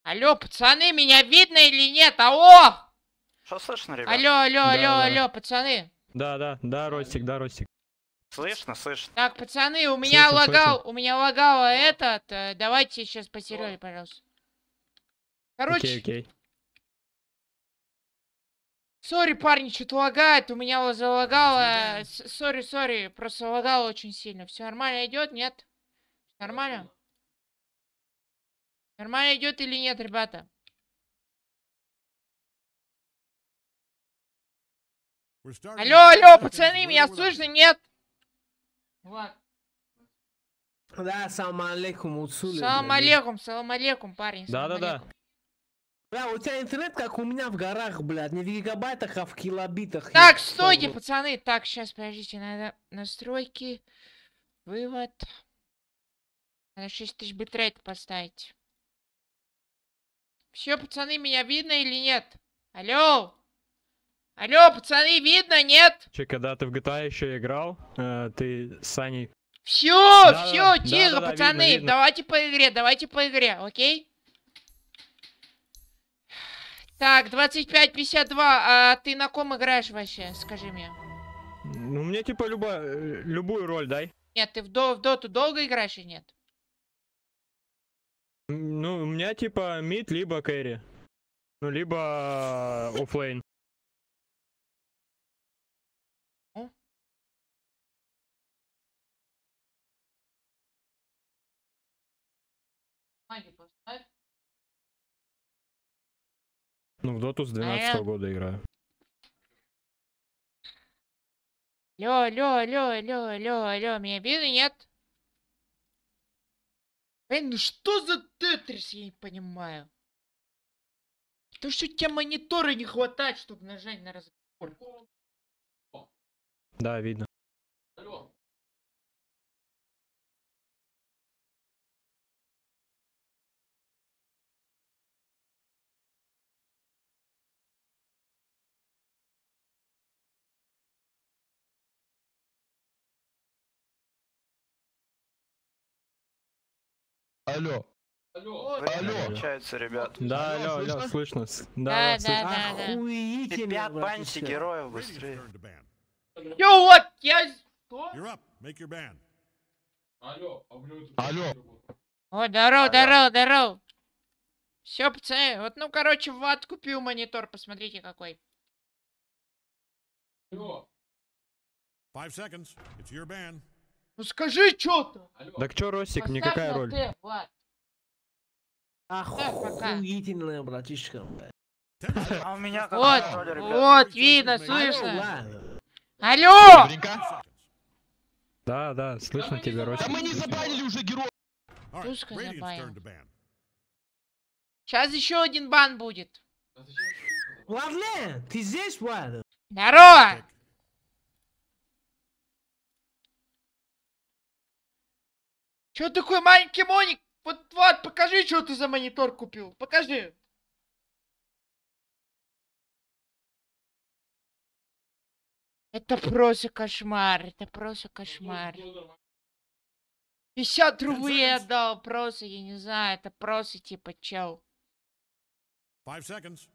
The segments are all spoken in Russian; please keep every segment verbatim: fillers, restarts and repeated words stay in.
Алло, пацаны, меня видно или нет? Алло! Что слышно, ребят? Алло, алло, Да, алло, да. алло, пацаны. Да, да, да, Ростик, да, Ростик. Слышно, слышно. Так, пацаны, у меня Слышно, лагал, слышно. у меня лагало этот. э, Давайте сейчас по сериале, пожалуйста. Короче, Окей, окей. сори, парни, что-то лагает, у меня ла- залагало. э, с- Сори, сори, просто лагало очень сильно. Все нормально идет, нет? Нормально? Нормально идет или нет, ребята? Алло, алло, пацаны, меня слышно, нет? Вот. Да, салам алейкум, Уцули. Салам блядь. алейкум, салам алейкум, парень. салам Да-да-да. алейкум. Бля, у тебя интернет как у меня в горах, блядь, не в гигабайтах, а в килобитах. Так, ёб стойте, твою. пацаны. Так, сейчас, подождите, надо настройки, вывод. Надо шесть тысяч битрейт поставить. Все, пацаны, меня видно или нет? Алло? Алло, пацаны, видно, нет? Че, когда ты в джи ти эй еще играл, э, ты с Саней... Все, Да-да-да, все, тихо, да-да-да, пацаны. видно, видно. Давайте по игре, давайте по игре, окей? Так, двадцать пять пятьдесят два, а ты на ком играешь вообще, скажи мне? Ну, мне типа любо... э, любую роль дай. Нет, ты в, до, в доту долго играешь или нет? М, Ну, у меня типа мид, либо кэрри. Ну, либо э, оффлейн. Маги поставь. Ну, в доту с двенадцатого года играю. Алло, алло, алло, алло, алло, алло, меня видно, нет? Блин, ну что за тетрис, я не понимаю. То что у тебя монитора не хватает, чтобы нажать на разговор. Да, видно. Алло. Алло. Время Алло. кончается, ребят. Да, Алло, алло, алло, слышно? слышно. с- Да, Да, да, да, да, да. Охуительно, Ребят, брат, баньте ты чё? героев быстрее. Yo, вот, я... Что? You're up. Make your ban. Алло. О, здорово, Алло. здорово, здорово. Все, пацаны, вот, ну, короче, Влад купил монитор, посмотрите какой. Five seconds. It's your ban. Ну скажи что-то. Так чё, Ростик, никакая роль. Влад. Охуительно, братишка, блядь. Ten А у меня Вот, какая роль, ребят? вот, видно, Алло, слышно. ладно. Алло! Добренько. seconds. Да, да, слышно тебя, Да Ростик. мы не забанили уже героя. All right. Пушка Radiant's забанил. turn to ban. Сейчас еще один бан будет. Владлен, ты здесь, Влад? Здорово! Че такой маленький моник? Вот, Влад, покажи, что ты за монитор купил. Покажи. Это просто кошмар, это просто кошмар. пятьдесят рублей я отдал, просто, я не знаю, это просто типа чел. Five seconds.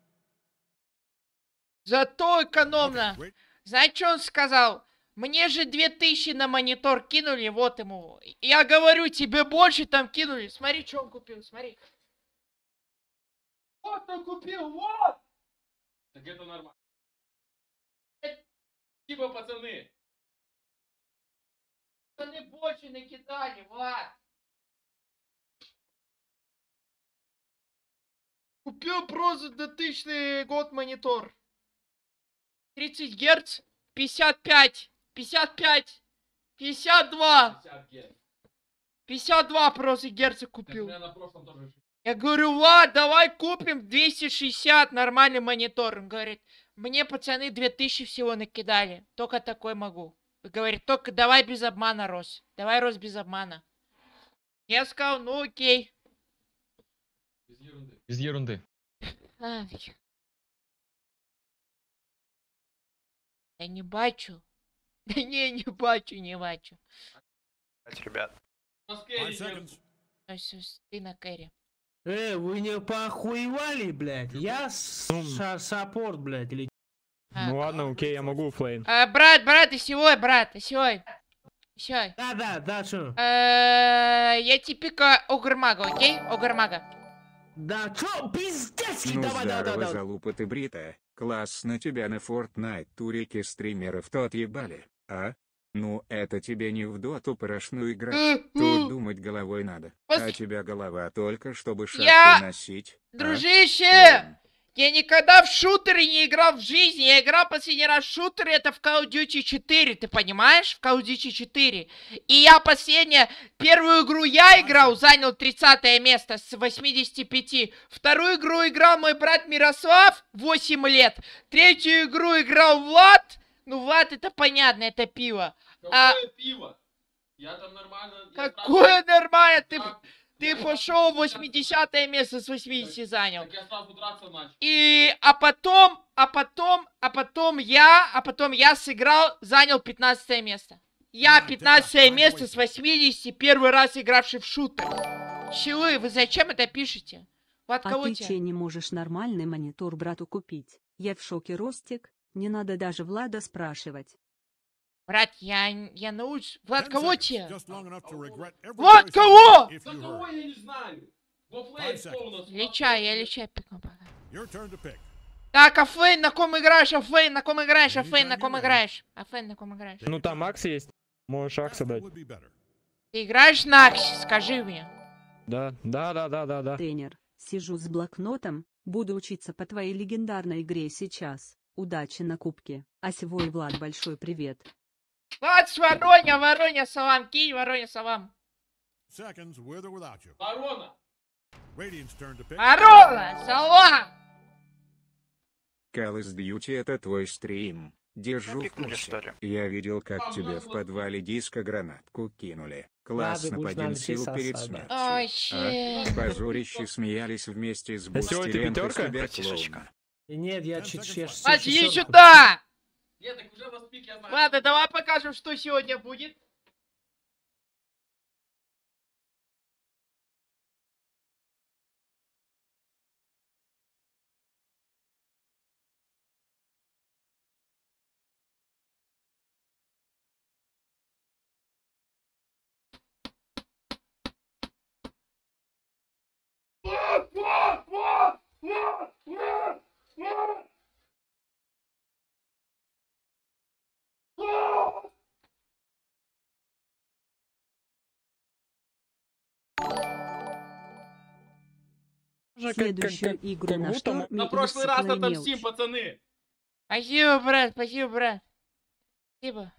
Зато экономно. Okay, wait. Знаете, что он сказал? Мне же две тысячи на монитор кинули, вот ему. Я говорю, тебе больше там кинули. Смотри, что он купил, смотри. Вот он купил, вот! Так это нормально. Спасибо, пацаны. Пацаны больше накидали, Влад. Купил просто двухтысячный год монитор. тридцать герц, пятьдесят пять, пятьдесят пять, пятьдесят два. пятьдесят два просто герца купил. Так, на прошлом тоже. Я говорю, Влад, давай купим двести шестьдесят, нормальный монитор. Он говорит, мне пацаны две тысячи всего накидали, только такой могу. Говорит, только давай без обмана, Рос. Давай, Рос, без обмана. Я сказал, ну окей. Без ерунды. Без ерунды. Ай. Я не бачу. Да не, не бачу, не бачу. Ребят. У нас Кэрри Five нет. seconds. То есть ты на кэре. Э, вы не поохуевали, блядь? Я с- Ну. ша- саппорт, блядь, или... Ну ладно, окей, я могу оффлейн. А, брат, брат, осевой, брат, осевой. Осевой. Да, да, да, чё? Э, Я типика Огрмага, окей? Огрмага. Да, чё, пиздецкий, Ну давай, давай, здорово, давай. залупа ты брита. Классно тебя на Fortnite турики стримеров тот ебали, а? Ну это тебе не в доту порошную играть. Тут думать головой надо. Пос- А тебя голова только, чтобы шапку Я- носить. а? Дружище! Клоун. Я никогда в шутеры не играл в жизни. Я играл последний раз в шутеры, это в Call of Duty четыре, ты понимаешь? В Call of Duty четыре. И я последнее, первую игру я играл, занял тридцатое место с восьмидесяти пяти. Вторую игру играл мой брат Мирослав, восемь лет. Третью игру играл Влад. Ну, Влад, это понятно, это пиво. А- Какое пиво? Я там нормально... я Какое нормально, ты, сразу- ты я- пошел восьмидесятое место с восьмидесяти занял. Так я сразу драться начал. И, а потом, а потом, а потом я, а потом я сыграл, занял пятнадцатое место. Я пятнадцатое место с восьмидесяти, первый раз игравший в шутер. Чилы, вы зачем это пишете? Вы от А кого ты те? че не можешь нормальный монитор брату купить? Я в шоке, Ростик. Не надо даже Влада спрашивать. Брат, я, я научу. Вы от Ten кого seconds, те? just long enough to regret every Вот choice кого? you made if За you кого heard. я не знаю? Во Five флейм seconds. кто у нас? Леча, я леча пикну пока. Your turn to pick. Так, Афейн, на ком играешь? Афейн, на ком играешь? Афейн, на ком Anytime you're ready. играешь? Афейн, на ком играешь? Ну там Акс есть. Можешь Акса Faster дать. would be better. Ты играешь на Аксе, скажи мне. Да, да, да, да, да, да. Тренер, сижу с блокнотом, буду учиться по твоей легендарной игре сейчас. Удачи на кубке. А сегодня Влад, большой привет. Влад, с Вороня, Вороня, салам, кинь, Вороня, салам. Seconds, with or without you. Ворона. Radiant's turn to pick. Ворона, салам. Call of Duty это твой стрим. Держу в Пикнули, курсе. что ли? Я видел, как тебе в подвале диско-гранатку кинули. Классно будешь надо поденсил перед писаться, смертью. Ой, А? щет. Позорище смеялись вместе с А сегодня ты Бустиленко пятерка? себя Братишечка. клоуном. Нет, я Ten чуть seconds я left. ж- Влад, чуть- иди чуть- сюда. Нет, так уже вас пик, я знаю. Ладно, давай покажем, что сегодня будет. Как- как- Следующую как- игру как на будто мы- шторме На или прошлый раз Сиплей отомстим, Мелочь? пацаны. Спасибо, брат, спасибо, брат. Спасибо.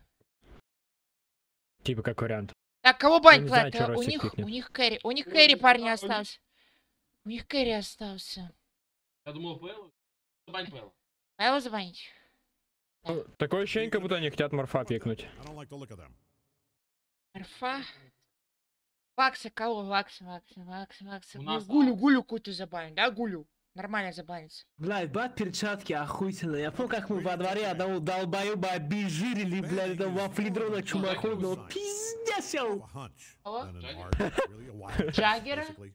Типа как вариант. Так, кого бань, не знаю, Влад? чё А, У Ростик них, пикнет. у них кэрри, у них кэрри, парни, остался. У них кэрри остался. Я думал, Пэл. Бань Пэл. Павел забанить. Ну, такое ощущение, как будто они хотят морфа пикнуть. I don't like the look of them. Арфа. Вакса, кого? Вакса, Вакса, Вакса, Вакса. У Ну, нас Гулю, Вакса. Гулю какую-то забанить, да, Гулю? Нормально забанится. Блядь, брат, перчатки охуительные. Я помню, как мы во дворе одного долбоеба обезжирили, блядь, этого вафлидрона чумоходного. Пиздец, я... A hunch. Hello? Then an art, really a wild guess, Джаггера? basically.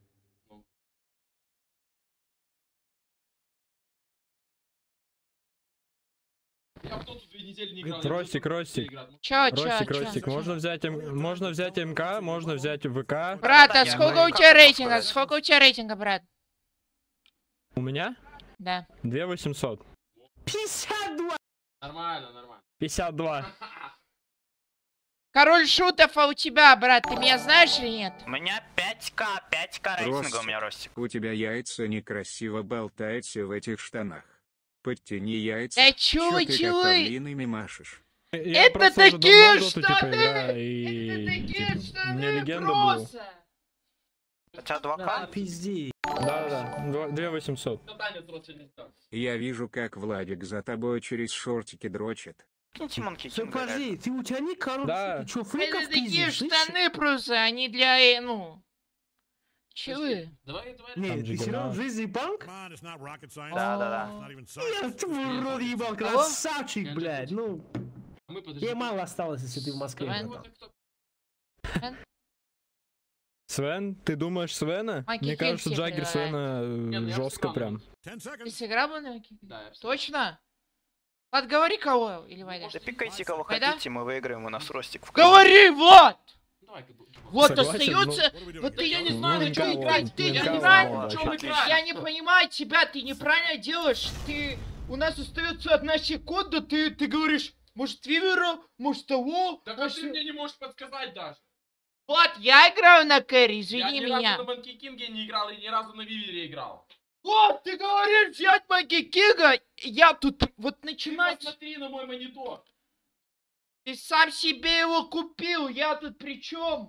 Я в тот две недели не играл. Ростик, Ростик. Чё, чё, Ростик, чё? Ростик, можно взять, М- можно взять МК, можно взять ВК. Брат, а Я сколько говорю, у тебя как рейтинга? сказать? Сколько у тебя рейтинга, брат? У меня Да. две восемьсот. пятьдесят два! Нормально, нормально. пятьдесят два. Король шутов, а у тебя, брат, ты меня знаешь или нет? У меня пять ка, пять ка рейтинга у меня, Ростик. У тебя яйца некрасиво болтаются в этих штанах. Подтяни яйца. Да чё вы, Чё ты чё как вы? павлинами машешь? Я Это просто уже такие давно в доту, типа, штаны! играю, и, Это такие типа, штаны мне легенда была. просто! У тебя два Да, ка? пизди. Да-да-да, две восемьсот. На танец Ростик не стал. Я вижу, как Владик за тобой через шортики дрочит. Киньте Монки Стой, Кинга, реально. подожди, ты у тебя не коробка, Да. ты чё, фриков Это такие пиздишь, слышишь? штаны просто, они для, э, ну... Че вы? Давай, давай. Не, Там ты Джиггернаут. серьезно в жизни панк? Come on, it's not rocket science. Да, да, да. It's not even Я science. твой рот ебал, Кого? красавчик, блядь, ну... А мы подожди. Тебе мало осталось, если ты в Москве. Давай. братан. Вот и кто? Свен? Ты думаешь Свена? Маки Мне Кинг кажется, тебе Джаггер Свена Нет, ну я жестко сыграл прям. на- Ten Ты seconds. сыграл бы на Маки? Да, я всё. Точно? Влад, говори кого или Вайда? Да пикайте кого Вайда? хотите, мы выиграем, у нас ростик в Говори, Влад! Давай, как бы- Вот Согласен, остается. What are we doing Вот here? ты, я не Ну, знаю, на МК чем он, играть. Ты МК не он, правильно. да, в чем отлично. играть? Я не понимаю тебя, ты неправильно делаешь. Ты. У нас остается одна секунда, ты, ты говоришь, может, Вивера, может, того. Да как может, ты мне не можешь подсказать даже? Вот, я играю на Кэрри, Я извини ни меня. разу на Манки Кинге не играл и ни разу на Вивере играл. Вот, ты говоришь взять Маки Кинга. Я тут вот Ты начинать. посмотри на мой монитор. Ты сам себе его купил, я тут при чем?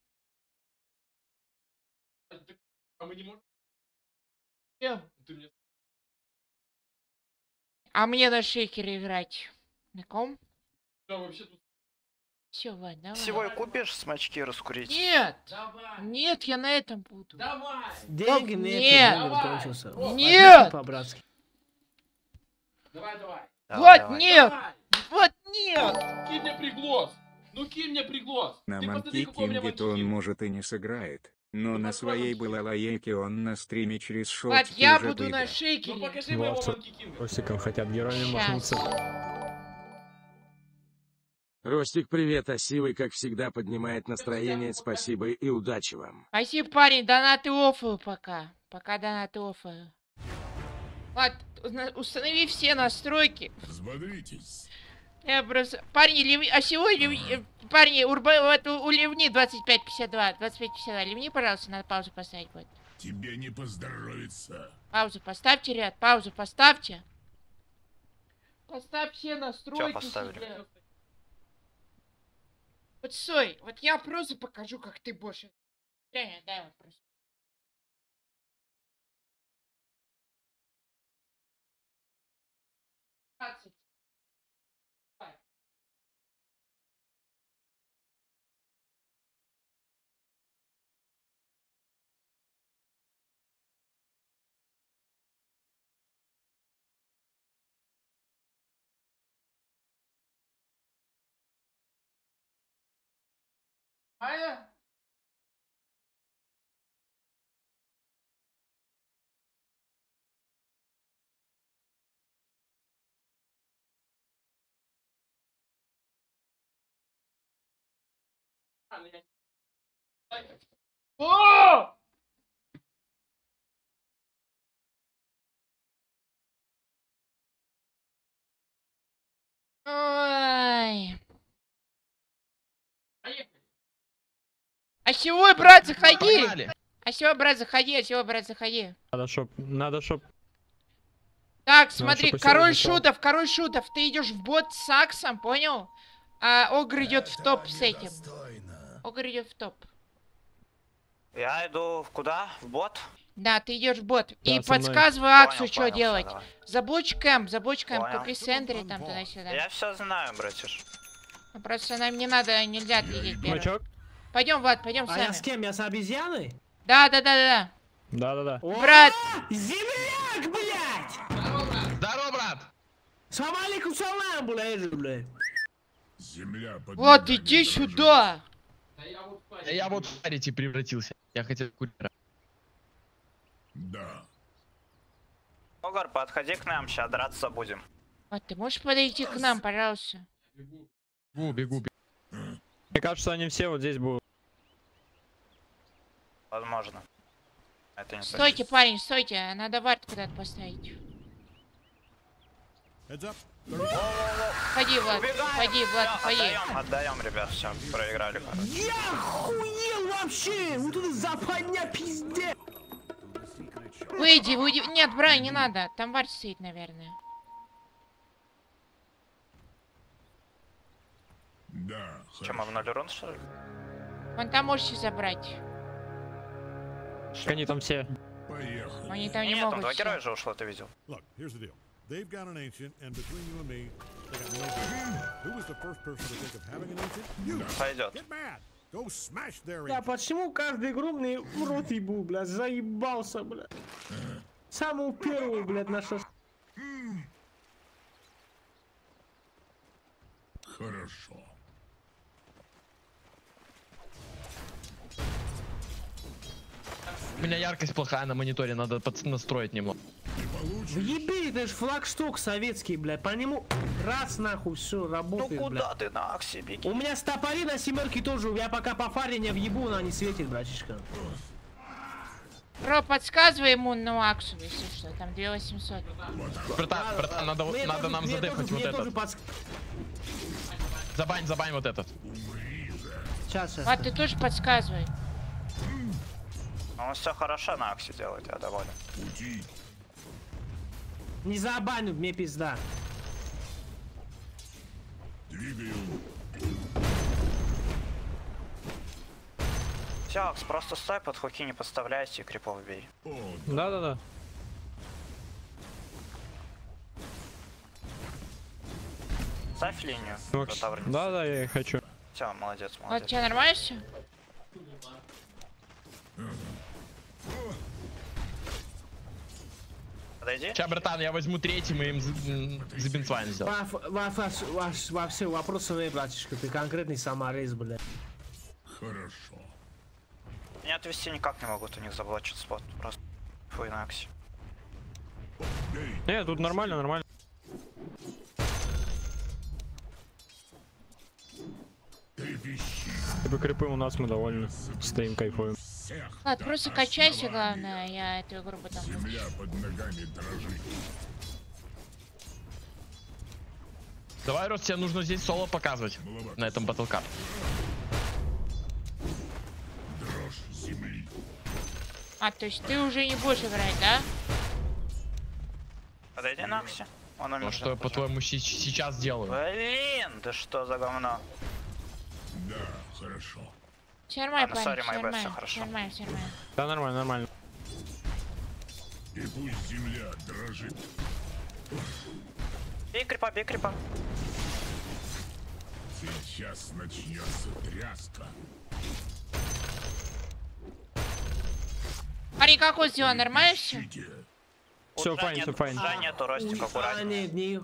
А мы не можем... Чем? Ты мне... А мне на шейкере играть. На ком? Да, вообще тут... Все, Вань, давай. Всего и купишь смачки раскурить? Нет! Давай! Нет, я на этом буду. Давай! Деньги нет, Нет. деньги Давай. кончился. Нет. По-братски. Давай, давай! Давай, Вот, давай. нет! Давай! Вот нет! Кинь мне приглас! Ну кинь мне приглас! На Ты посмотри, Манки какой у меня Кинге-то Monkey он King. может и не сыграет. Но Ну, на попробуй. своей балалайке он на стриме через Вот, шортики я уже буду на выиграл. Ну шейкере. покажи моего Вот. Манки Кинга. Ростиком хотят героями Щас. махнуться. Ростик, привет, а Сивый, как всегда, поднимает настроение. Спасибо и удачи вам. Спасибо, парень, донаты оффаю пока. Пока донаты оффаю. Вот, узна- установи все настройки. Взбодритесь. Я просто... Парни, ливни... А сегодня... э, Парни, урба... вот у у Ливни двадцать пять пятьдесят два. двадцать пять пятьдесят два. Ливни, пожалуйста, надо паузу поставить будет. Тебе не поздоровится. Паузу поставьте, ребят, паузу поставьте. Поставь все настройки поставили? себе. Вот стой, вот я просто покажу, как ты больше. Реально, да, вот просто. двадцать. Майя? О! Ой. Осевой, брат, заходи! Осевой, брат, заходи, осевой, брат, заходи. Надо, чтоб... Надо, чтоб... Так, Ну, смотри, чтоб король Осевой зашел. шутов, король шутов, ты идешь в бот с саксом, понял? А Огр идет в топ с этим. Огр идет в топ. Я иду в куда? В бот? Да, ты идешь в бот. И со мной. подсказывай Аксу, Понял, что понял, всё, делать. давай. Заблочь кэмп, заблочь кэмп, Понял. купи сендери там туда-сюда. Я все знаю, братиш. Ну, просто нам не надо, нельзя ответить первым. Мачок? Пойдем, Влад, пойдем А я сами. с кем? Я с обезьяной? Да, да, да, да, Да-да-да. О, да. Брат, Земляк, блядь! Здорово, брат! Салам алейкум, салам, блядь, блядь. Земля под вот ногами иди дрожит. сюда. Да я вот в Да паре. я вот в парите превратился. Я хотел курьера. Да. Огар, подходи к нам, сейчас драться будем. Вот, ты можешь подойти к нам, пожалуйста? Бегу. Бегу, бегу, бегу. Мне кажется, они все вот здесь будут. Возможно. Это не Стойте, точно. парень, стойте, надо вард куда-то поставить. Heads up. Ходи, Влад, Убегаем. ходи, Влад, Всё, ходи. Отдаем, отдаем, ребят, все, проиграли. короче. Я охуел вообще! Вот это западня пиздец! Выйди, выйди. Нет, брай, не надо. Там вард стоит, наверное. Да. Че, мы в ноль рун, что ли? Вон там можете забрать. Они там все. Поехали. Они там не Нет, там могут. два всё. героя же ушло, ты видел? Look, here's the deal. They've got an ancient, and between you and me, they got no business. Who was the first person to think of having an ancient? You. Пойдет. Get mad. Go smash their Да ancient. почему каждый игру мне в рот ебу, блядь, заебался, блядь. Самую первую, блядь, наша... Хорошо. У меня яркость плохая на мониторе, надо под- настроить немного. Въеби, это ж флагшток советский, блядь. По нему раз нахуй все Ну работает, куда блядь. ты на Аксе беги? У меня стопори на семерке тоже. Я пока по фаре не въебу, она не светит, братишка. Бро, подсказывай ему на Аксу, если что. Там две тысячи восемьсот. Братан, братан, надо, Мне надо тоже- нам мне задефать тоже- вот мне тоже этот. подск- Забань, забань вот этот. Сейчас, сейчас. Влад, ты тоже подсказывай. Он все хорошо на Аксе делает, я доволен. Не забанят, мне пизда. Все, Акс, просто стой под хуки, не подставляйся и крипов бей. Да-да-да. Ставь линию. Макс, да-да, я и хочу. Все, молодец, Вот молодец. тебе нормально все? Подойди. Сейчас, братан, я возьму третий, мы им забинцвайн сделаем. Во, во, во, во, во все вопросы нет, братишка. Ты конкретный саморез, блядь. Меня отвести никак не могут, у них заблочен спот. Просто фуй на Аксе. Не, тут нормально, нормально. Типа крипы у нас, мы довольны. Стоим, кайфуем. Влад, просто качайся, главное, я эту игру потом... Давай, Рос, тебе нужно здесь соло показывать. На этом батлкап. А, то есть ты уже не будешь играть, да? Подойди на Аксе. Он Ну умер. что я, по-твоему, си- сейчас делаю? Блин, да что за говно? Все нормально, А, ну, парень, sorry, все my bad, нормально, всё все хорошо. нормально, все нормально. Да, нормально, нормально. Бей крипа, бей крипа. Парень, как он сделал, нормально все? Все, Уже файн, нет- все файн. Уже нету ростика, А, аккуратнее. нет, не...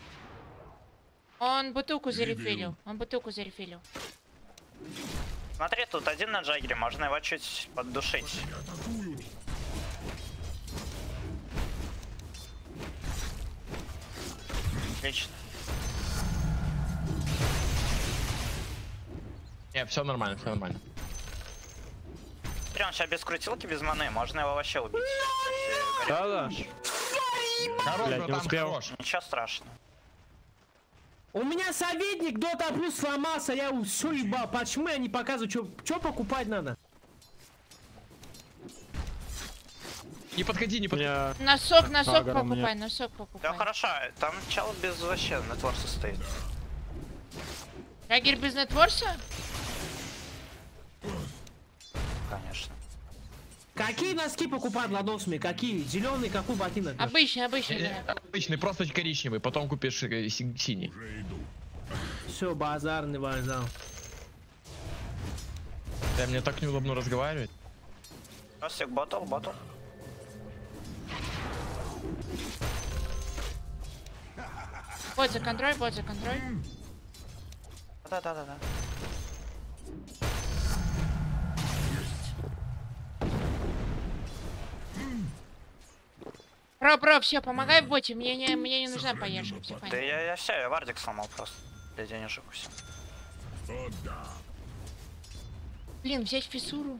Он бутылку зарефилил, он бутылку зарефилил. Смотри, тут один на Джаггере, можно его чуть поддушить. Отлично. Не, все нормально, все нормально. Смотри, он сейчас без крутилки, без маны, можно его вообще убить. Да-да. Хорош, Блядь, не братан, успел. хорош. Ничего страшного. У меня советник Дота Плюс сломался, я все ебал. Почему я не показываю, что покупать надо? Не подходи, не подходи. Меня... Носок, носок Агро мне. покупай, носок Да покупай. хорошо, там чел без вообще нетворса стоит. Драгер без нетворса? Конечно. Какие носки покупать ладосами? Какие? Зеленый, какой ботинок? Обычный, обычный. Э, да. Обычный, просто коричневый, потом купишь э, си- синий. Все, базарный базар. Да, мне так неудобно разговаривать. Ростик, ботл, ботл. Вот за контроль, вот за контроль. Да-да-да-да. Про, про, все, помогай в боте, мне не, мне не нужна поддержка, все Да понятно. я, я все, я вардик сломал просто. Для денежек все. Блин, взять фиссуру.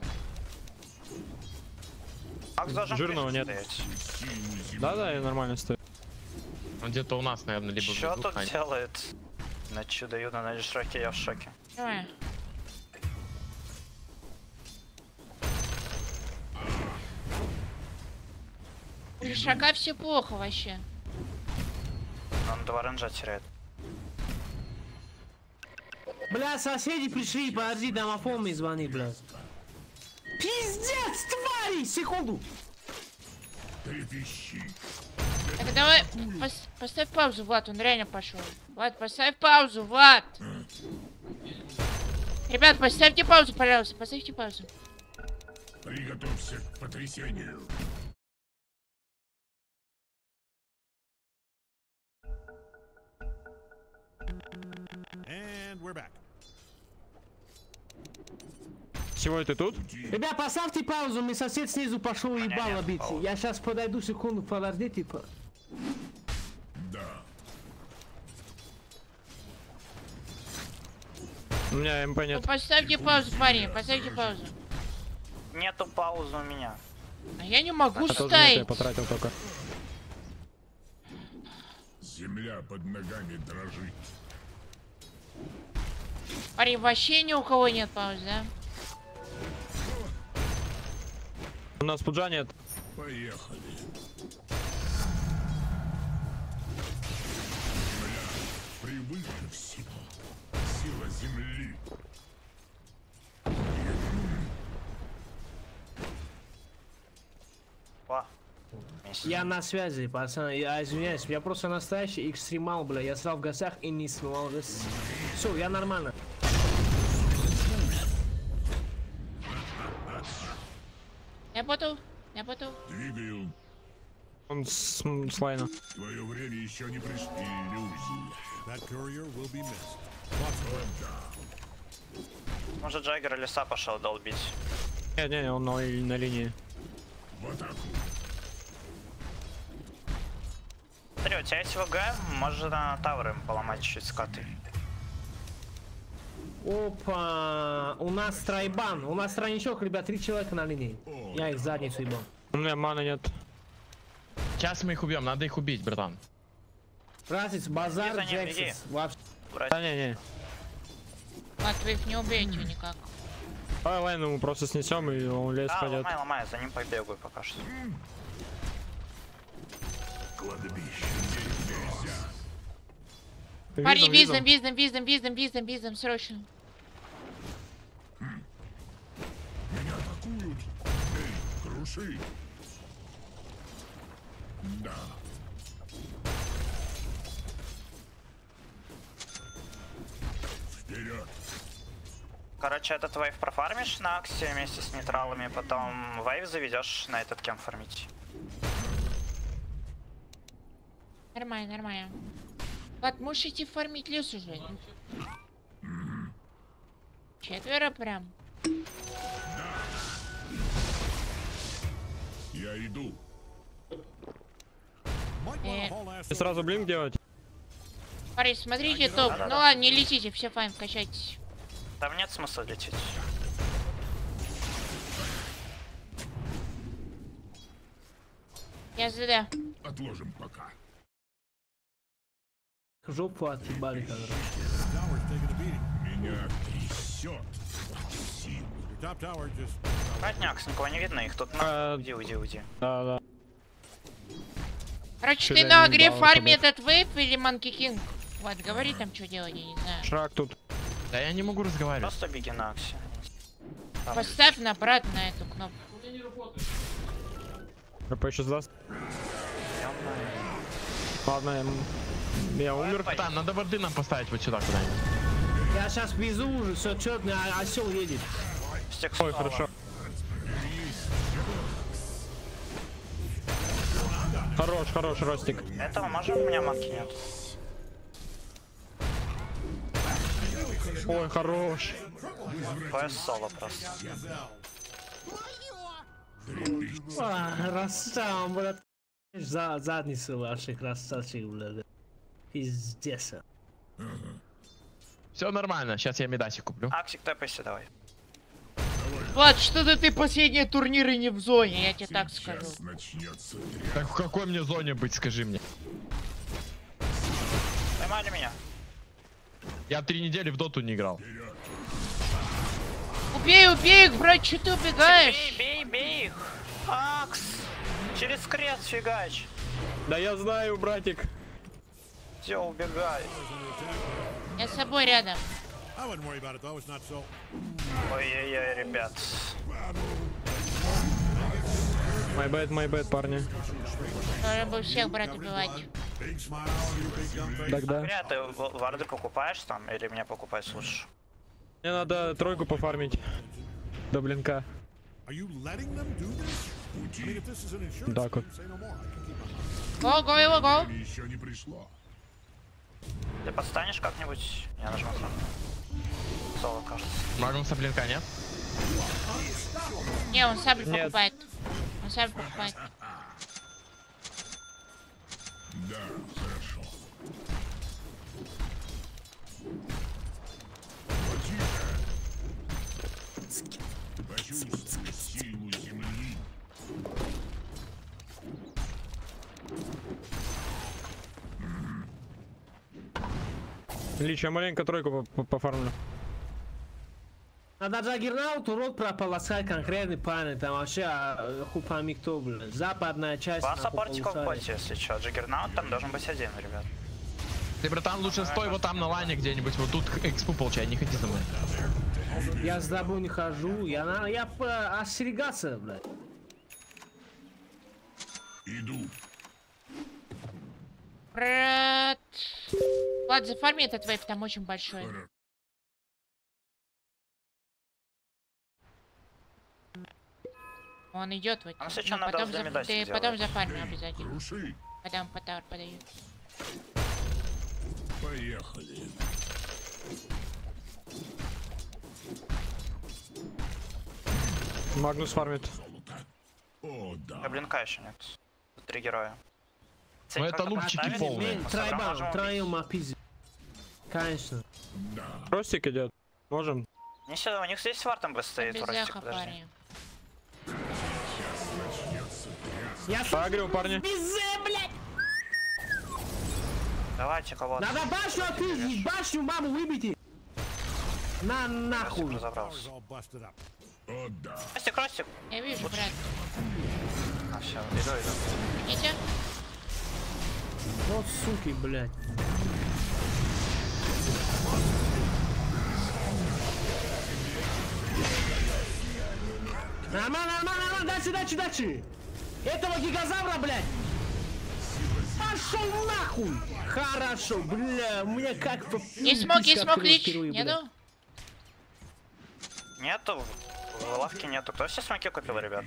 Акс должен Жирного ближе нет. стоять. Да-да, я нормально стою. Он где-то у нас, наверное, либо Что внизу, тут Хань. делает? На чудо-юдо, на шоке, я в шоке. Давай. У Лишака все плохо вообще. Он два ренджа теряет. Бля, соседи пришли, подожди, домофон мне звонит, бля. Пиздец, твари! Секунду! Так, давай, пос- поставь паузу, Влад, он реально пошел. Влад, поставь паузу, Влад! Ребят, поставьте паузу, пожалуйста, поставьте паузу. Приготовься к потрясению. And we're back. Всего ты тут? Ребят, поставьте паузу, мне сосед снизу пошел ебало бить. Я сейчас подойду, секунду, подожди, типа. У меня МП Ну, нет. поставьте паузу, парень, поставьте паузу. Нету паузы у меня. А я не могу А тоже нет, я ставить. потратил только. Земля под ногами дрожит. Парень, вообще ни у кого нет паузы, да? У нас пуджа нет. Поехали. Земля превыше всего. Сила земли. О, месяц. Я на связи, пацаны, я извиняюсь, я просто настоящий экстремал, бля, я срал в гостях и не смывал. Все, я нормально. Я поту, я поту. Двигаю. Он с, с лайна. Твое время еще не пришло. Иллюзии. That courier will be missed. Lots of them down. Может, Джаггер леса пошел долбить. Не, не, не, он на, на линии. В атаку. Смотри, у тебя есть ВГ, можно таверы поломать чуть скаты. Опа, у нас тройбан, у нас тройничок, ребят, три человека на линии. Я их в задницу ебал. У меня маны нет. Сейчас мы их убьем, надо их убить, братан. Разниц, базар, Беги за ним, беги. Джексис. Вообще. Да не, не. Мат, вы их не убейте никак. Давай лайн ему просто снесем и он лес А, пойдет. ломай, ломай, за ним побегаю пока что. Кладбище. Нельзя. Парень, Видом, виздом, виздом, виздом, виздом, виздом, виздом, срочно. Меня атакуют. Эй, круши. Да. Вперед. Короче, этот вейв профармишь на аксе вместе с нейтралами, потом вейв заведешь на этот кем фармить. Нормально, нормально. Влад, можешь идти фармить лес уже? Четверо прям. Я иду. Э, И сразу блинк делать. парень, смотрите топ. Ну ладно, не летите, все файн, качайтесь. Там нет смысла лететь. Я ЗД. Отложим пока. Жопу отъебали, короче. Tower's taking a beating. Меня трясет. Сил. Your top tower just. Братняк, никого не видно, их тут А, на... Уйди, уйди, уйди. Да, да. Короче, Чё ты за на не игре ебало фарми побед? этот вейп или Манки Кинг? Вот, говори там, что делать, я не знаю. Шрак тут. Да я не могу разговаривать. Просто беги на аксе. Там Поставь на брат на эту кнопку. РП сейчас даст. Ладно, я, м- я умер. Братан, надо борды нам поставить вот сюда куда-нибудь. Я сейчас везу уже, все четно, а осел едет. стекс Ой, снова. хорошо. Хорош, хорош, Ростик. Этого можем, у меня маки нет. Ой, хорош. ПС соло просто. А, красава, блядь. За задницу ваши красавчик, блядь. Пиздец. Все нормально, сейчас я медасик куплю. Аксик, тэпайся давай. Влад, что-то ты последние турниры не в зоне, я тебе так скажу. Сейчас начнется Так в какой мне зоне быть, скажи мне? Поймали меня. Я три недели в доту не играл. Убей, убей их, брат, что ты убегаешь? Бей, бей, бей их. Акс. Через крест фигач. Да я знаю, братик. Все, убегай. Я с собой рядом. I wouldn't worry about it though. It's not so. Ой-ой-ой, ребят. My bad, my bad, парни. Должен был всех брат убивать. Big smile, you big dumb face. Тогда. Бля, ты в- варды покупаешь там или меня покупать лучше? Мне надо тройку пофармить. До блинка. Are you letting them do this? I mean, if this is an insurance, Так вот. claim, say no more. I can keep my Го, го его, го. еще не пришло. Ты подстанешь как-нибудь? Я нажму там. Соло, кажется. Магнуса блинка нет? Не, он саблю Нет. покупает. Он саблю покупает. Лич, я маленько тройку по- по- пофармлю. Надо Джаггернаут урок прополоскать конкретный парень, там вообще а, хупами кто, блин. Западная часть. Два нахуй, саппортика в полусария. боте, если что. Джаггернаут там должен быть один, ребят. Ты, братан, лучше стой вот там на лане где-нибудь, вот тут экспу получай, не ходи за мной. Я с тобой не хожу, я, на, я по- остерегаться, блядь. Брат. Влад, зафарми этот вейп, там очень большой. Он идет вот. А Ну, сейчас надо потом, с за... Демидасик ты делать. потом зафарми обязательно. Когда он по тауэр подает. Магнус фармит. А блинка еще нет. Три героя. Ну, это лупчики полные. Мен тройбан, троем опиздил. Конечно. Ростик идет. Можем. Не сюда, у них здесь вартом бы стоит, Без Ростик, эхо, подожди. парни. Я Погрел, парни. Пизде, блядь! Давайте кого-то. Надо башню отпиздить, башню маму выбейте! На нахуй! Разобрался. All busted up. Ростик, Ростик. Я вижу, брат. А, все, иду, иду. Идите. Вот суки, блядь. Нормально, нормально, нормально, дальше, дальше, дальше! Этого гигазавра, блядь! Пошел нахуй! Хорошо, бля, у меня как... Есть смог, есть смог, лич. Нету? Нету. В лавке нету. Кто все смоки купил, ребят?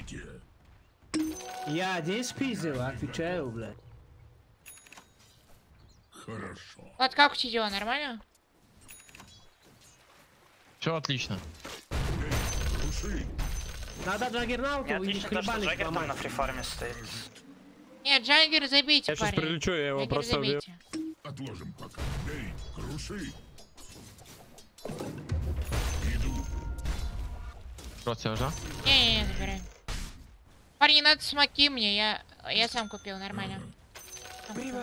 Я один спиздил, отвечаю, блядь. Влад, как у тебя дела? Нормально? Все отлично. Надо Джаггернауту Не и отлично то, что хлебальник Джаггер там ломать. на фрифарме стоит. Нет, Джангер, забейте, Я сейчас парень. прилечу, я его Джангер, просто убью. забейте. Отложим пока. Эй, круши. Просто уже. Не-не-не, забирай. Парни, надо смоки мне, я, я сам купил, нормально. Сам купил.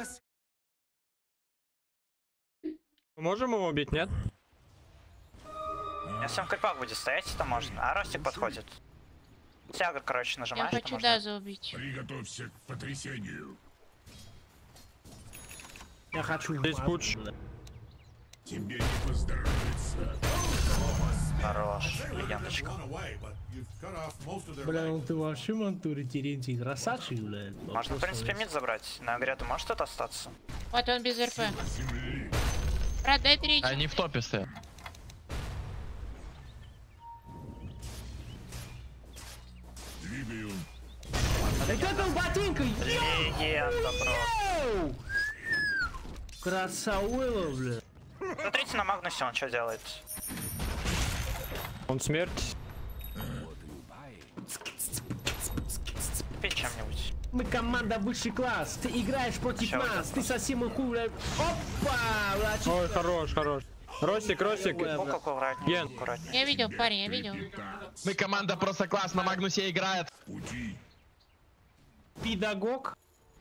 Можем его убить, нет? Если он крипак будет стоять, то можно. А Ростик подходит. Тягу, короче, Я нажимаешь, то хочу можно. Даза убить. Приготовься к потрясению. Я хочу. Здесь мазать, пуч. блядь. Тебе не поздоровится. Хорош, легендочка. Run away, but you've cut off most of their Бля, legs. ну ты вообще мантуре Терентий красавчик, блядь. Можно, в принципе, мид забрать. На игре ты можешь тут остаться? Вот он без РП. Брат, дай три. Они в топе стоят. Двигаю. Так это ботинка, Легенда просто. йоу! Красавело, блядь. Смотрите на Магнусе, он что делает? Он смерть. Пей чем-нибудь. Мы команда высший класс, ты играешь против Ща вот нас, так ты совсем уху, блядь. Опа, блядь. Ой, хорош, хорош. Ростик, Ростик. О, как аккуратнее, Ген. аккуратнее. Я видел, парень, я видел. Мы команда просто класс, на Магнусе играет. Педагог.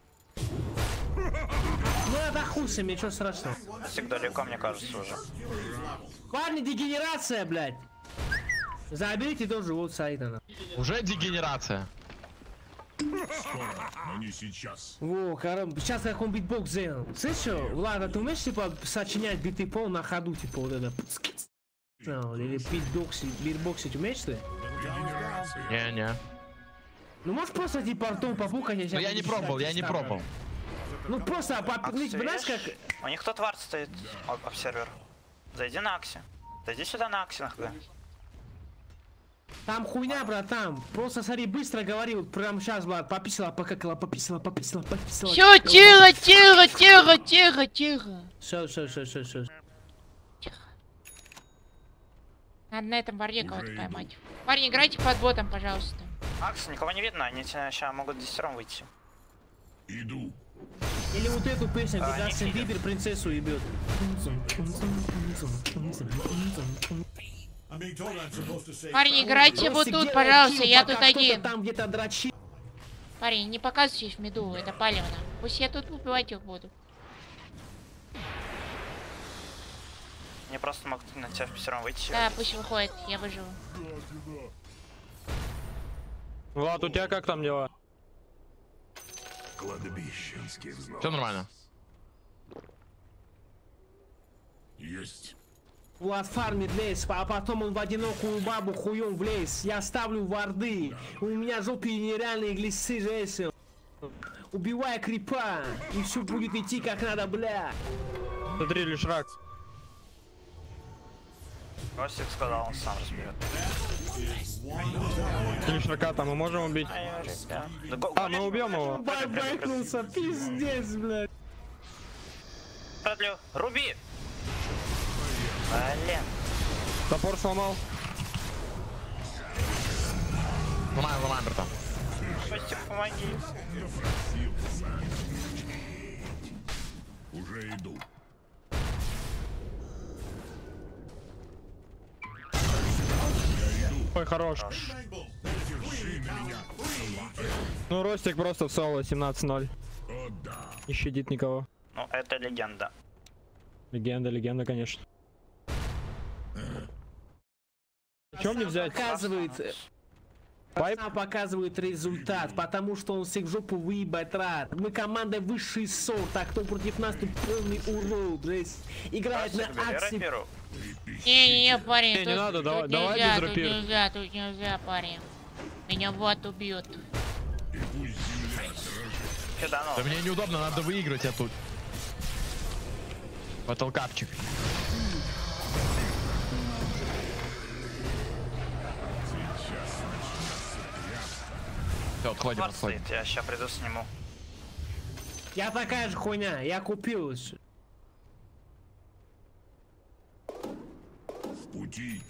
Ну это хуй себе, ничего страшного. Ростик далеко, мне кажется, уже. Парни, дегенерация, блядь. Заберите тоже вот Саидана. Уже дегенерация. Но не сейчас. Во, короче, сейчас как он битбокс сделал. Слышишь, Влада, ты умеешь, типа, сочинять биты пол на ходу, типа, вот это... Ну, или битбокс, битбоксить умеешь ты? Не-не. Ну, можешь просто, типа, ртом попукать, Ну я не пробовал, я не пробовал. Ну, просто, Акс, попукать, знаешь, как... видишь? У них тут вард стоит, об- обсервер. Зайди на Акси. Зайди сюда на Акси, нахуй. Там хуйня, братан. Просто, смотри, быстро говори, вот прямо сейчас, брат, пописала, покакала, пописала, пописала, пописала. Все, тихо, тихо, тихо, тихо, тихо. Все, все, все, все, все. Надо Надо на этом варде кого-то поймать. Парни, играйте под ботом, пожалуйста. Макс, никого не видно, они тебя сейчас могут десятером выйти. Иду. Или вот эту песню, А, где не Джастин видно. Бибер принцессу ебет. I'm being told I'm supposed to say. Парни, играйте вот Ростик, тут, делай пожалуйста, килл, я пока тут кто-то один. там где-то дрочит. Парень, не показывайтесь в меду, это палевно. Пусть я тут убивать их буду. Они просто могут на тебя в пятером выйти. Да, пусть выходит, я выживу. Влад, у тебя как там дела? Кладбищенский взнос. Все нормально. Есть. Влад фармит лес, а потом он в одинокую бабу хуем в лес. Я ставлю варды. У меня жопе нереальные глисты жесел. Убивая крипа, и все будет идти как надо, бля. Смотри, лишь рак. Ростик сказал, он сам разберет. Лишь рака там мы можем убить. Ай, ребят. Да го- А, мы убьем его. Байбайкнулся, пиздец, блядь. Продлю. Руби! Блин. Топор сломал. Ломаем, ломаем, братан. Ростик, помоги. Уже иду. Ой, хорош. Ну, Ростик просто в соло семнадцать ноль. О, да. Не щадит никого. Ну, это легенда. Легенда, легенда, конечно. Чем мне взять? Показывает, Пайп? пацан показывает результат, потому что он всех в жопу выебать рад. Мы команда высший сорт, а кто против нас тут полный урод, жесть. Играет на Ростик, бери акции. рапиру. Не-не-не, парень, Не, не тут, надо, тут давай- давай нельзя, без тут рапир. нельзя, тут нельзя, парень. Меня вот убьют. Киданул. Да мне неудобно, надо выиграть, а тут. Батлкапчик. Все, отходим, Бар отходим. стоит, я сейчас приду сниму. Я такая же хуйня, я купил. В пути.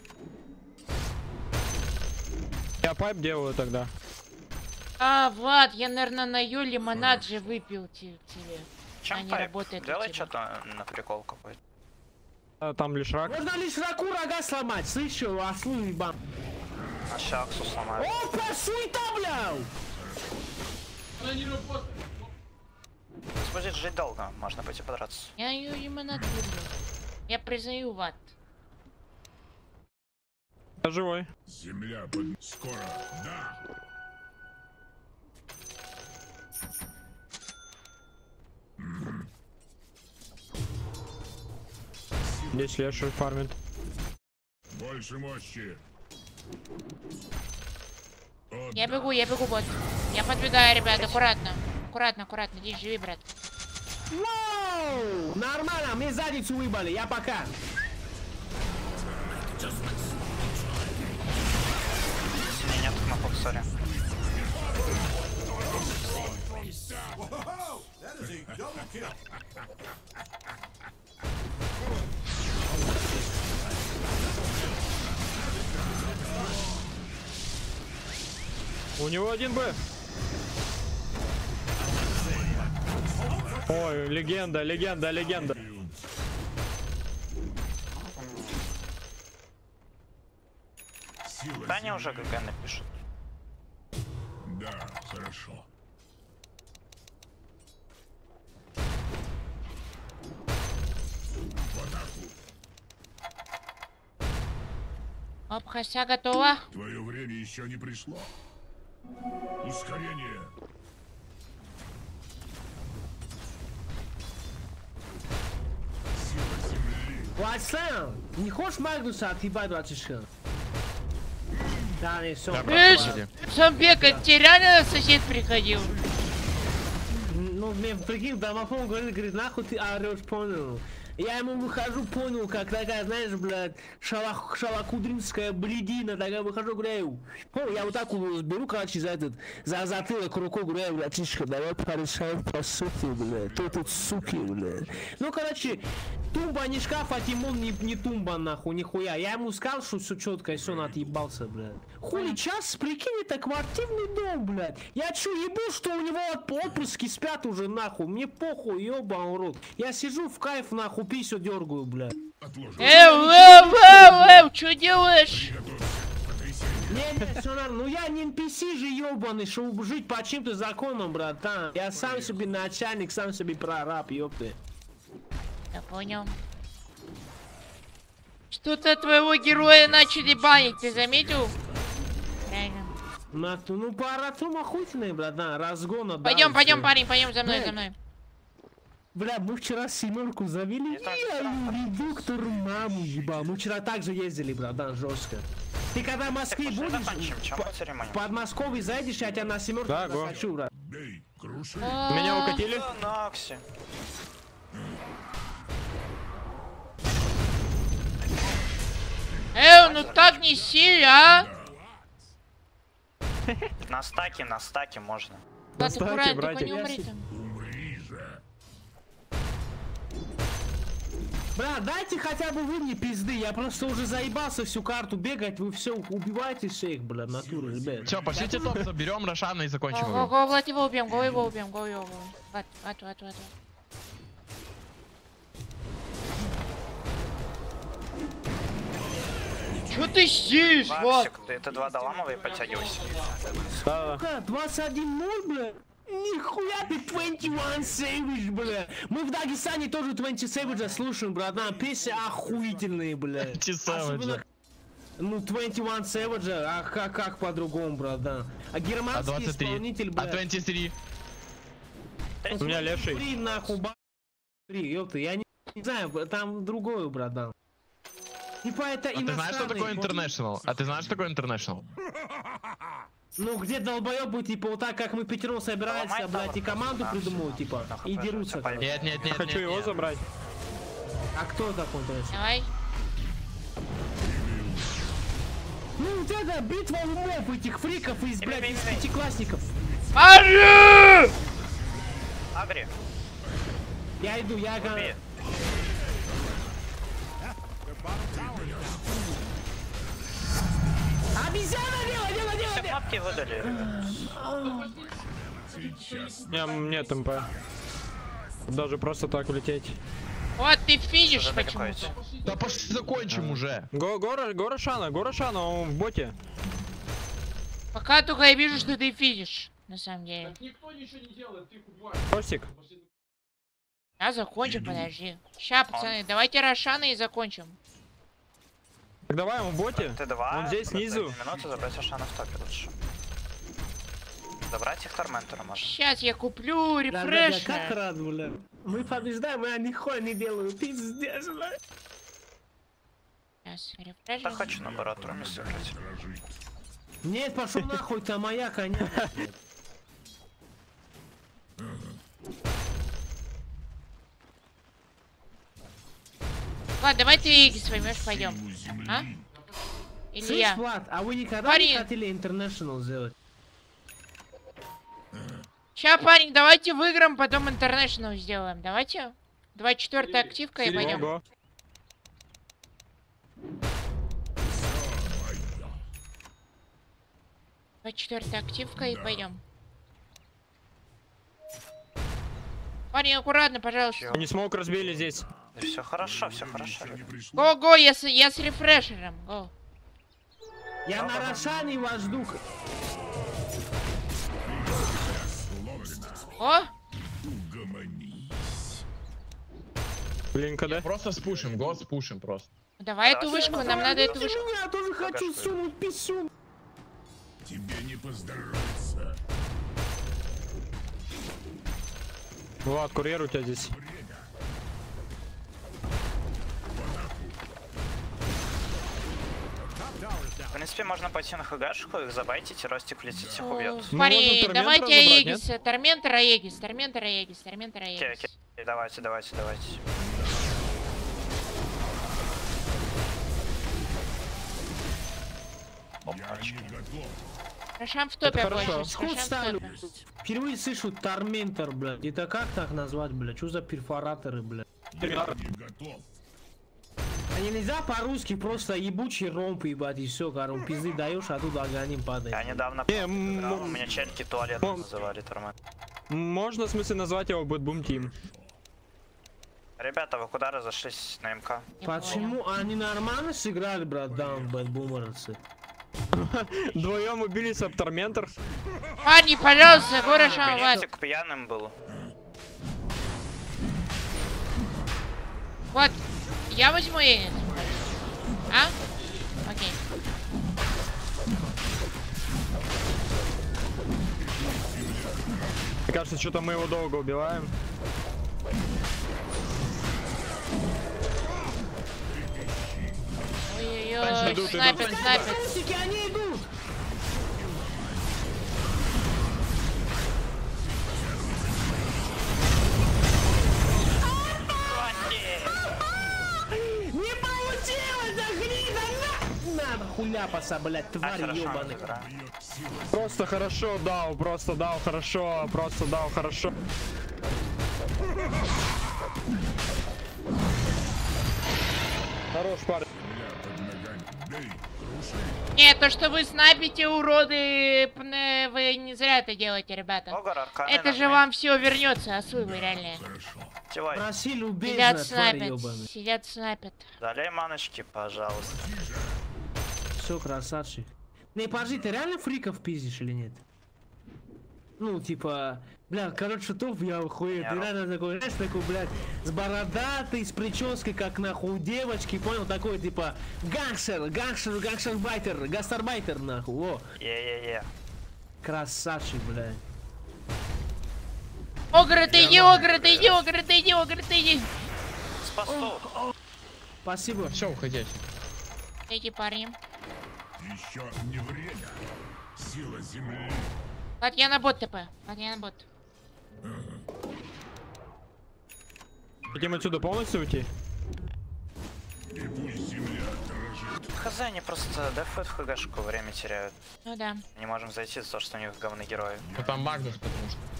Я пайп делаю тогда. А, Влад, я, наверное, на Ю лимонад же выпил те- тебе. Чем А не пайп? работает у Делай тебя. что-то на прикол какой-то. А, там лишь рак. Можно лишь раку рога сломать, слышу, ослу ебам. А сейчас Аксу сломаю. Опа, суета, бля! Она не работает. Будет жить долго, можно пойти подраться. Я Ю лимонад люблю. Я признаю, Влад. Я живой. Земля под... Скоро. Да. Здесь леший фармит. Больше мощи. О, Я да. бегу, я бегу, бот. Я подбегаю, ребят, аккуратно. Аккуратно, аккуратно, здесь живи, брат. Воу! Нормально, мне задницу выебали, я пока. Не, нет кнопок, сори. That is a double kill. У него один Б. Ой, легенда, легенда, легенда. Сила Да они земли. уже ГГ напишут. Да, хорошо. В атаку. Оп, Хася готова. Твое время еще не пришло. Ускорение. Сила земли. Владислав, не хочешь Магнуса отъебать, братишка? Да, не, все. Да, Видишь, Подожди. сам бегать, тебе реально сосед приходил. Ну, мне прикинь, домофон говорит, говорит, нахуй ты орешь, понял? Я ему выхожу, понял, как такая, знаешь, блядь, шалах, шалакудринская блядина, такая выхожу, говорю, понял, я вот так вот беру, короче, за этот, за затылок руку, говорю, братишка, давай порешаем по сути, блядь, ты тут суки, блядь. Ну, короче, тумба не шкаф, а Тимон не, не тумба, нахуй, нихуя. Я ему сказал, что все четко, и все, он отъебался, блядь. Хули час, прикинь, это квартирный дом, блядь. Я чё, ебу, что у него отпрыски спят уже, нахуй, мне похуй, ёбан рот. Я сижу в кайф, нахуй, писю дергаю, блядь. Эу, эу, эу, эу, что делаешь? Не, не, все нормально. Ну я не эн пи си же ебаный, чтобы жить по чьим-то законам, братан. Я сам себе начальник, сам себе прораб, ёпты. Я понял. Что-то твоего героя начали банить, ты заметил? Реально. На, ну пора там охуительный, братан, разгона. Пойдем, пойдем, парень, пойдем за мной, за мной. Бля, мы вчера семерку завели. Я редуктор маму ебал. Мы вчера также ездили, братан, жестко. Ты когда в Москве будешь, в Подмосковье зайдешь, я тебя на семерку да, захочу, брат. Меня укатили? Эй, ну так не сильно, а? На стаке, на стаке можно. Да, ты аккуратно, только не умри там. Бля, дайте хотя бы вы мне пизды, я просто уже заебался всю карту бегать, вы все убиваете всех, бля, натуру, ребят. Все, пошлите топ, заберем Рошана и закончим Го, игру. го, Влад, его убьем, го, его убьем, го, его убьем. Вот, вот, вот, вот. Чё ты сидишь, вот? Ты, ты два доламова и подтягивайся. Сука, двадцать один ноль, бля. Нихуя ты двадцать один Savage, бля. Мы в Дагестане тоже двадцать Savage слушаем, братан. Песни охуительные, бля. Особенно... Ну, двадцать один Savage, а как, как по-другому, братан? А германский а двадцать три. исполнитель, бля. А двадцать три. У меня левший. Три, нахуй, ба... Три, ёпта, я не, не знаю, там другое, братан. Типа это а ты знаешь, что такое вот... International? А ты знаешь, что такое International? Ну, где долбоёбы, типа, вот так, как мы пятером собираемся, блядь, и команду придумывают, типа, и дерутся. Нет, нет, нет, хочу нет, его нет. забрать. А кто такой, то есть? Давай. Ну, вот это битва умов этих фриков из, блядь, из пятиклассников. Арю! Агри. Я иду, я... Убей. Обезьяна, делай, делай, делай! Все кнопки выдали, ребят. Не, нет МП. Даже просто так улететь. Вот ты финиш почему-то. Да пошли закончим уже. Го, гора, гора Шана, гора Шана, он в боте. Пока только я вижу, что ты финиш, на самом деле. Так никто ничего не делает, ты кубай. Костик. Я закончу, подожди. Ща, пацаны, давайте Рошана и закончим. Так давай, он в боте. Ты два. Он здесь снизу. Минуту забрать Рошана в топе лучше. Забрать их Торментора можно. Сейчас я куплю Да, рефреш. да, да, как рад, бля. Мы побеждаем, а нихуя не делаю, пиздец, бля. Сейчас, рефреш. Я хочу наоборот Руми сыграть. Нет, пошел нахуй, там моя коня. Ладно, давай ты Эгис возьмешь, пойдем. А? Или Слышь, я? Влад, а вы никогда Парень. не хотели International сделать? Ща, парень, давайте выиграем, потом International сделаем. Давайте. двадцать четвёртая активка и пойдем. Ого. двадцать четвёртая активка и пойдем. Парень, аккуратно, пожалуйста. Они смог разбили здесь. Все хорошо, все хорошо. Го-го, я с, я с рефрешером. Го. Я на Рошане вас жду. О! Блин, когда? Просто спушим, го спушим просто. Давай эту вышку, нам надо эту вышку. Я тоже хочу сунуть писю. Тебе не поздоровится. Влад, курьер у тебя здесь. В принципе, можно пойти на хгшку, их забайтить, и Ростик летит, всех убьет. Парень, Торментора давайте забрать, Эгис. Торментора Эгис, Торментора Эгис, Торментора Окей, Эгис. окей, давайте, давайте, давайте. Опачки. Рошан в топе Это больше. хорошо. Рошан Скот в ставлю. топе. Впервые слышу Торментор, блядь. Это как так назвать, блядь? Что за перфораторы, блядь? А нельзя по-русски просто ебучий ромб ебать и все, короче, пизды даешь, а тут органим падает. Я недавно Не, играл, у м- меня челики туалет м- называли Тормент. Можно, в смысле, назвать его Bad Boom Team. Ребята, вы куда разошлись на МК? Почему они нормально сыграли, брат, даун, бэтбумерцы? Вдвоем убили Сапторментор. Парни, пожалуйста, го Рошан вас. Билетик пьяным был. Вот, я возьму Энит. А? Окей. Мне кажется, что-то мы его долго убиваем. Ой-ой-ой, Идут, идут. снайпер, снайпер. Они идут! Не получилось, да гнида, на! Надо хуляпаса, блядь, тварь ебаный. Просто хорошо дал, просто дал хорошо, просто дал хорошо. Хорош, парень. Нет, то, что вы снайпите, уроды, пне, вы не зря это делаете, ребята. Огар, арканы Это же нажми. вам все вернется, освы вы реальные. Давай. Проси Сидят любезно, тварь снайпят, ебаный. сидят снайпят. Далее маночки, пожалуйста. Все, красавчик. Не, подожди, ты реально фриков пиздишь или нет? Ну, типа, бля, короче, топ я охуел. Ты реально такой, знаешь, такой, блядь, с бородатой, с прической, как нахуй у девочки, понял? Такой, типа, гангстер, гангстер, гангстер-байтер, гастарбайтер, нахуй, о. Е-е-е. Красавчик, блядь. Огр, ты иди, Огр, ты иди, Огр, ты иди, Огр, ты иди. Спасу. Спасибо. Все, уходить. Иди, парни. Еще не время. Сила земли. Ладно, я на бот ТП. Ладно, я на бот. Хотим отсюда полностью уйти? И пусть земля дрожит. Хз, они просто дефают хгшку, время теряют. Ну да. Не можем зайти за то, что у них говны герои. Ну там Магнус, потому что.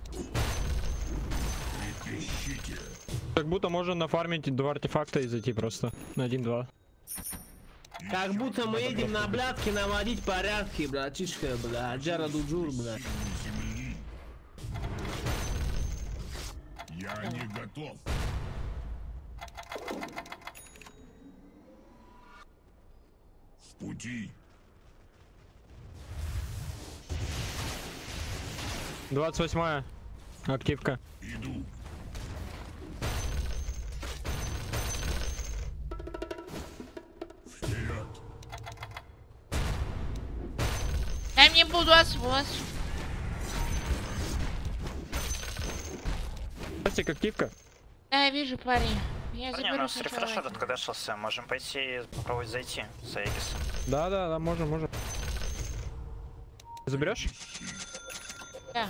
Как будто можно нафармить два артефакта и зайти просто на один-два. Как будто мы едем на блядки наводить порядки, братишка, бля, Джара Дуджур, бля. Я не готов. В пути. двадцать восьмая. Активка. Иду. Вперед. Дай мне буду освоз. Пластик, активка. Да, я вижу, парень. Я Парни, у заберу нас сначала. рефрешер откадешился. Можем пойти и попробовать зайти с Аегисом. Да, да, да, можем, можем. Заберешь? Да.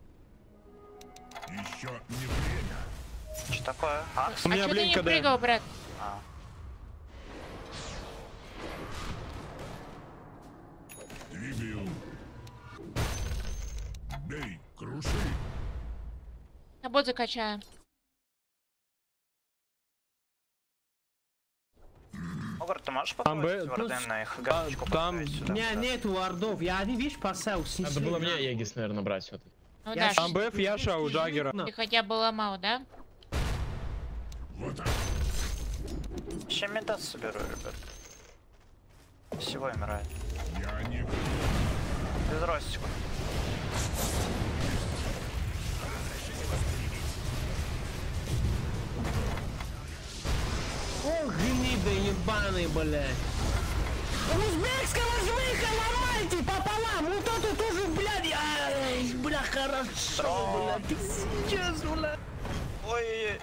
Еще не время. Что такое? А, У А меня чё ты блин не КД. прыгал, брат? а. Двигаю. Бей, круши. На бот закачаю. Огар, ты можешь Там попробовать бы- варден на их хгшку там- поставить У сюда? меня нету вардов, я один, видишь, поставил Надо было мне Егис, наверное, брать все-таки. Ну Я да, щ- Там БФ, Яша у Джаггера. ты хотя бы ломал, да? Вот так. Еще медат соберу, ребят. Всего умирает. Я не готов. Без ростика. О, гнида ебаный, блядь. Узбекского жмыха ломайте пополам, вот это тоже, блядь, ай, бля, хорошо, блядь, сейчас, блядь. Ой-ой-ой.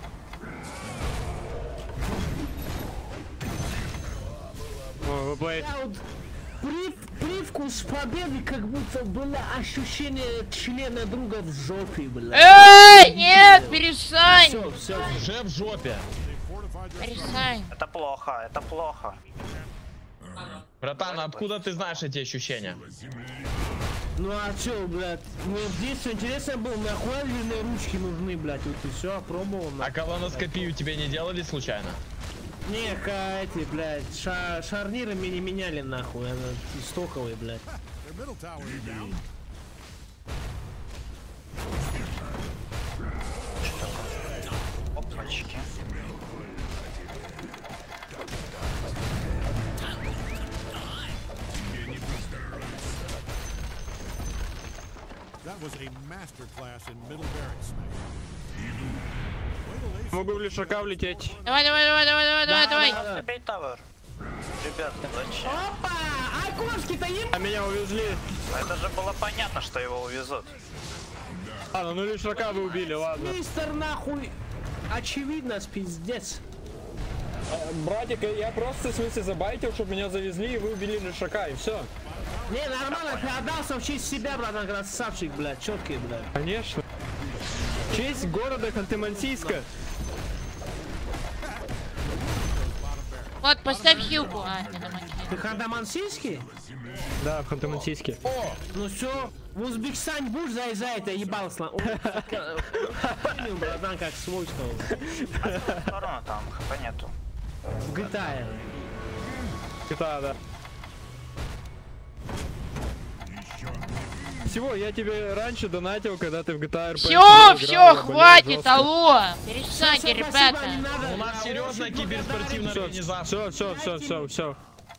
Вы play. Я вот прив- привкус победы, как будто было ощущение члена друга в жопе, блядь. Эй, нет, перестань! Все, все. Уже в жопе. Перестань. Это плохо, это плохо. Братан, откуда ты знаешь эти ощущения? Ну а чё, блядь? Ну здесь интересно было, нахуй длинные ручки нужны, блядь. Вот и все, пробовал. А колоноскопию тебе не делали случайно? Не, эти, блядь, ша шарниры мне не меняли, нахуй. Она стоковые, блядь. Опачки. That was a master class in middle barracks. Могу в лишака влететь. Давай, давай, давай, давай, давай, давай, давай. Бей тавер. Ребята, зачем? Опа! Окошки-то еб... А меня увезли. Это же было понятно, что его увезут. А, ну, ну лишака вы убили, ладно. Мистер, нахуй! Очевидно, пиздец. Братик, я просто, в смысле, забайтил, чтобы меня завезли, и вы убили лишака, и все. Не, нормально, ты отдался в честь себя, братан, красавчик, блядь, четкий, блядь. Конечно. В честь города Ханты-Мансийска. Вот, поставь хилку. А, не на макет. Ты Ханты-Мансийский? Да, в Ханты-Мансийске. О, ну все, в Узбекистане будешь заезжать, я ебал слон. Понял, братан, как свойство. Сторону там, хп нету. В джи ти эй. джи ти эй, да. Всего, я тебе раньше донатил, когда ты в джи ти эй. Все, все, хватит, алло. Перестаньте, ребята. У нас серьезная киберспортивная организация. Все, все, все, все, все.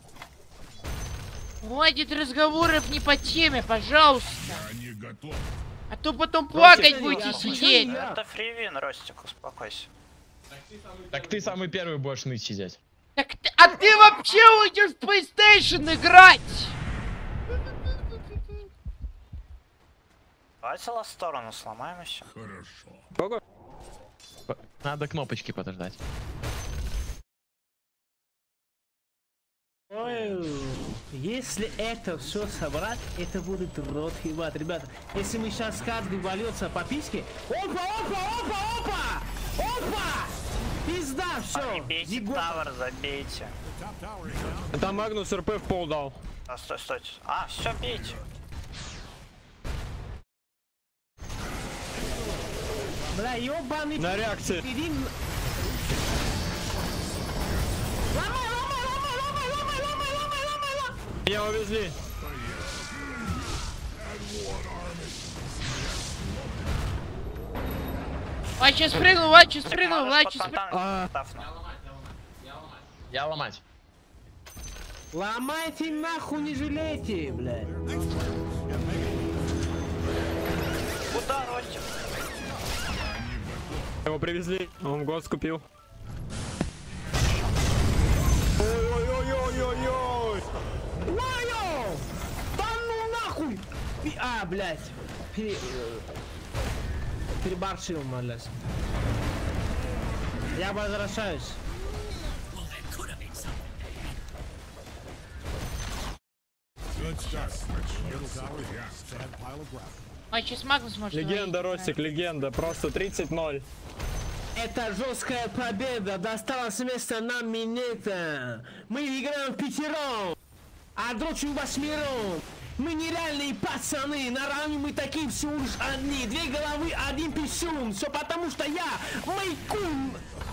Хватит разговоров не по теме, пожалуйста. А то потом плакать будете сидеть. Это фривин, Ростик, успокойся. Так ты самый первый будешь ныть сидеть. Так ты, а ты вообще уйдешь в PlayStation играть? Давайте лast сторону сломаем еще. Ого. Надо кнопочки подождать. Ой, если это все собрать, это будет рот ебать, ребята. Если мы сейчас каждый вольется по письке, опа, опа, опа, опа, опа, пизда, все. Бейте тавер, забейте. Там Магнус РП в пол дал. А, стой, стойте. А, все, бейте. Бля, ебаный. На реакции. Ломай, ломай, ломай, ломай, ломай, ломай, ломай, ломай, ломай. Меня увезли. Влад сейчас прыгнул, Влад сейчас прыгнул, Влад сейчас прыгнул. А. Я ломать. Ломайте нахуй, не жалейте, блядь. Куда, Ростик? Его привезли, он год скупил. Ой-ой-ой-ой-ой-ой! Вайо! Да ну нахуй! Пи- А, блядь. Пере... Переборщил, малясь. Я возвращаюсь. Good start. Middle tower, sad pile of gravel. А сейчас Магнус может. Легенда, Ростик, легенда. Просто тридцать ноль. Это жесткая победа. Досталось место нам минета. Мы играем пятером, а дрочим восьмером. Мы нереальные пацаны. На равне мы такие всего лишь одни. Две головы, один писюн. Все потому что я майкун.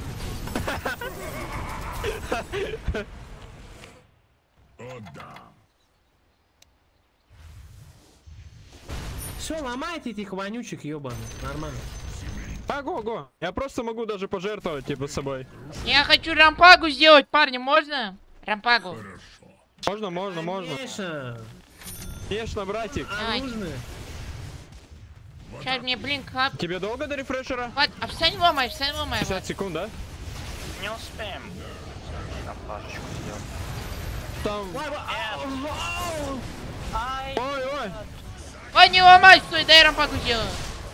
Все, ломайте этих вонючек, ебаных. Нормально. Ого, го. Я просто могу даже пожертвовать, типа, собой. Я хочу рампагу сделать, парни, можно? Рампагу. Можно, можно, можно. Конечно. Конечно, братик. А Давай. нужно? Сейчас мне блин хап. Тебе долго до рефрешера? Влад, а встань ломай, встань ломай. пятьдесят секунд, да? Не успеем. Там парочку сделать. Там... Ай, Ой, ой. Ой, не ломай, стой, дай рампагу сделаю.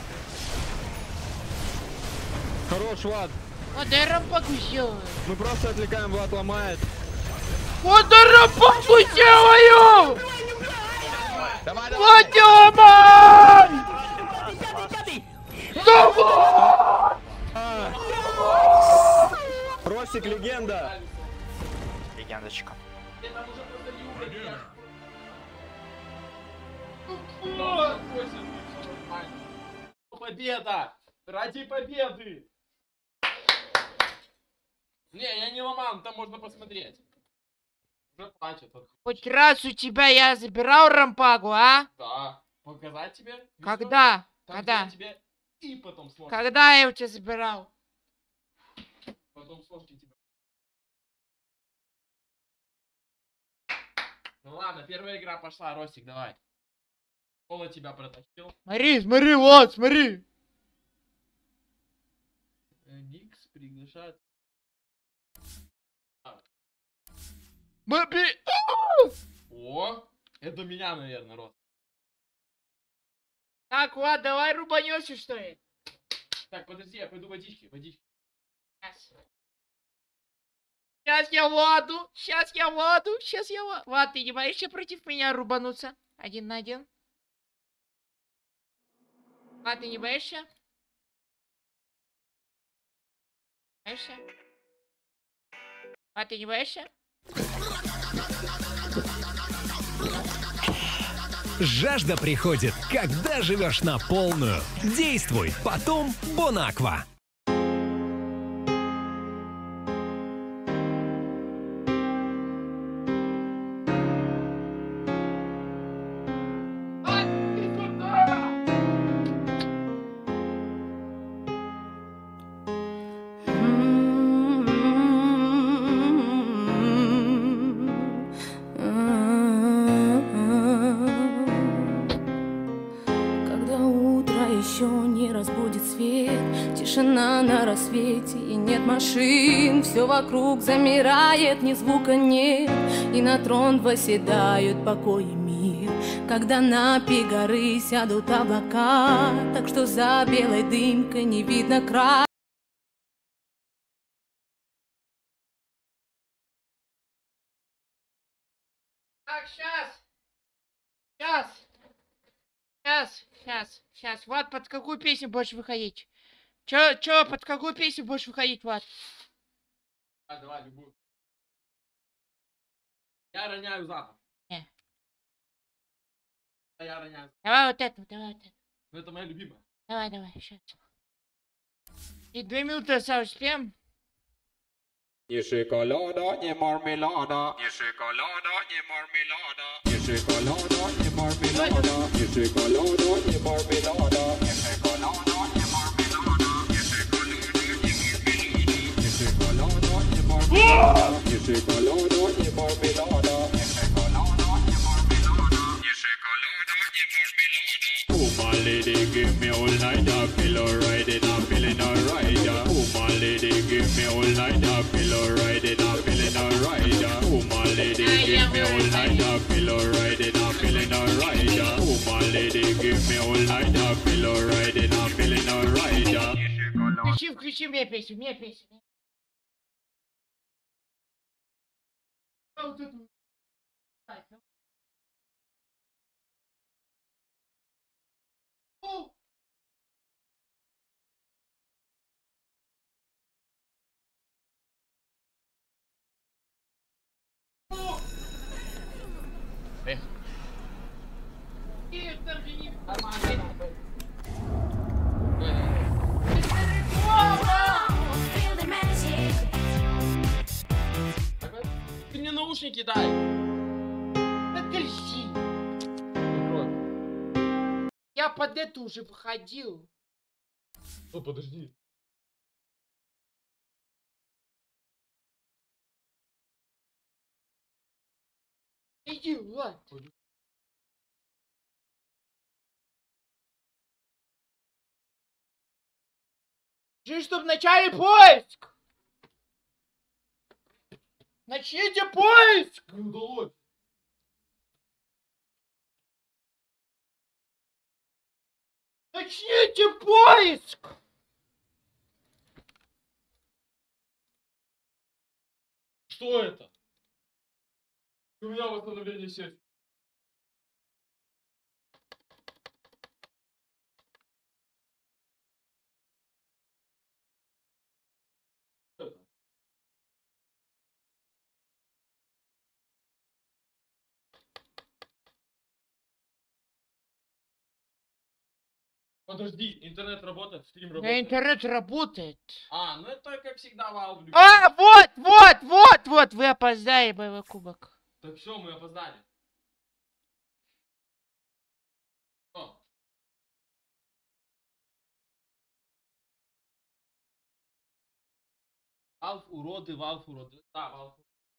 Хорош, Влад. Вот, дай рампагу сделаю. Мы просто отвлекаем, Влад ломает. Вот, дай рампагу сделаю! Давай, давай. Влад, не ломай! Давай! А. Ростик, легенда. легендочка. Победа! Ради победы! Не, я не ломал, там можно посмотреть. Уже плачет. Хоть раз у тебя я забирал рампагу, а? Да. Показать тебе? Когда? Там, Когда? где я тебе и потом сложки. Когда я у тебя забирал? Потом сложки тебе. Ну ладно, первая игра пошла, Ростик, давай. Пола тебя протащил. Смотри, смотри, вот, смотри. Никс приглашает. Моби... О, это меня, наверное, Рост. Так, Влад, давай рубанёшься, что ли? Так, подожди, я пойду водички, водички. Сейчас я Владу, сейчас я Владу, сейчас я Владу. Влад, ты не боишься против меня рубануться? Один на один. Влад, ты не боишься? Боишься? Влад, ты не боишься? Жажда приходит, когда живешь на полную. Действуй, потом Бонаква. Тишина на рассвете, и нет машин. Все вокруг замирает, ни звука нет. И на трон восседают покой и мир. Когда на пик горы сядут облака, так что за белой дымкой не видно края. Так, сейчас. Сейчас. Сейчас, сейчас, сейчас. Влад, под какую песню будешь выходить? Чё, чё, под какую песню будешь выходить, Влад? А, давай, любую. Я роняю запах. Не. А я роняю. Давай вот эту, давай вот эту. Ну это моя любимая. Давай, давай, сейчас. И две минуты осталось, успеем? Ни шоколада, ни мармелада. Ни шоколада, ни мармелада. Ни шоколада, ни мармелада. Ни шоколада, ни мармелада. Ни шоколада, ни мармелада. Ни шоколада, ни мармелада. Ни шоколада, ни мармелада. Ни шоколада, ни мармелада. Ни шоколада, ни мармелада. Oh my lady, give me all night, I feel alright, and I'm feeling alright. Oh my lady, give me all night, I feel alright, and I'm feeling alright. Oh my lady, give me all night, I feel alright, and I'm feeling alright. Oh my lady, give me all night, I feel alright, and I'm feeling alright. Включи, включи мне песню, мне песню. Вот эту. О! О! Эх. Эх, там же не... Ты мне наушники дай. Подожди. Я под эту уже выходил. Ну подожди. Иди, Влад. Жди, чтоб начали поиск. Начните поиск. Не удалось. Начните поиск. Что это? У меня восстановление сети. Подожди, интернет работает, стрим Да работает. интернет работает. А, ну это как всегда Valve. А, вот, вот, вот, вот, вы опоздали, боевой кубок. Так все, мы опоздали. О. Valve уроды, Valve уроды. Да, Valve.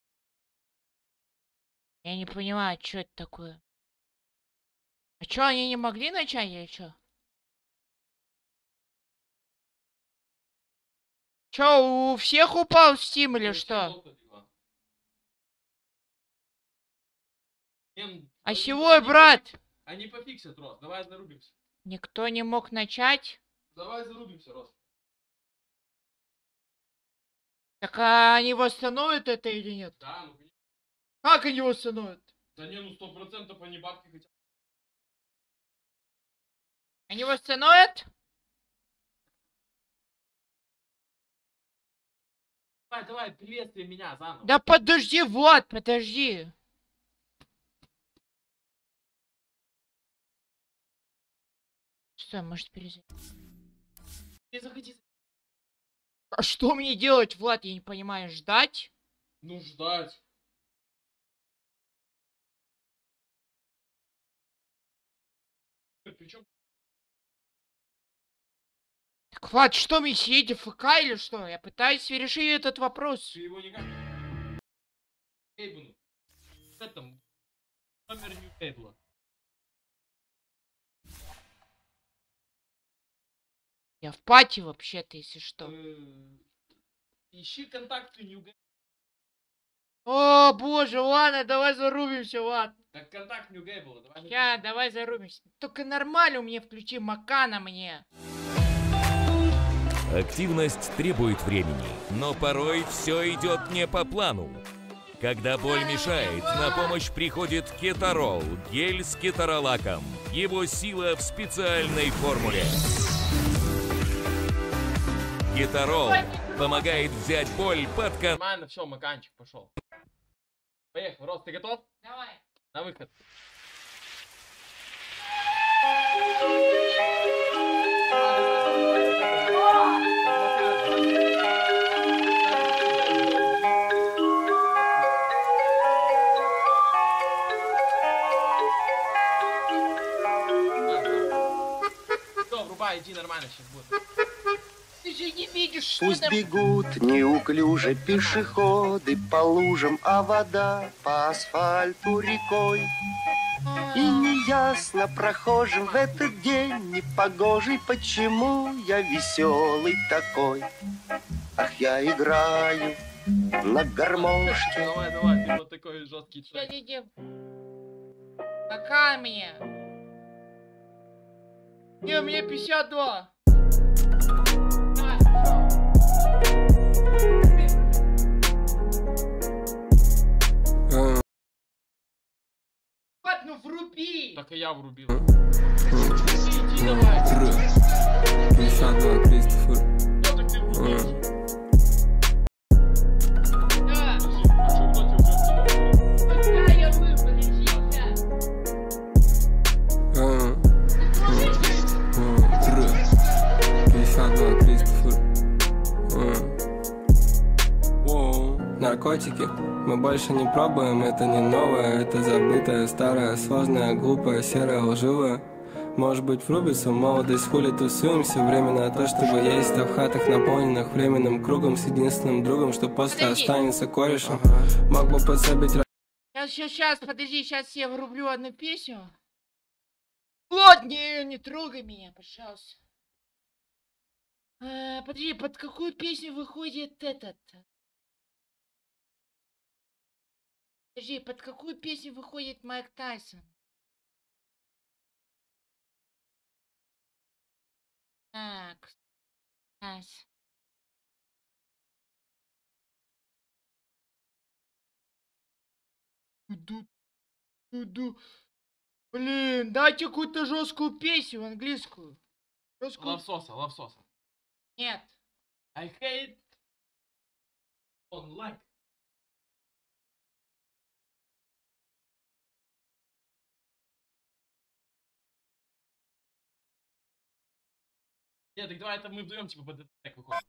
Я не понимаю, что это такое. А чё, они не могли начать или чё? Чё, у всех упал Steam или что? А сего, брат? Они пофиксят, Рос, давай зарубимся. Никто не мог начать? Давай зарубимся, Рос. Так а они восстановят это или нет? Да, ну конечно. Как они восстановят? Да не, ну сто процентов они бабки хотят. Они восстановят? Давай, давай, приветствуй меня заново. Да подожди, Влад, подожди. Что, может перезайти? Ты заходи. А что мне делать, Влад, я не понимаю, ждать? Ну, ждать. Причем... Так, Влад, что мне сидеть в ФК или что? Я пытаюсь решить этот вопрос. Ты его никак... Кейбану. В этом... Номер New Кейбла. Я в пати вообще-то, если что. Ищи контакты New Кейбла. О, боже, ладно, давай зарубимся, ладно. Так контакт New Кейбла, давай. Я, давай зарубимся. Только нормально у меня включи Макана мне. Активность требует времени, но порой все идет не по плану. Когда боль мешает, на помощь приходит кетарол, гель с кетаролаком. Его сила в специальной формуле. Кетарол помогает взять боль под контроль. Нормально, все, Маканчик пошел. Поехали, Рос, ты готов? Давай. На выход. Все, врубай, иди, нормально сейчас будет. Ты же не видишь, что Пусть там... бегут неуклюже пешеходы по лужам, а вода по асфальту рекой. И неясно прохожим в этот день непогожий, почему я веселый такой. Ах, я играю на гармошке. Давай, давай, ты вот такой жесткий человек. Иди. Какая мне? Не, у меня пятьдесят два. Влад, ну вруби! Так и я врубил. Иди давай. пятьдесят два, Кристофер. Ну так ты врубил. Да. А что против жесткого? Пока я выбрал, сейчас. пятьдесят два, Кристофер. Наркотики мы больше не пробуем, это не новое, это забытое, старое, сложное, глупое, серое, лживое. Может быть, врубится молодость, хули тусуемся, время на то, чтобы есть, а в хатах, наполненных временным кругом, с единственным другом, что после Подожди. останется корешем. Мог бы подсобить. Сейчас, сейчас, сейчас, подожди, сейчас я врублю одну песню. Вот, не, не трогай меня, пожалуйста. А, подожди, под какую песню выходит этот? Подожди, под какую песню выходит Майк Тайсон? Так, сейчас. Иду, иду. Блин, дайте какую-то жесткую песню английскую. Жесткую. Лавсоса, лавсоса. Нет. I hate online. Нет, так давай это мы вдвоем типа под так выходим.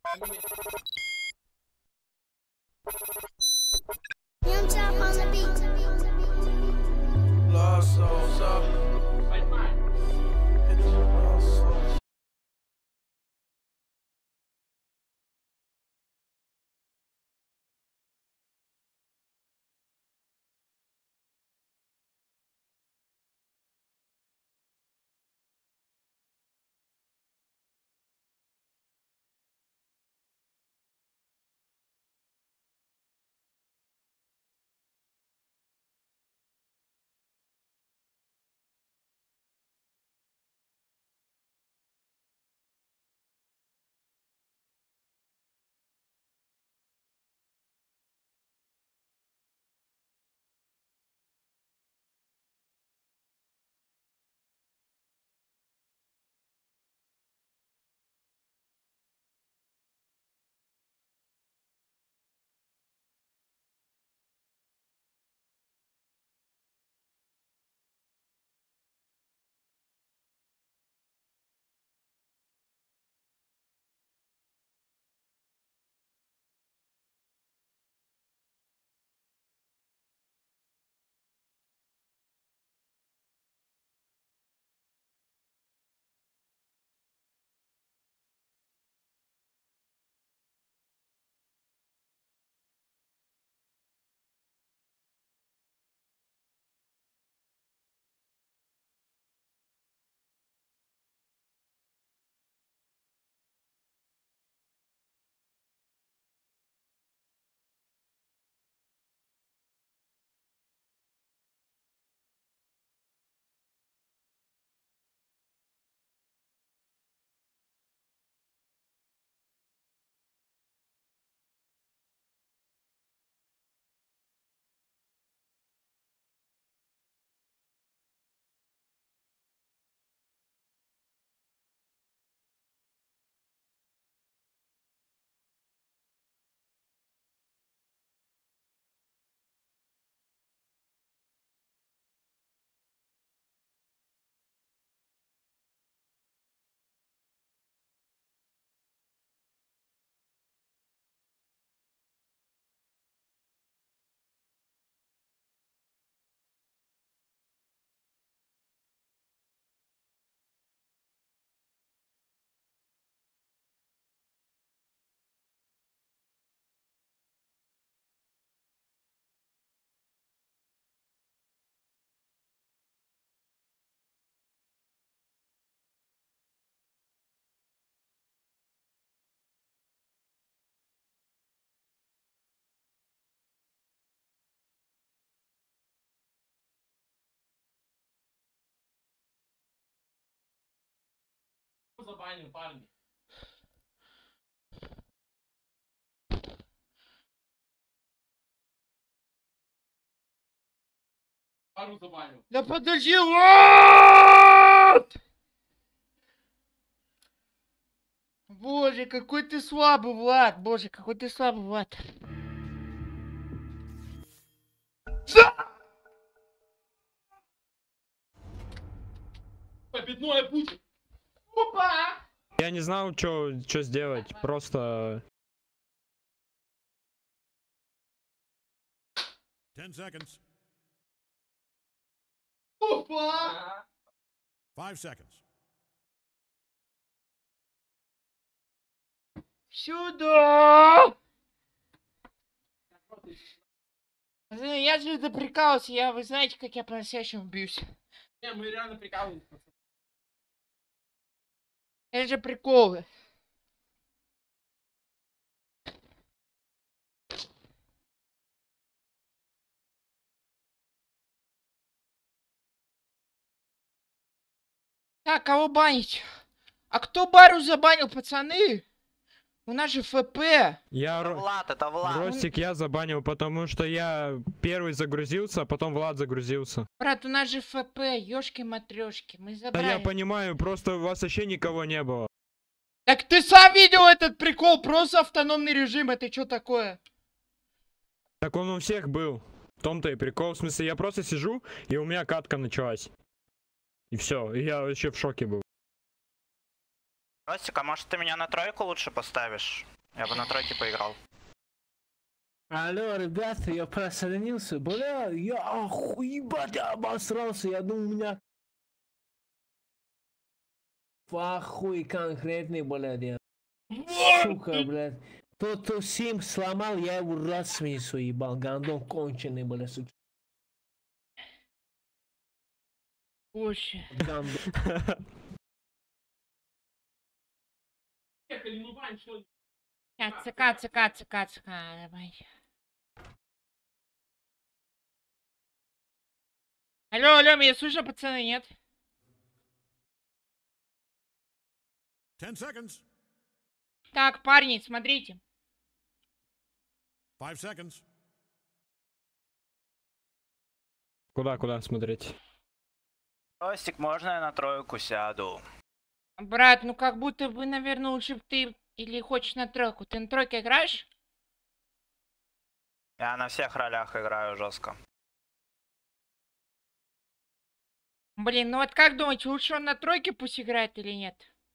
Забанил, парни. Пару забанил. Да подожди, Влад! Боже, какой ты слабый, Влад. Боже, какой ты слабый, Влад. Победное будет. Опа! Я не знал, что сделать. Просто... Ten seconds. Опа! Five seconds. Сюда! Я же это прикалывался, я, вы знаете, как я по-настоящему бьюсь. Не, мы реально прикалываемся. Это же приколы. Так, кого банить? А кто Бару забанил, пацаны? У нас же ФП. Я... Это Влад, это Влад. Ростик я забанил, потому что я первый загрузился, а потом Влад загрузился. Брат, у нас же ФП, ёшки-матрёшки, мы Да забрали. я понимаю, просто у вас вообще никого не было. Так ты сам видел этот прикол, просто автономный режим, это что такое? Так он у всех был. В том-то и прикол. В смысле, я просто сижу, и у меня катка началась. И все, и я вообще в шоке был. Ростик, а может ты меня на тройку лучше поставишь? Я бы на тройке поиграл. Алло, ребята, я присоединился. Бля, я охуебать обосрался. Я думаю, у меня... Похуй конкретный, блядь. Я. Сука, блядь. Тот, кто сим сломал, я его раз смесу ебал. Гандон конченый, блядь. Боже. Каца, каца, каца, каца, давай. Алло, алло, меня слышно, пацаны, нет? Ten seconds. Так, парни, смотрите. Five seconds. Куда, куда смотреть? Ростик, можно я на тройку сяду? Брат, ну как будто бы, наверное, лучше бы ты или хочешь на тройку. Ты на тройке играешь? Я на всех ролях играю жестко. Блин, ну вот как думаете, лучше он на тройке пусть играет или нет?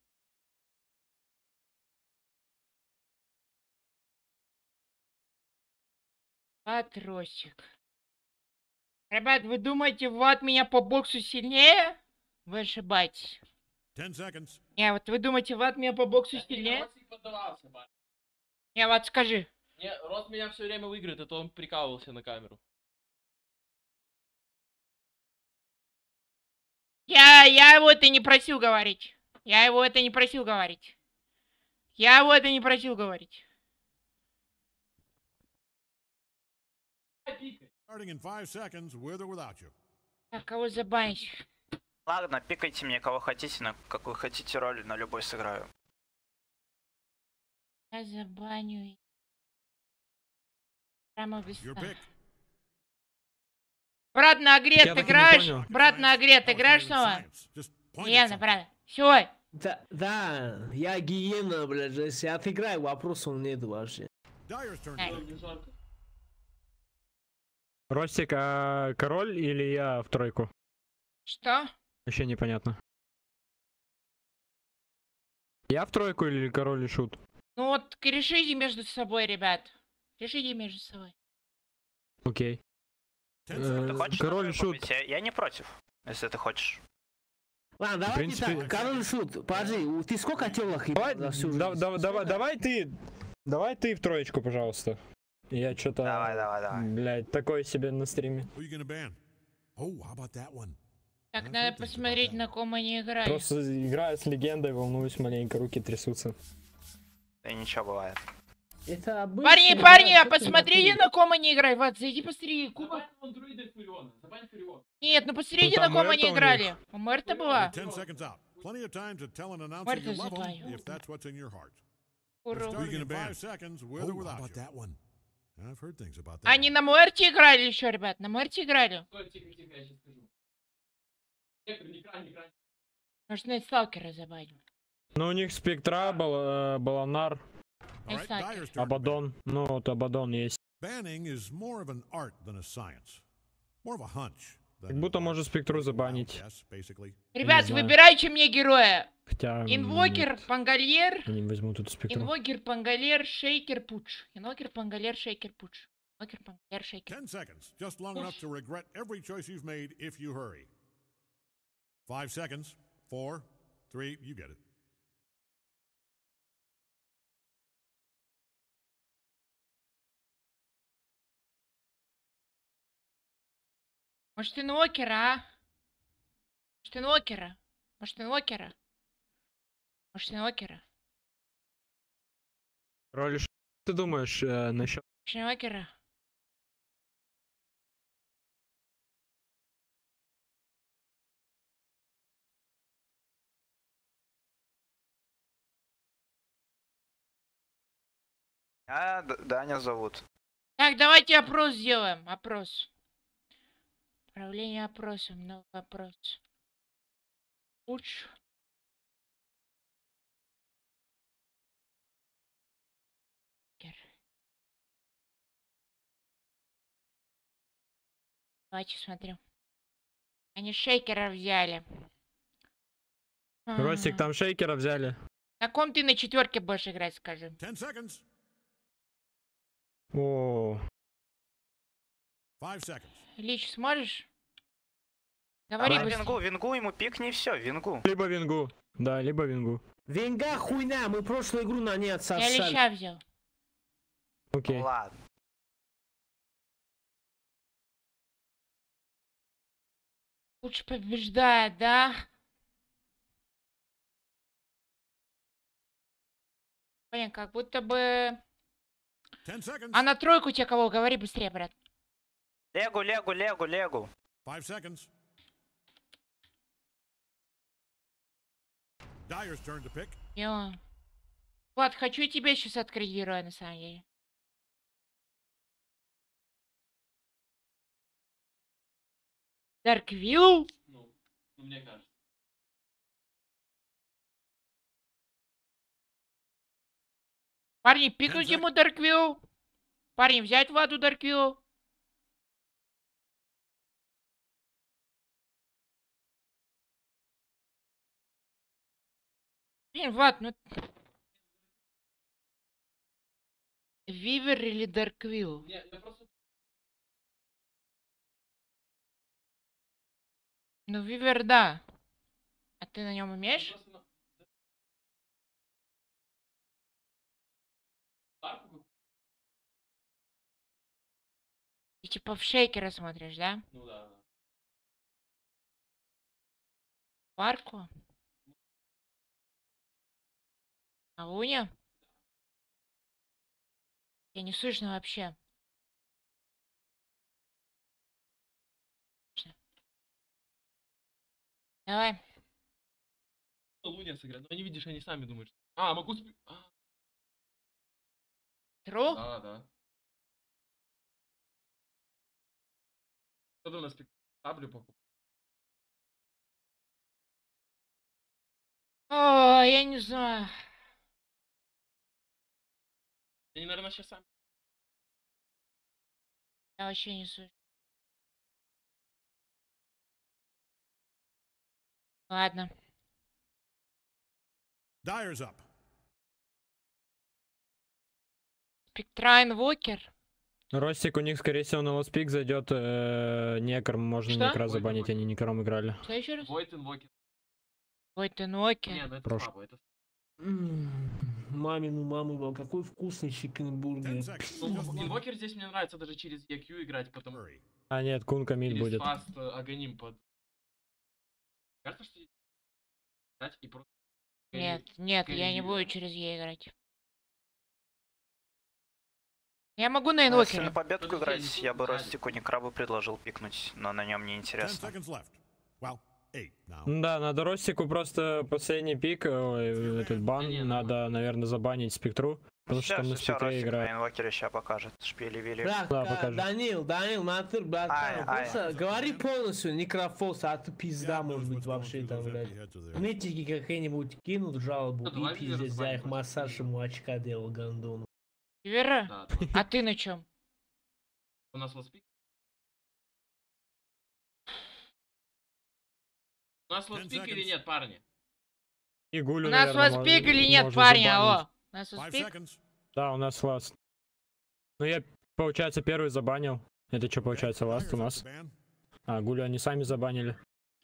Патросик. Ребят, вы думаете, Влад меня по боксу сильнее? Вы ошибаетесь. Ten seconds. Не, вот вы думаете, Влад меня по боксу сильнее? Не, вот скажи. Не, Рот меня все время выиграет, а то он прикалывался на камеру. Я, я его это не просил говорить. Я его это не просил говорить. Я его это не просил говорить. Starting in five seconds, with or without you. Так, кого забанить? Ладно, пикайте мне кого хотите, на какую хотите роль, на любой сыграю. Я забаню. Прямо без ста. Брат, на агре ты играешь? Брат, на агре ты играешь снова? Гиена, брат. Все. Да, да, я гиена, блядь, если отыграю, вопросов нет вообще. Ростик, а король или я в тройку? Что? Вообще непонятно. Я в тройку или король и шут? Ну вот, решите между собой, ребят. Решите между собой. Окей. Ты хочешь король и шут. побить? Я, я не против, если ты хочешь. Ладно, давай принципе... так, король шут, подожди, ты сколько телок давай, да, да, давай, давай ты, давай ты в троечку, пожалуйста. Я что-то, давай, давай, давай. Блядь, такое себе на стриме. Так, надо посмотреть, на ком они играют. Просто играю с легендой, волнуюсь маленько, руки трясутся. Да ничего бывает. Это парни, парни, а посмотрите, на ком они играют. Вот, зайди посмотри, Куба. Нет, ну посмотрите, на ком они играли. У Мэрта была. Мэрта забаню. Они на Мэрте играли еще, ребят, на Мэрте играли. Может, на Сталкера забаним. Ну, у них Спектра, Бал Баланар, Абадон. Ну, вот Абадон есть. Как будто можно Спектру забанить. Ребят, выбирайте мне героя. Хотя... Инвокер, Пангальер. Они возьмут тут Спектру. Инвокер, Пангальер, Шейкер, Пудж. Инвокер, Пангальер, Шейкер, Пудж. Инвокер, Пангальер, Шейкер. Ten seconds, just long enough to regret every choice you've made if you hurry. Five seconds. Four, three, you get it. Может, инвокера, а? Может, инвокера? Может, инвокера? Может, инвокера? Роли, что ты думаешь э, насчет... Может, инвокера? А, Даня зовут. Так, давайте опрос сделаем. Опрос. Управление опросом. Новый опрос. Пудж. Давайте смотрим. Они шейкера взяли. Ростик, там шейкера взяли. На ком ты на четверке будешь играть, скажи? Ten seconds. О, Five seconds. Лич, сможешь? Говори Давай быстрее. вингу, вингу ему пикни и все, вингу. либо вингу. Да, либо вингу. Венга хуйня, мы прошлую игру на ней Я отсосали. лича взял. Окей. Ладно. Лучше побеждает, да? Блин, как будто бы... Ten seconds. А на тройку тебе кого? Говори быстрее, брат. Легу, легу, легу, легу. Five seconds. Dyer's turn to pick. Йо. Влад, хочу тебе сейчас открыть героя, на самом деле. Дарквилл? Ну, ну, мне кажется. Парни, пикнуть ему Дарквилл. Парни, взять Владу Дарквилл. Блин, Влад, ну... Вивер или Дарквилл? Не, я просто... Ну, Вивер, да. А ты на нем умеешь? Просто на- Парку? Ты типа в шейкера смотришь, да? Ну да, да. Парку? А Луня? Я не слышно вообще. Давай. Ну, Луня сыграть. Но они, видишь, они сами думают. что- А, могу спи... А, Тру? да, да. Кто-то у нас пик... Таблю покупал. О, я не знаю. Они, наверное, сейчас сами... Я вообще не слышу. Ладно. Dyer's up. Спектрайн Вокер. Ростик, у них, скорее всего, на лоспик зайдет э, некром. Можно Что? некра забанить, они некром играли. Что еще раз? Войт инвокер. Войтен Вокер. Не, ну это Прош- слабо, это... Мамину маму, вам какой вкусный чикенбургер. Ten seconds. Ну, Just one. инвокер здесь мне нравится даже через и кью играть, потому Hurry. А нет, Кун Камиль через будет. фаст э, агоним под... Кажется, что... играть и просто... Нет, нет, я не Скорее. буду через Е играть. Я могу на Ну, если инвокере. на победку Подожди, играть, не я бы буду Ростику Некрабу предложил пикнуть, но на нем Ten неинтересно. seconds left. Well, eight now. Да, надо Ростику просто последний пик, ой, этот бан, Не, не, надо, наверное, забанить спектру. Потому что Все, там на все, все, спектре Ростик на играет. инвокере сейчас покажет. Шпили-вили. Брат, Да, а, покажи. Данил, Данил, натур, Ай, братан, ай. просто говори полностью, некрофос, а то пизда Yeah, может knows быть what's going вообще through там, those блядь. empty heads of theirs. Мне тики какие-нибудь кинут жалобу Ну, давай и пиздец, Вивера я их забаним массаж ему очка делал, гандону. Вера? Да, да. А ты на чем? У нас лоспик. У нас лоспик или seconds. нет, парни? И Гулю, У нас наверное, лоспик мо- или нет, можно парни? забанить. Алло. У нас Five лоспик? seconds. Да, у нас ласт. Ну я, получается, первый забанил. Это что, получается, ласт у Dyer's up нас? to ban. А, Гулю они сами забанили.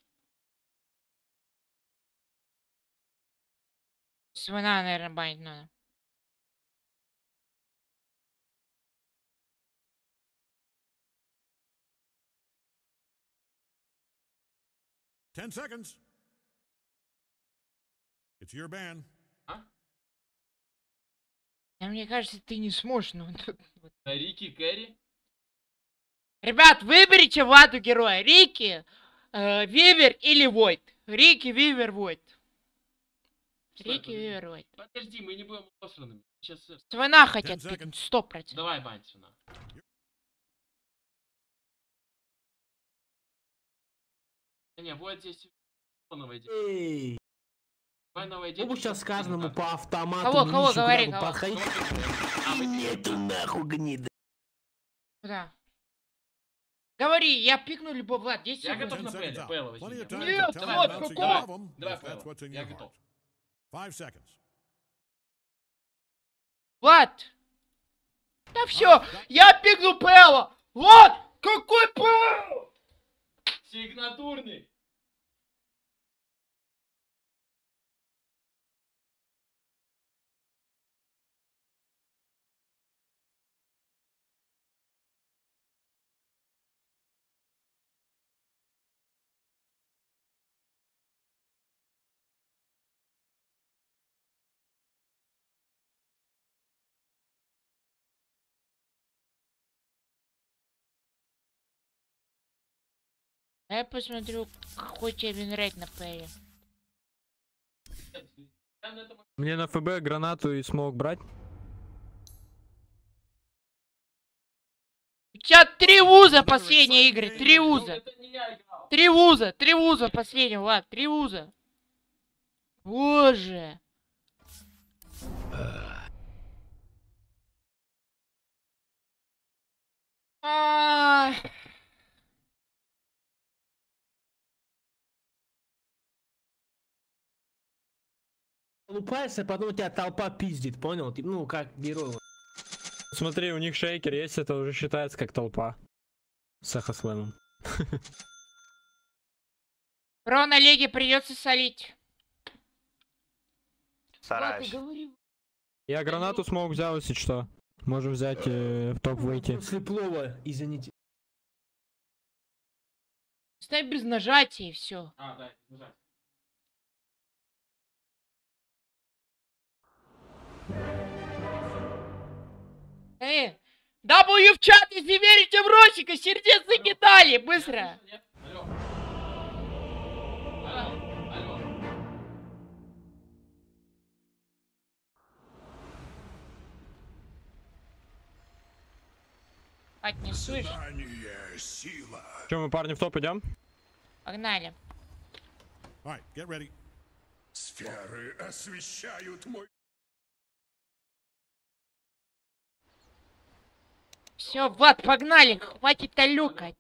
Свина, наверное, банить надо. Ten seconds. It's your ban. А мне кажется, ты не сможешь. Ну, тут- На Рики, Кэрри. Ребят, выберите Владу героя. Рики, э, Вивер или Войт. Рики, Вивер, Войт. Стой, Рики, подожди. Вивер, Войт. Подожди, мы не будем обосранными. Сейчас... Свина хотят Ten пикнуть, seconds. сто процентов. Давай, бань, свина. Да не, Войт здесь... на войде. Эй, Давай на войде. ну сейчас каждому по автомату. Кого, кого, личику говори, нахуй кого? подходить. А, вы- Нету нахуй гнида. Куда? Говори, я пикну любой Влад, десять Я секунд. готов Ten на seconds Пэле. out. Пэла Plenty возьми. of time Нет, to tell вот the announcing какого? above 'em Давай, if that's Пэла. what's in Я your готов. heart. Five seconds. Влад! Да все, я пикну Пэлла! Вот! Какой Пэл! Сигнатурный. А я посмотрю, какой тебе винрейт на Пэле. Мне на ФБ гранату и смог брать. У тебя три вуза последние игры, три вуза. Три вуза, три вуза последние, Влад, три вуза. Боже. А. Лупаешься, потом у тебя толпа пиздит, понял? Ты, ну, как герой. Смотри, у них шейкер есть, это уже считается как толпа. С Эхослэмом. Про на леге придется солить. Стараюсь. Я гранату смог взял, если что. Можем взять э, в топ выйти. Слеплова, извините. Ставь без нажатия и все. А, да, нажать. Э, W в чат, если верите в Росика, сердец закидали, быстро. Отнесуешь? Че, мы, парни, в топ идем? Погнали. All right, get ready. Сферы освещают мой... Все, Влад, погнали, хватит талюкать.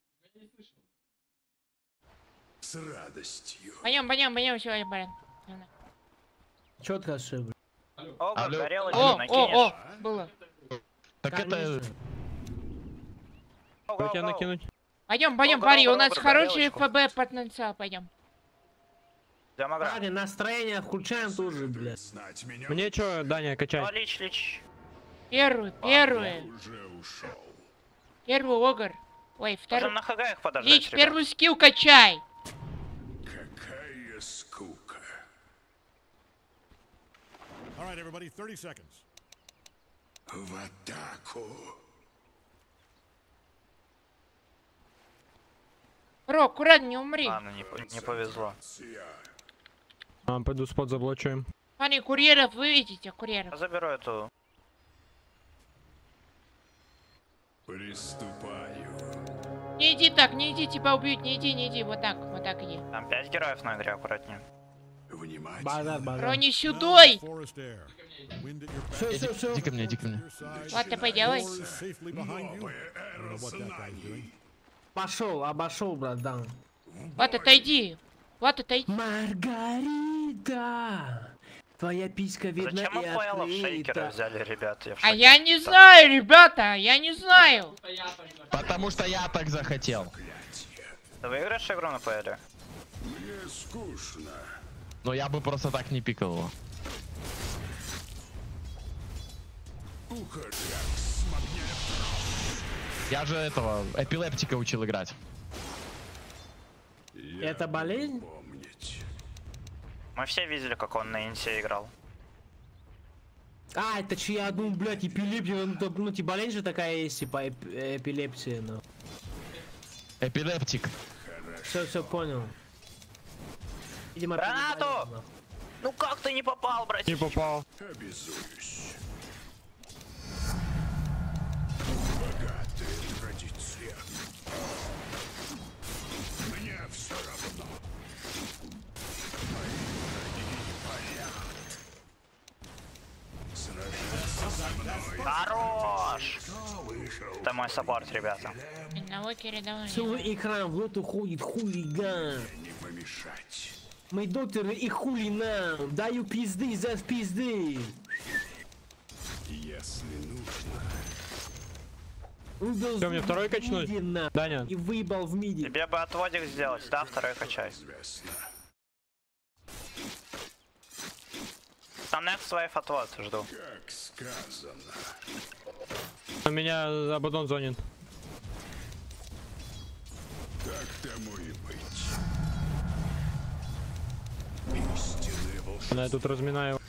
С радостью. Пойдем, пойдем, пойдем, все, блин. Четко ошибка. О, Алло. горело, О, накинешь. о, о, было. Так это... Go, Что go, тебя go. накинуть? Пойдем, пойдем, Го, парни, го, у нас го, хороший горелочку. ФБ потенциал, пойдем. Идем игра. Парни, настроение включаем тоже, блядь. Знать меня Мне что, Даня, О, качать? лич, лич. Первый, первый, уже ушел. первый огр. Ой, Можем второй. на ХГ их подождать, Лич, ребят. первый скилл качай. Какая скука. All right, everybody, thirty seconds. В атаку. Бро, аккуратно, не умри. А, ну не, по- не повезло. А, пойду спот заблочуем. Парни, курьеров вы видите, курьеров. Я заберу эту. Приступаю. Не иди так, не иди, тебя убьют, не иди, не иди, вот так, вот так иди. Там пять героев на игре, аккуратнее. Внимательно. Базар, базар. Бро, не сюдой. Forest Air. Wind at your Все, все, все. Иди ко мне, иди ко мне. side. Вот, ты поделай. War is safely behind you. I don't know what that guy's doing. Пошел, обошел, братан. Вот, отойди. Вот, отойди. Маргарита! Твоя писька видна Зачем мы и Пэлла в шейкеры открыта. взяли, ребят? Я в А шоке. я не знаю, ребята, я не знаю. Потому что я так захотел. Ты выиграешь игру на ПЛ? Мне скучно. Но я бы просто так не пикал его. Уходи с магнитом. Я же этого, эпилептика учил играть. Это болезнь? Помнить. Мы все видели, как он на инте играл. А, это че я думаю, блядь, эпилепсия, ну, то- ну типа болезнь же такая есть, типа эп- эпилепсия, ну. Эпилептик. Все, все понял. Видимо, Гранату! переболел, нахуй. Ну как ты не попал, братья? Не попал. Обязуюсь. Богатые традиции. Мне все равно. Мои враги парят. Сражаться за мной. Хорош! Вышел. Это мой саппорт, ребята. На локере давно не Свой экран в рот уходит хулиган. Не помешать. Мы докторы и хули нам. Даю пизды за пизды. Убил Что, мне второй качнуть? Мидина Даня. И выебал в миди. Тебе бы отводик сделать, да, второй качай. Там next wave отвод жду. Как сказано. У меня Абадон зонит. Так тому и быть. Истинное волшебство Я тут разминаю.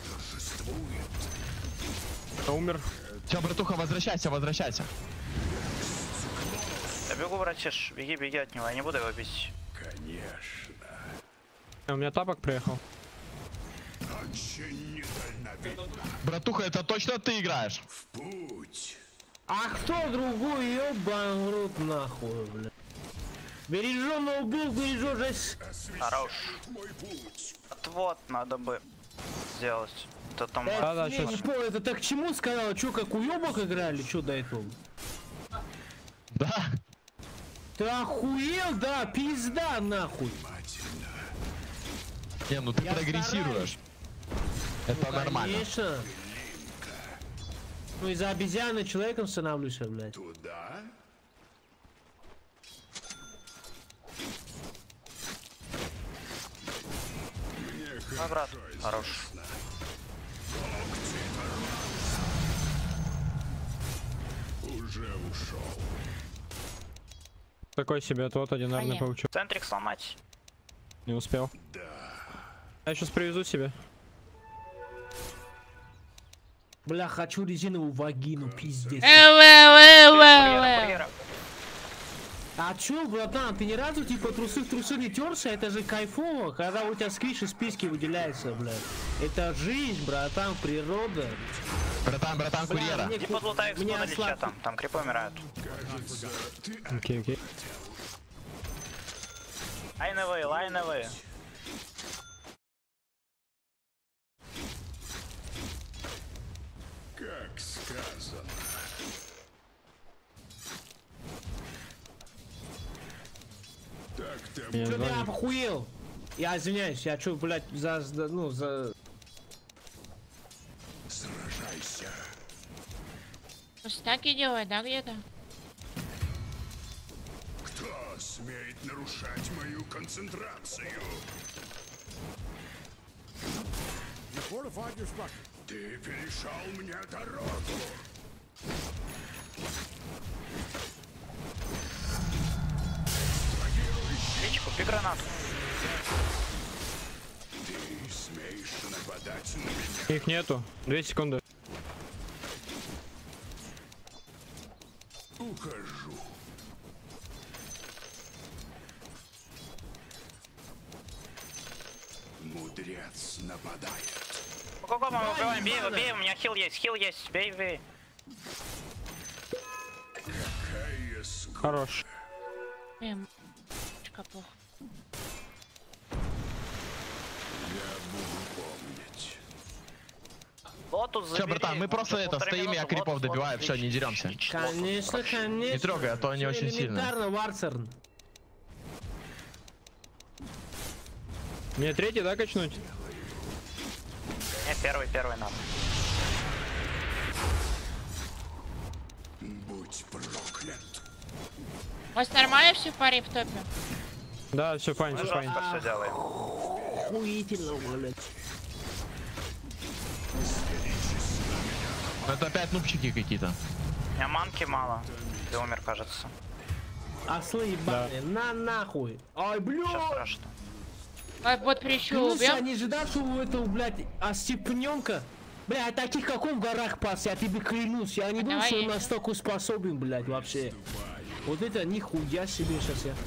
Умер. Все, братуха, возвращайся, возвращайся. Я бегу, братиш, беги, беги от него, я не буду его бить. Конечно. У меня тапок приехал. Очень недальновидно. Братуха, это точно ты играешь? В путь. А кто другой, ёбан в рот нахуй, бля. Бережем ноутбук, бережем жесть. Хорош. Отвод надо бы сделать. Это там... Это, Да, да, не, сейчас. не понял, это так к чему сказала? Чё, как уёбок играли? Чё до этого? Да. Ты охуел, да? Пизда нахуй. Не, ну ты Я прогрессируешь. Это Ну, нормально. Конечно. Ну из-за обезьяны человеком становлюсь, блядь. Туда? Мой брат, хорош. Уже ушел. Такой себе отвод одинарный Понятно. получил. Центрик сломать. Не успел. Я сейчас привезу себе. Бля, хочу резиновую вагину, пиздец. Э, э, э, э, э. А чё, братан, ты ни разу типа трусы в трусы не терся? Это же кайфово, когда у тебя сквиш из списки выделяется, блядь. Это жизнь, братан, природа. Братан, братан, Бля, курьера. мне Не ку- подлутай мне эксплод или ослаб- чё там, там крипы умирают. Окей, окей. Лайновые, лайновые. Как сказано. Так тому. Я Чё ты звоню. охуел? Я извиняюсь, я чё, блядь, за, за- ну, за... Сражайся. Просто так и делай, да, где-то? Кто смеет нарушать мою концентрацию? You fortified your structure. Ты перешел мне дорогу. Личку, купи гранату. Ты смеешь нападать на меня? Их нету. Две секунды. Ухожу. Мудрец нападает. Го-го-го, мы убиваем, бей его, бей его, у меня хил есть, хил есть, бей, бей. Какая скука. Хорош. Эм, чё, плохо. Я буду помнить. Лотус Все, забери. братан, мы просто Уже это полторы стоим, я минуты, крипов Лотус, добиваю, Лотус, все, не лич, деремся. лич, Лотус, Конечно, хорошо. конечно. Не трогай, а то они Всё очень сильные. элементарно, Варцерн. Мне третий, да, качнуть? Не, первый, первый надо. Будь проклят. У вас нормально все парень в топе? Да, все файн, Мы все файн. жестко все делаем. Охуительно, блядь. Это опять нубчики какие-то. У меня манки мало. Ты умер, кажется. Ослы ебаные, на нахуй. Ай, Сейчас блядь. страшно. А вот прищу Клянусь, я убьем. не ожидал, что у этого, блядь, остепненка. Бля, я таких как он в горах пас, я тебе клянусь. Я не думал, Давай что он еще. настолько способен, блядь, вообще. Вот это нихуя себе сейчас я.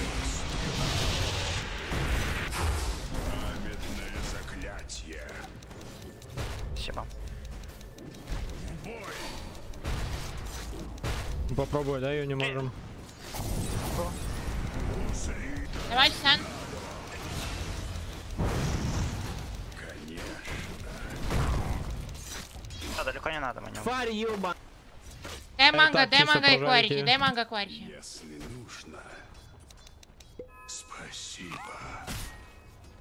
Памятное заклятие. Спасибо. Попробуй, да, ее не можем. Давай, Сан. А, далеко не надо, мы не Фари, ёба. Дай манго, так, дай чисто манго и пожарите. кварики, дай манго кварики. Если нужно. Спасибо.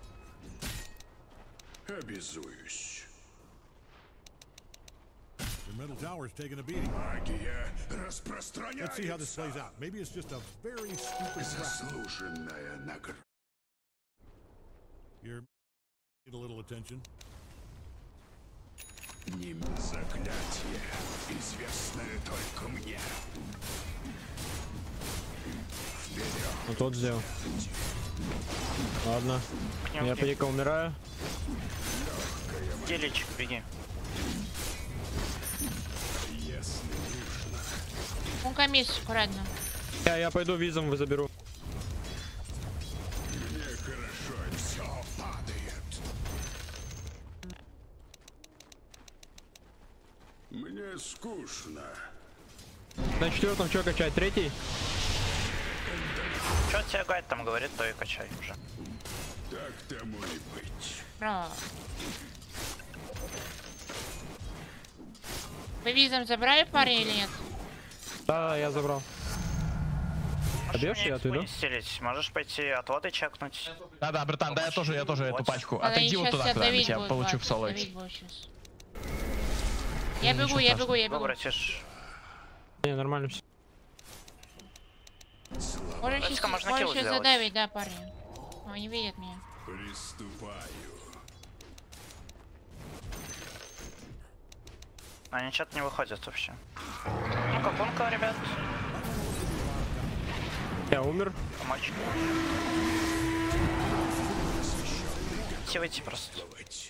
Обязуюсь. The middle tower's taking a beating. Let's see how this plays out. Maybe it's just a very stupid trap. You're need a little attention. Заклятие, известное только мне. Ну тот сделал. Ладно. Я по умираю. Деличек, беги. Он комисс, аккуратно. Я, я пойду визом заберу. Нехорошо, все падает. Мне скучно. На четвертом что качать? Третий? Что тебе гайд там говорит, то и качай уже. Так тому и быть. Браво. Вы визом забрали парень или нет? Да, я забрал. Объешь, я отойду? Стелить. Можешь пойти отводы чекнуть. Да-да, братан, да я тоже, я тоже эту пачку. Она Отойди вот туда, куда я будут, получу в соло. Я бегу, я бегу, я бегу. Братиш. Не, нормально все. Можешь сейчас, можно можешь килл сейчас сделать. задавить, да, парни? О, не видят меня. Приступаю. Они что-то не выходят вообще. Ну капунка, ребят. Я умер. Помочь. Все выйти просто.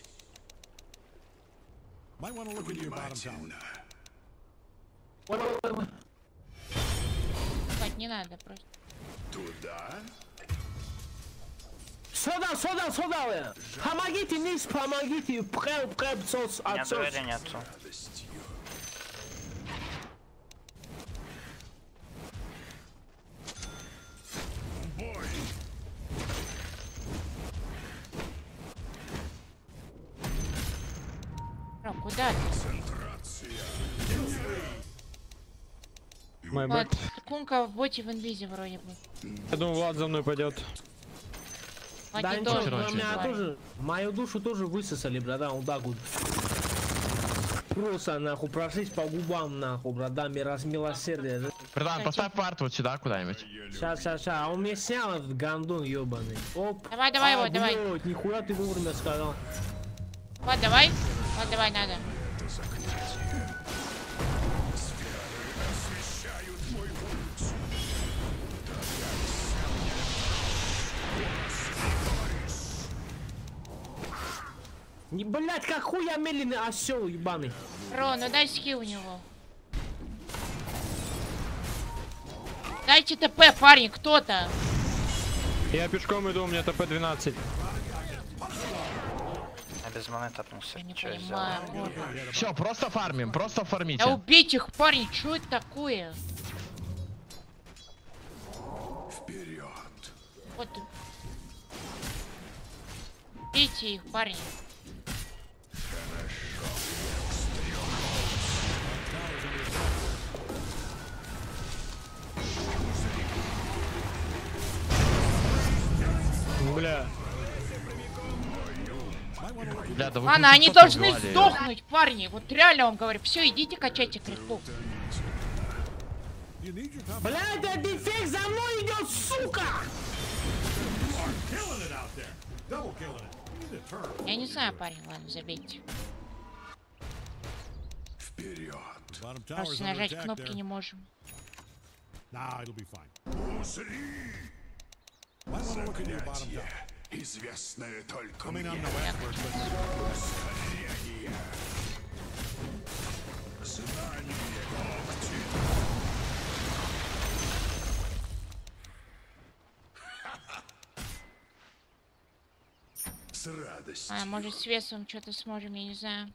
Спать не надо просто. Туда? Сюда, сюда, сюда! Помогите, низ, помогите! Прям, прям, сос, У меня отсос. двери нету. Бро, куда ты? Мой Вот, бэк. Кунка в боте в инвизе вроде бы. Я думаю, Влад за мной пойдет. Влад Да не ничего, должен меня быть. тоже, мою душу тоже высосали, братан, вот так вот. Просто, нахуй, прошлись по губам, нахуй, братан, раз милосердие. Братан, поставь парт вот сюда куда-нибудь. Сейчас, сейчас, сейчас, а он мне снял этот гандон ебаный. Оп. Давай, давай а, его, давай. блядь, нихуя ты вовремя сказал. Влад, давай. Влад, давай, надо. Не, блядь, как хуя медленный осел ебаный. Ро, ну дай скилл у него. Дайте ТП, парень, кто-то. Я пешком иду, у меня ТП двенадцать. Я без маны топнулся. Не Что я понимаю, сделал? Все, просто фармим, просто фармите. Да убить их, парень, что это такое? Вперед. Вот. Бейте их, парень. Бля. Бля, да вы Ладно, тут они что должны позвали? сдохнуть, парни. Вот реально вам говорю. Все, идите качайте крипу. Блядь, этот дефект за мной идет, сука! Я не знаю, парень, ладно, забейте. Вперед. Просто нажать кнопки не можем. Nah, it'll be fine. Заклятие, известное только мне. Ускорение. Знание когти. С радостью. А, может, с весом что-то сможем, я не знаю.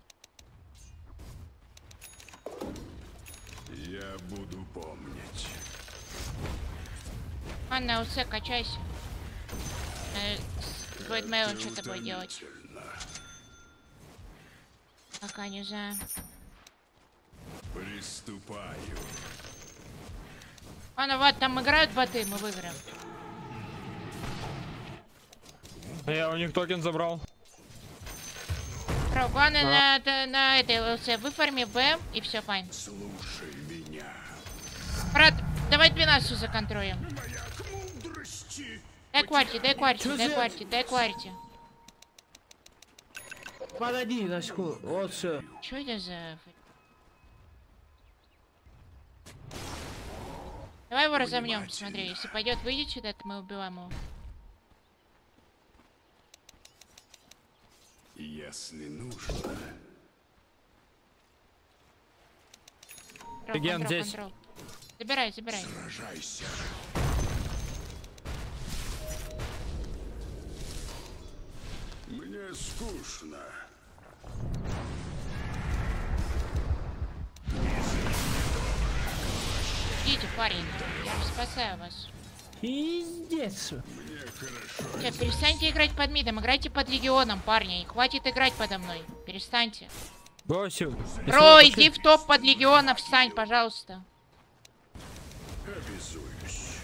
Я буду помнить. А, на УС качайся. Э, с Voidmail что тобой делать? Пока не знаю. Приступаю. А, ну вот, там играют боты, мы выиграем. Я у них токен забрал. Бро, Бро, главное на, на, на этой ЛС выформи Б и все, файн. Слушай меня. Брат, давай двенадцать законтроим. Дай кварти, дай кварти, дай кварти, дай кварти. Подойди на секунду. Вот все. Что это за... Давай его разомнем, смотри, если пойдет, выйдет сюда, то мы убиваем его. Если нужно. Контрол, контрол, здесь. Контрол. Забирай, забирай. Сражайся. Мне скучно. Идите, парень, я же спасаю вас. Пиздец. Че, перестаньте играть под мидом, играйте под легионом, парни. И хватит играть подо мной. Перестаньте. Бросил. Бро, иди в топ под легиона, встань, пожалуйста. Обязуюсь.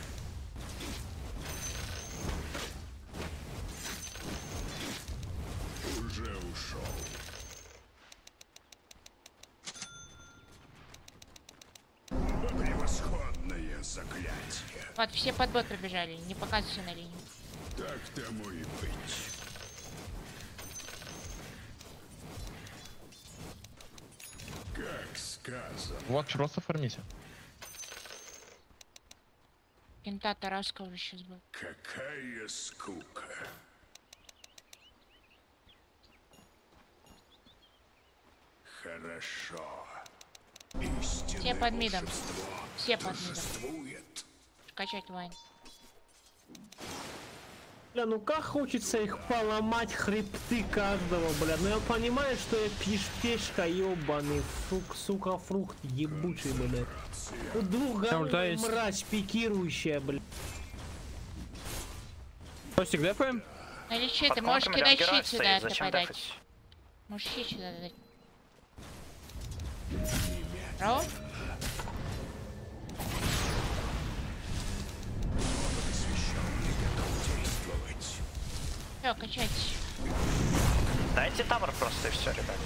Уже ушел. Превосходное заклятие. Вот, все под бот побежали, не показывайся на линию. Так тому и быть. Как сказано. Вот, просто формите. Кента Тараска уже сейчас был. Какая скука. Хорошо. Истинное Все под мидом. волшебство Все под мидом. торжествует. Качать вайн. Бля, ну как хочется их поломать, хребты каждого, бля. Ну я понимаю, что я пиш-пешка ебаный, фрук, сука, фрукт ебучий, бля. У двух голов мразь пикирующая, бля. Костик, дэпаем? Ну или что, ты можешь кидать щит сюда, это подать. Можешь щит сюда дать. Бро? Все, качайтесь. Дайте тавр просто и все, ребят.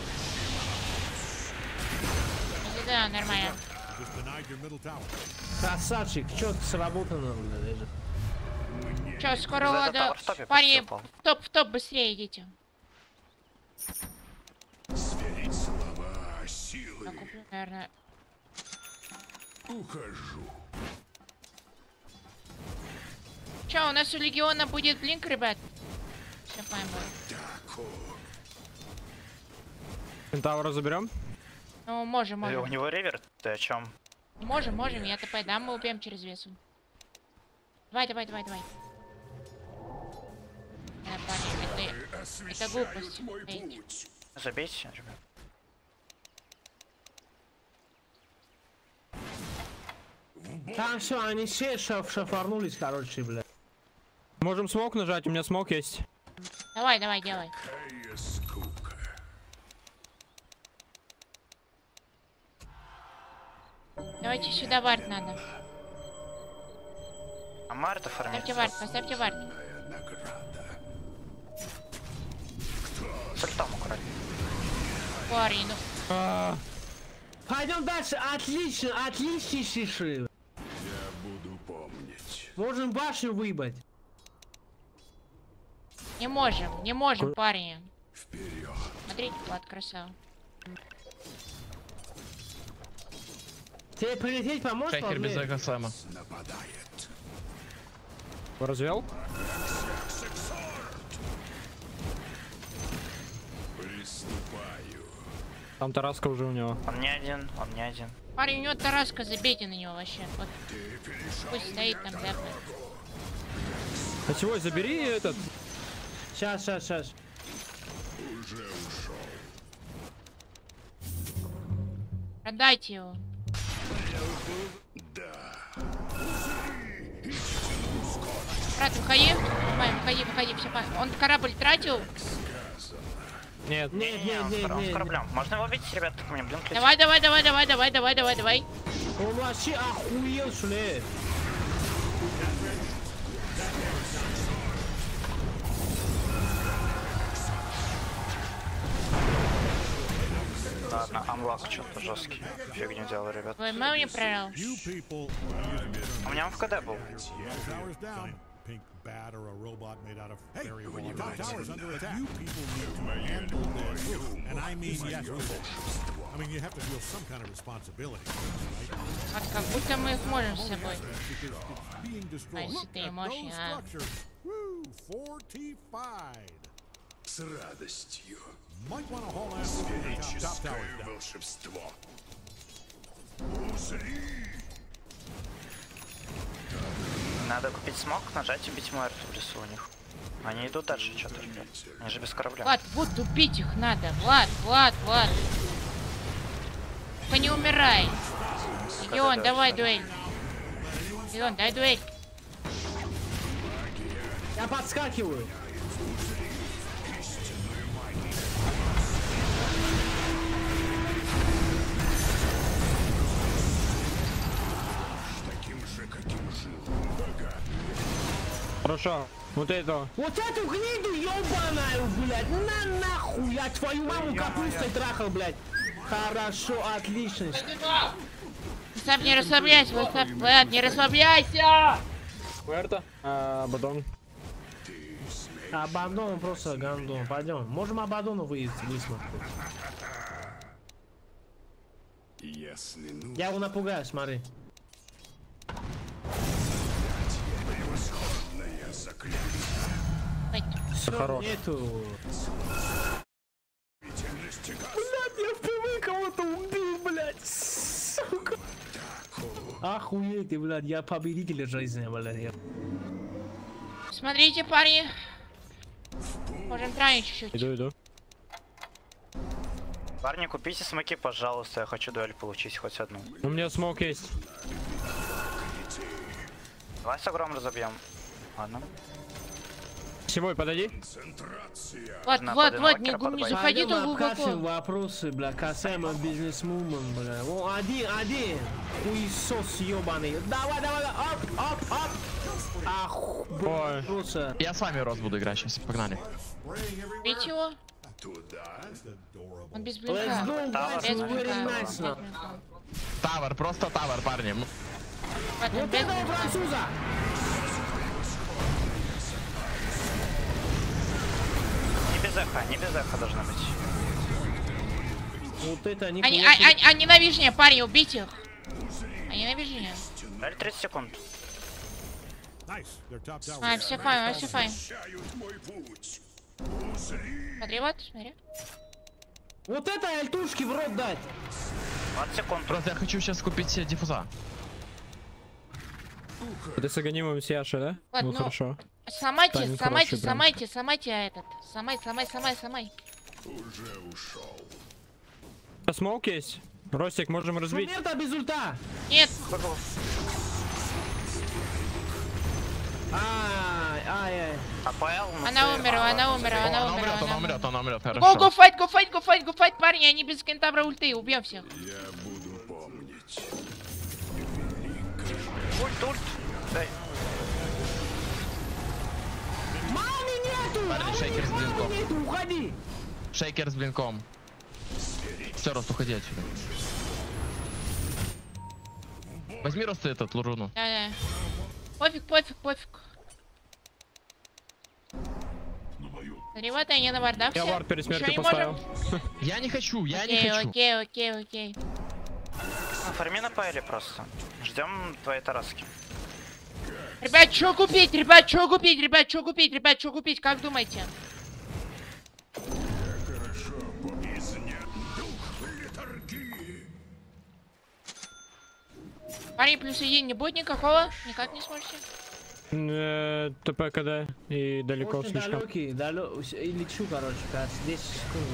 Да, нормально. Красавчик, четко сработано, бля, даже. Че, скоро ладно. Парни, в топ, в топ, быстрее идите. Сверить слова силы. Я куплю, наверное. Ухожу. Че, у нас у легиона будет блинк, ребят? Все пойму. Кентавра заберем? Ну, можем, можем. У него ривер, ты о чем? Можем, можем, я ТП дам, мы убьем через весу. Давай, давай, давай, давай. Да, парни, это, это глупость. Эй. Забейте, ребят. Там все, они все шаф шафарнулись, короче, бля. Можем смок нажать, у меня смок есть. Давай, давай, делай. Какая скука. Давайте сюда вард надо. А Марта формирует. Поставьте вард, поставьте вард. С ультом украли. Парень, ну. А... Пойдем дальше, отлично, отличнейший. Я буду помнить. Можем башню выебать. Не можем, не можем, парни. Вперед. Смотрите, Влад, красава. Тебе прилететь поможешь? Шахер без экосама. Нападает. Развел? Приступаю. Там Тараска уже у него. Он не один, он не один. Парень, у него Тараска, забейте на него вообще. Вот. Пусть стоит там, да. А чего, забери этот. Сейчас, сейчас, сейчас. Уже ушел. Продайте его. Да. Брат, выходи. Давай, выходи, выходи, все, он корабль тратил. Нет, нет, нет, он нет, с кор- он с нет. кораблем. Можно его видеть, ребят, ко мне, блин, летит. Давай, давай, давай, давай, давай, давай, давай, давай. Он вообще охуел, что ли? Ладно, амлак что-то жесткий. Фигню делал, ребят. Ой, мама не прорал. У меня он в КД был. Pink bat or a robot made out of fairy water. Top tower's under attack. You people need to handle this, and I mean yesterday. I mean, you have to feel some kind of responsibility. А как будто мы их можем с собой. А если ты не можешь, а... С радостью. Might want to haul ass over the top, top tower волшебство. Надо купить смог, нажать и бить Муэрту в лесу у них. Они идут дальше что-то, ребят. Они же без корабля. Влад, вот убить их надо. Влад, Влад, Влад. Только не умирай. Легион, давай дуэль. Легион, дай дуэль. Я подскакиваю. Хорошо. Вот это. Вот эту гниду ебаную, блядь. На нахуй. Я твою маму капустой трахал, блядь. Хорошо, отлично. Васап, не расслабляйся, Васап, Влад, не расслабляйся! Муэрта. А, Абадон. Абадон просто гандон. Пойдем. Можем Абадону высмотреть. Я его напугаю, смотри. Хорош. Нету. Блядь, я впервые кого-то убил, блядь. Сука. Охуеть, блядь, я победитель жизни, блядь. Смотрите, парни. Можем транить чуть-чуть. Иду, иду. Парни, купите смоки, пожалуйста. Я хочу дуэль получить хоть одну. У меня смок есть. Давай с огром разобьем. Ладно. Севой, подойди. Вот, вот, вот, не, не заходи тут глубоко. Вопросы, бля, касаемо бизнес-мумен, бля. О, один, один. Хуесос ебаный. Давай, давай, оп, оп, оп. Ах, Ой. Я с вами, Рос, буду играть сейчас. Погнали. Бить его. Он без блинка. Без блинка. Тавер, просто тавер, парни. Вот этого француза. Не без эха, не без эха должна быть. Вот это они... Они, они, они, они навижнее, парни, убить их. Они навижнее. Дали тридцать секунд. А, все файн, все файн. Смотри, вот, смотри. Вот это альтушки в рот дать. двадцать секунд. Просто я хочу сейчас купить себе диффуза. Ты с Аганимом с Яшей, да? Ладно, ну, ну, хорошо. Самайте, Тайминг самайте, хороший, прям. самайте, самайте этот. Самай, самай, самай, самай. Уже ушел. А смоук есть? Ростик, можем разбить. Нет, без ульта. Нет. Ай, ай, ай. АПЛ. Она умерла, она умерла, она Она умерла. умрет, она умрет, она умрет, Го, хорошо. го файт, го файт, го файт, го файт, парни, они без кентавра ульты, убьем всех. Я буду помнить. Ульт, ульт. Дай. Маны нету! Парни, шейкер с блинком. Нету, уходи! Шейкер с блинком. Все, Рост, уходи отсюда. Возьми, Рост, этот, Луруну. Да, да. Пофиг, пофиг, пофиг. Ребята, они на вардах Я все. вард перед смертью Еще не поставил. можем? Я не хочу, я окей, не хочу. Окей, окей, окей. Форми на пэле просто. Ждем твоей тараски. Ребят, что купить? Ребят, что купить? Ребят, что купить? Ребят, что купить? Как думаете? Парни, плюс один не будет никакого? Никак не сможете? Э, ТП КД и далеко Очень слишком. далекий, далё... и лечу, короче, как десять секунд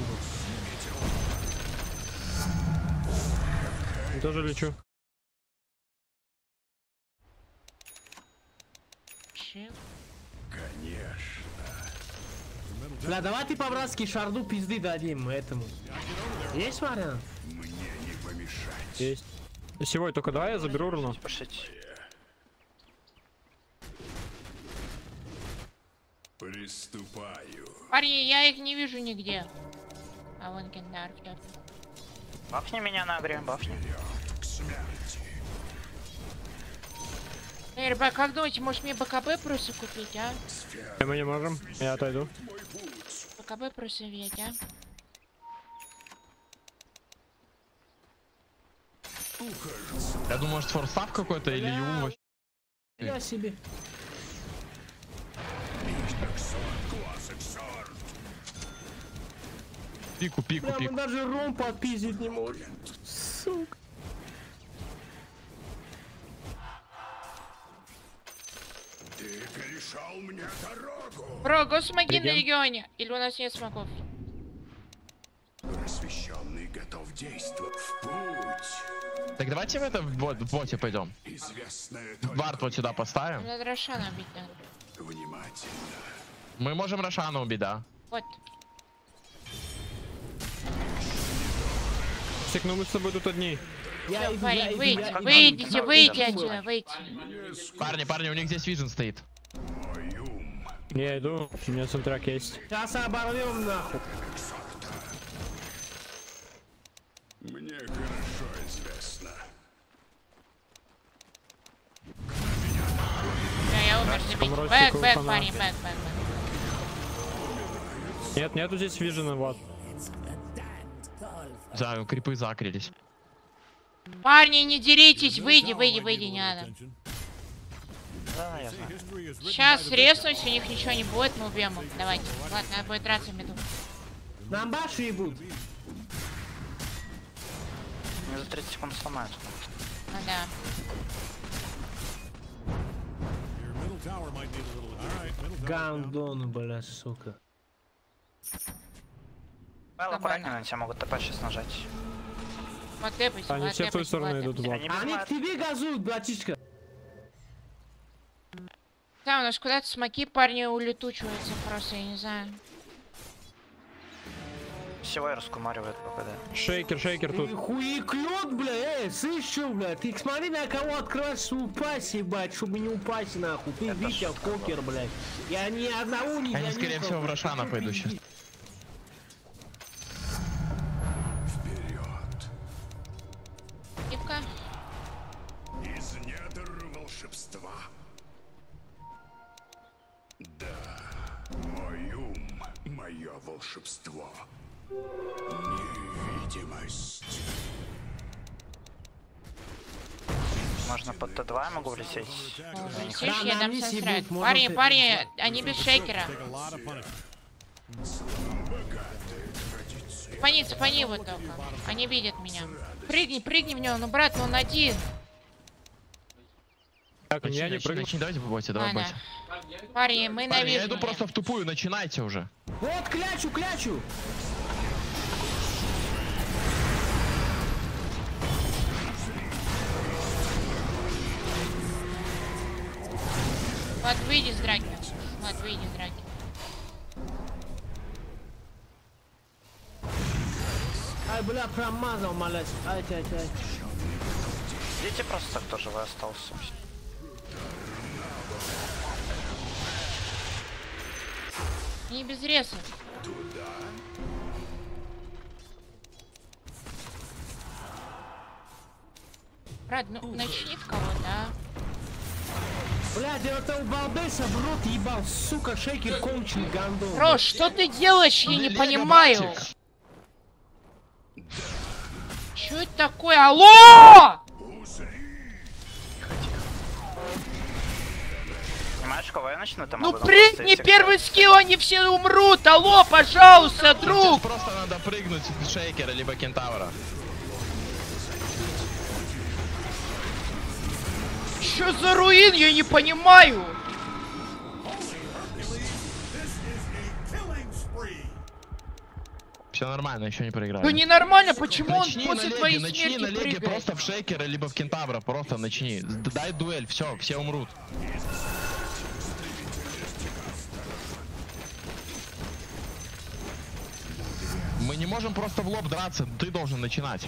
буду. Тоже лечу. Бля, давай ты по-братски шарду пизды дадим этому. Есть вариант? Мне не помешать. Есть. Севой, только давай я заберу руну. Приступаю. Парни, я их не вижу нигде. А вон кендар в Бафни меня на агре, бафни. Эй, ребят, как думаете, может мне БКБ просто купить, а? Мы не можем, я отойду. БКБ просто взять, а? Я думаю, может форстав какой-то или ю. Я себе. Пику, пику, Бля, пику. мы даже ром подпиздить не можем. Сука. Ты перешел мне дорогу. Бро, госмаги на Реген. регионе. Или у нас нет смогов? Просвещенный готов действовать в путь. Так давайте в это в бот- в боте пойдем. Известное Вард вот сюда поставим. Надо Рошана бить, надо. внимательно. Мы можем Рошана убить, да. Вот. Сик, ну мы с тобой тут одни. Я Всё, иду, парень, я иду, выйди, я иду. выйдите, выйдите отсюда, выйти. Парни, парни, у них здесь вижен стоит. Я иду, у меня саундтрек есть. Сейчас оборвем нахуй. Мне хорошо известно. Да, я умер, забить. Ростик, Бэк, бэк, фанат. парень, бэк, бэк, бэк. Нет, нету здесь вижена, вот. Да, крипы закрылись. Парни, не деритесь, выйди, выйди, выйди, не надо. Да, я знаю. Сейчас резнусь, у них ничего не будет, мы убьем их. Давайте. Ладно, надо будет драться в меду. Нам башу ебут. Мне за тридцать секунд сломают. Ну да. Гандон, бля, сука. Well, аккуратнее, на тебя могут ТП сейчас нажать. Вот тэпайся, Они вот все в твою тэпайся, сторону вот идут, тэпайся. вот. Они Они к понимают. тебе газуют, братишка. Да, у нас куда-то смоки, парни улетучиваются просто, я не знаю. Всего и раскумаривают ПКД. Шейкер, шейкер тут. Хуеклёт, бля, эй, слышь, что, бля, ты смотри, на кого открываешь свою пасть, ебать, чтобы не упасть, нахуй. Ты Витя, покер, блядь. Я ни одного не Они, скорее всего, в Рошана пойдут сейчас. Кипка. Из недр волшебства. Да, мой ум, мое волшебство. Невидимость. Можно под Т два я могу влететь. Я не хочу. Слышь, я нам дам не санстрайк. съебут, Парни, можно парни, они без шейкера. Спани, спани его только. Они видят меня. Прыгни, прыгни в него, ну брат, ну он один. Так, Начни, я не начни, прыгну. начни, давайте в боте, давай в Ладно. боте. Парни, мы на Парни, я иду вижу. просто в тупую, начинайте уже. Вот, клячу, клячу. Вот, выйди с драки. Вот, выйди с драки. Ай, бля, промазал, малец. Ай, ай, ай. Идите просто так, кто живой остался. Не без реса. Брат, ну начни в кого-то, а? Блядь, я этого балбеса в рот ебал, сука, шейкер конченый гандон. Рош, что ты делаешь? Я не Лего, понимаю. братик. Что это такое? Алло! Понимаешь, кого я начну? Там Ну могу прыгни, запустить первый скилл, они все умрут. Алло, пожалуйста, Сейчас друг. просто надо прыгнуть в шейкера, либо кентавра. Что за руин? Я не понимаю. Все нормально, еще не проиграли. Ну ненормально, почему он Начни после на твоей леге, начни смерти на леге прыгает? просто в шейкера, либо в кентавра, просто начни. Д- Дай дуэль, все, все умрут. Мы не можем просто в лоб драться, ты должен начинать.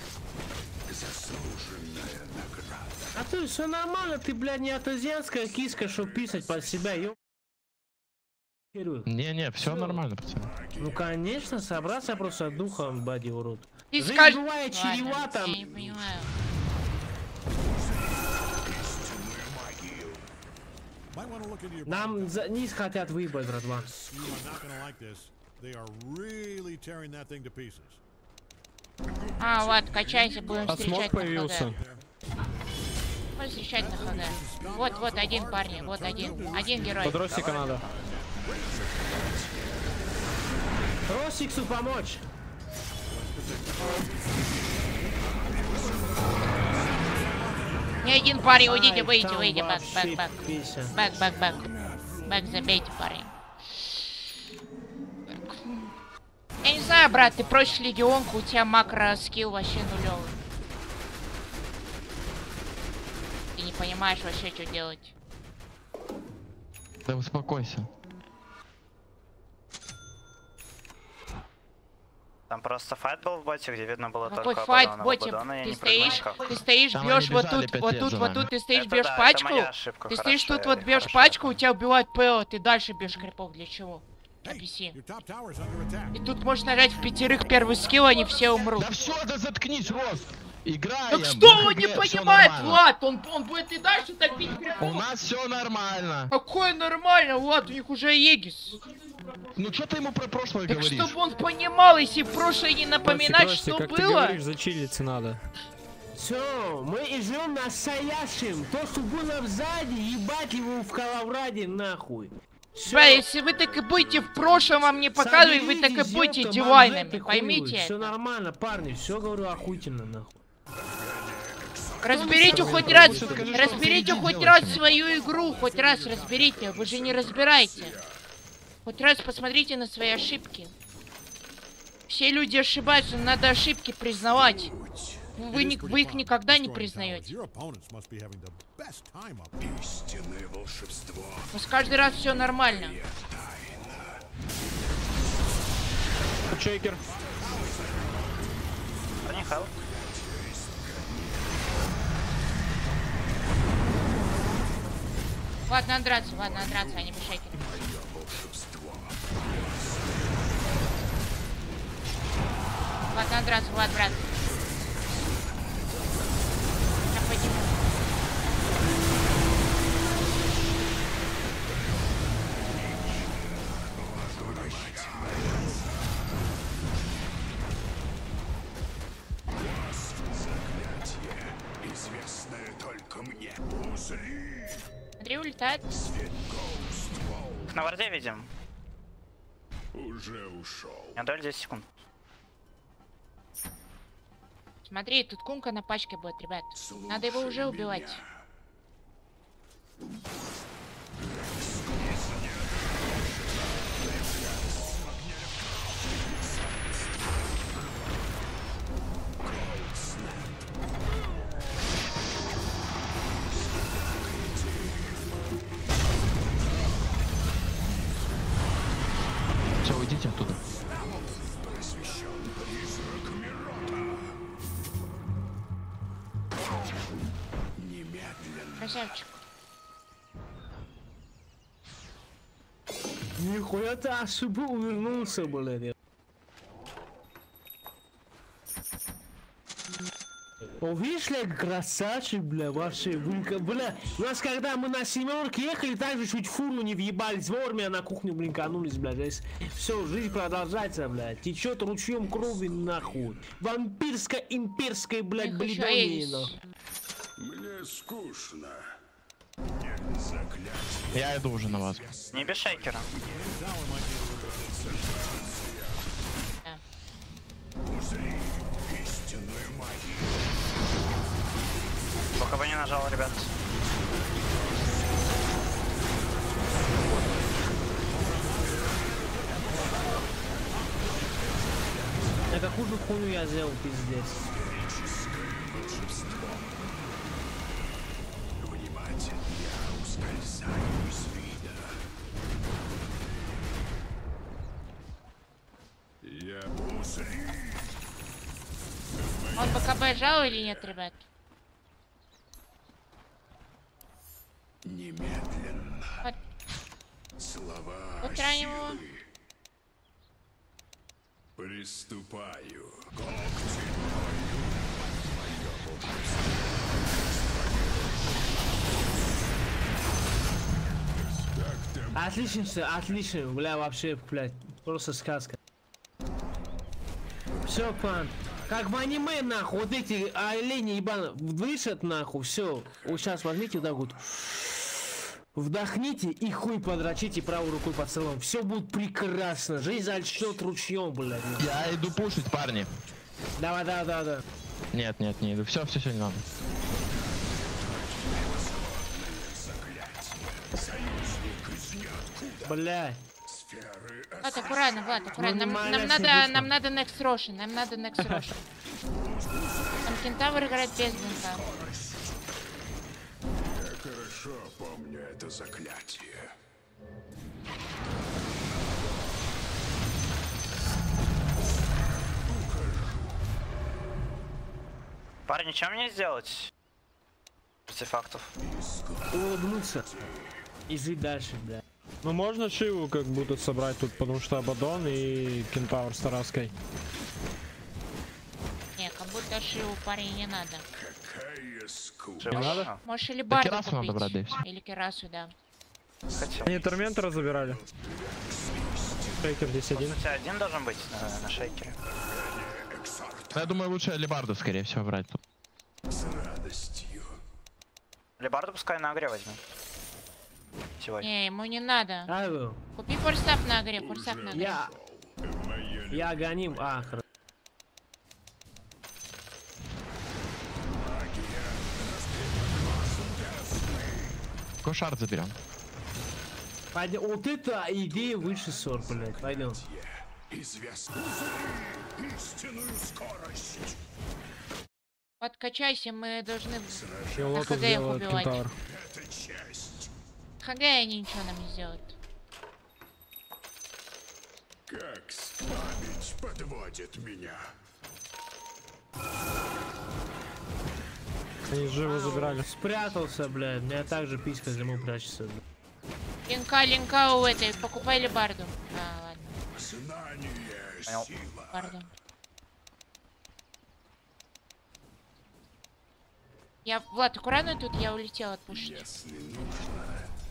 А ты все нормально, ты, блядь, не атазианская киска, чтоб писать под себя, ё. Не-не, все нормально, пацаны. Ну конечно, собраться просто духом, бади урод. Ты Жизнь скажешь... бывает чревата. Я не понимаю. Нам за... низ хотят выбрать, братва. А, вот, качайся, будем А встречать смог на появился. ХГ. Будем встречать на ХГ. Вот, вот один парень, вот один. Один герой. Под Ростика надо. Ростиксу помочь. Не один парень, уйдите, выйдите, там выйдите, бэк, вообще бэк, бэк. пися. Бэк, бэк, бэк. Бэк, забейте, парень. Я не знаю, брат, ты просишь легионку, у тебя макро скилл вообще нулевый. Ты не понимаешь вообще, что делать. Да успокойся. Там просто файт был в боте, где видно было Какой только файт, Абадона, ботик? Абадона, я Ты не стоишь, понимаю, как. ты стоишь, Там бьешь они вот бежали тут, пять вот лет тут, за вот нами. тут, ты стоишь, Это бьешь да, это пачку, моя ошибка, ты хорошо, стоишь тут, я вот не бьешь хорошо. пачку, у тебя убивают ПО, ты дальше бьешь крипов, для чего? Объясни. И тут можешь нажать в пятерых первый скилл, они все умрут. Да все, да заткнись, Рост! Играем. Так что на он не ХГ, всё понимает, нормально. Влад? Он, он будет и дальше топить крипов. У нас все нормально. Какое нормально, Влад, у них уже Егис. Ну что ты ему про прошлое Так говоришь? чтобы он понимал, если в прошлое не напоминать, Ростик, что Ростик, как было. ты говоришь, зачилиться надо. Все, мы идем настоящим. То, что было сзади, ебать его в Калавраде нахуй. Бля, если вы так и будете в прошлом вам не показывать, вы так и будете дивайнами, поймите Все это. нормально, парни, все говорю охуительно нахуй. Разберите хоть раз, разберите хоть раз свою игру, хоть раз разберите, вы же не разбираете. Хоть раз посмотрите на свои ошибки. Все люди ошибаются, но надо ошибки признавать. Вы, не, вы их никогда не признаете. У вас каждый раз все нормально. Чекер. Ладно, надо драться, ладно, надо драться, а не мешайте. Ладно, надо драться, Влад, брат. Я подниму. Смотри, улетает. На варде видим. Уже ушел. Я даю десять секунд. Смотри, тут кунка на пачке будет, ребят. Надо его уже убивать. Все, уйдите оттуда. Красавчик. Нихуя ты ошибу увернулся, блядь. О, видишь ли, красавчик, бля, вообще, блин, бля, у нас когда мы на семерке ехали, так же чуть фуру не въебались вовремя, а на кухню блинканулись, блядь. Все, жизнь продолжается, блядь, течет ручьем крови, нахуй. Вампирско-имперской, блядь, бледонии, нахуй. Мне скучно. Я иду уже на вас. Не без шейкера. Пока бы не нажал, ребят. А какую же хуйню я сделал, пиздец. Он БКБ жал или нет, ребят? Немедленно. Вот. Устраним его. Приступаю. Отлично, все, отлично, бля, вообще, блядь, просто сказка. Все, пан. Как в аниме, нахуй, вот эти олени ебаные вышат, нахуй, все. Вот сейчас возьмите вот так вот. Вдохните и хуй подрочите правой рукой по целому. Все будет прекрасно. Жизнь зальет ручьем, блядь. Я иду пушить, парни. Давай, давай, давай, давай. Нет, нет, не иду. Все, все, все, не надо. Бля. Влад, аккуратно, Влад, аккуратно. Нам, нам надо, нам надо next Roshan, нам надо next Roshan. Там кентавр играет без бунта. Я хорошо помню это заклятие. Парни, что мне сделать? Артефактов. Улыбнуться. И жить дальше, бля. Ну можно Шиву как будто собрать тут, потому что Абадон и Кентавр с Тараской. Не, как будто Шиву парень не надо. Не надо? Можешь или Барда Керасу надо брать, да и купить. всё. Или Керасу, да. Они Торментора забирали. Шейкер здесь один. У тебя один должен быть на, на шейкере. Я думаю, лучше Алибарду, скорее всего, брать. С радостью. Лебарду пускай на агре возьми. Сегодня. Не, ему не надо. Алло. Купи форсап на агре, форсап на агре. Я... Я гоним. А, хорошо. Кошард заберем. Пойдем. Вот это идея выше ссор, блядь. Пойдем. Известно. Истинную скорость. Подкачайся, мы должны И на лотос ХГ их делает убивать. Кентавр. Это честь. ХГ они ничего нам не сделают. Как память подводит меня. Они живо забирали. Спрятался, блядь. Меня также писька зиму прячется. Блядь. Линка, линка у этой. Покупай Лебарду. А, ладно. Знание, Понял. сила. Барду. Я, Влад, аккуратно тут, я улетел отпушить. Если нужно.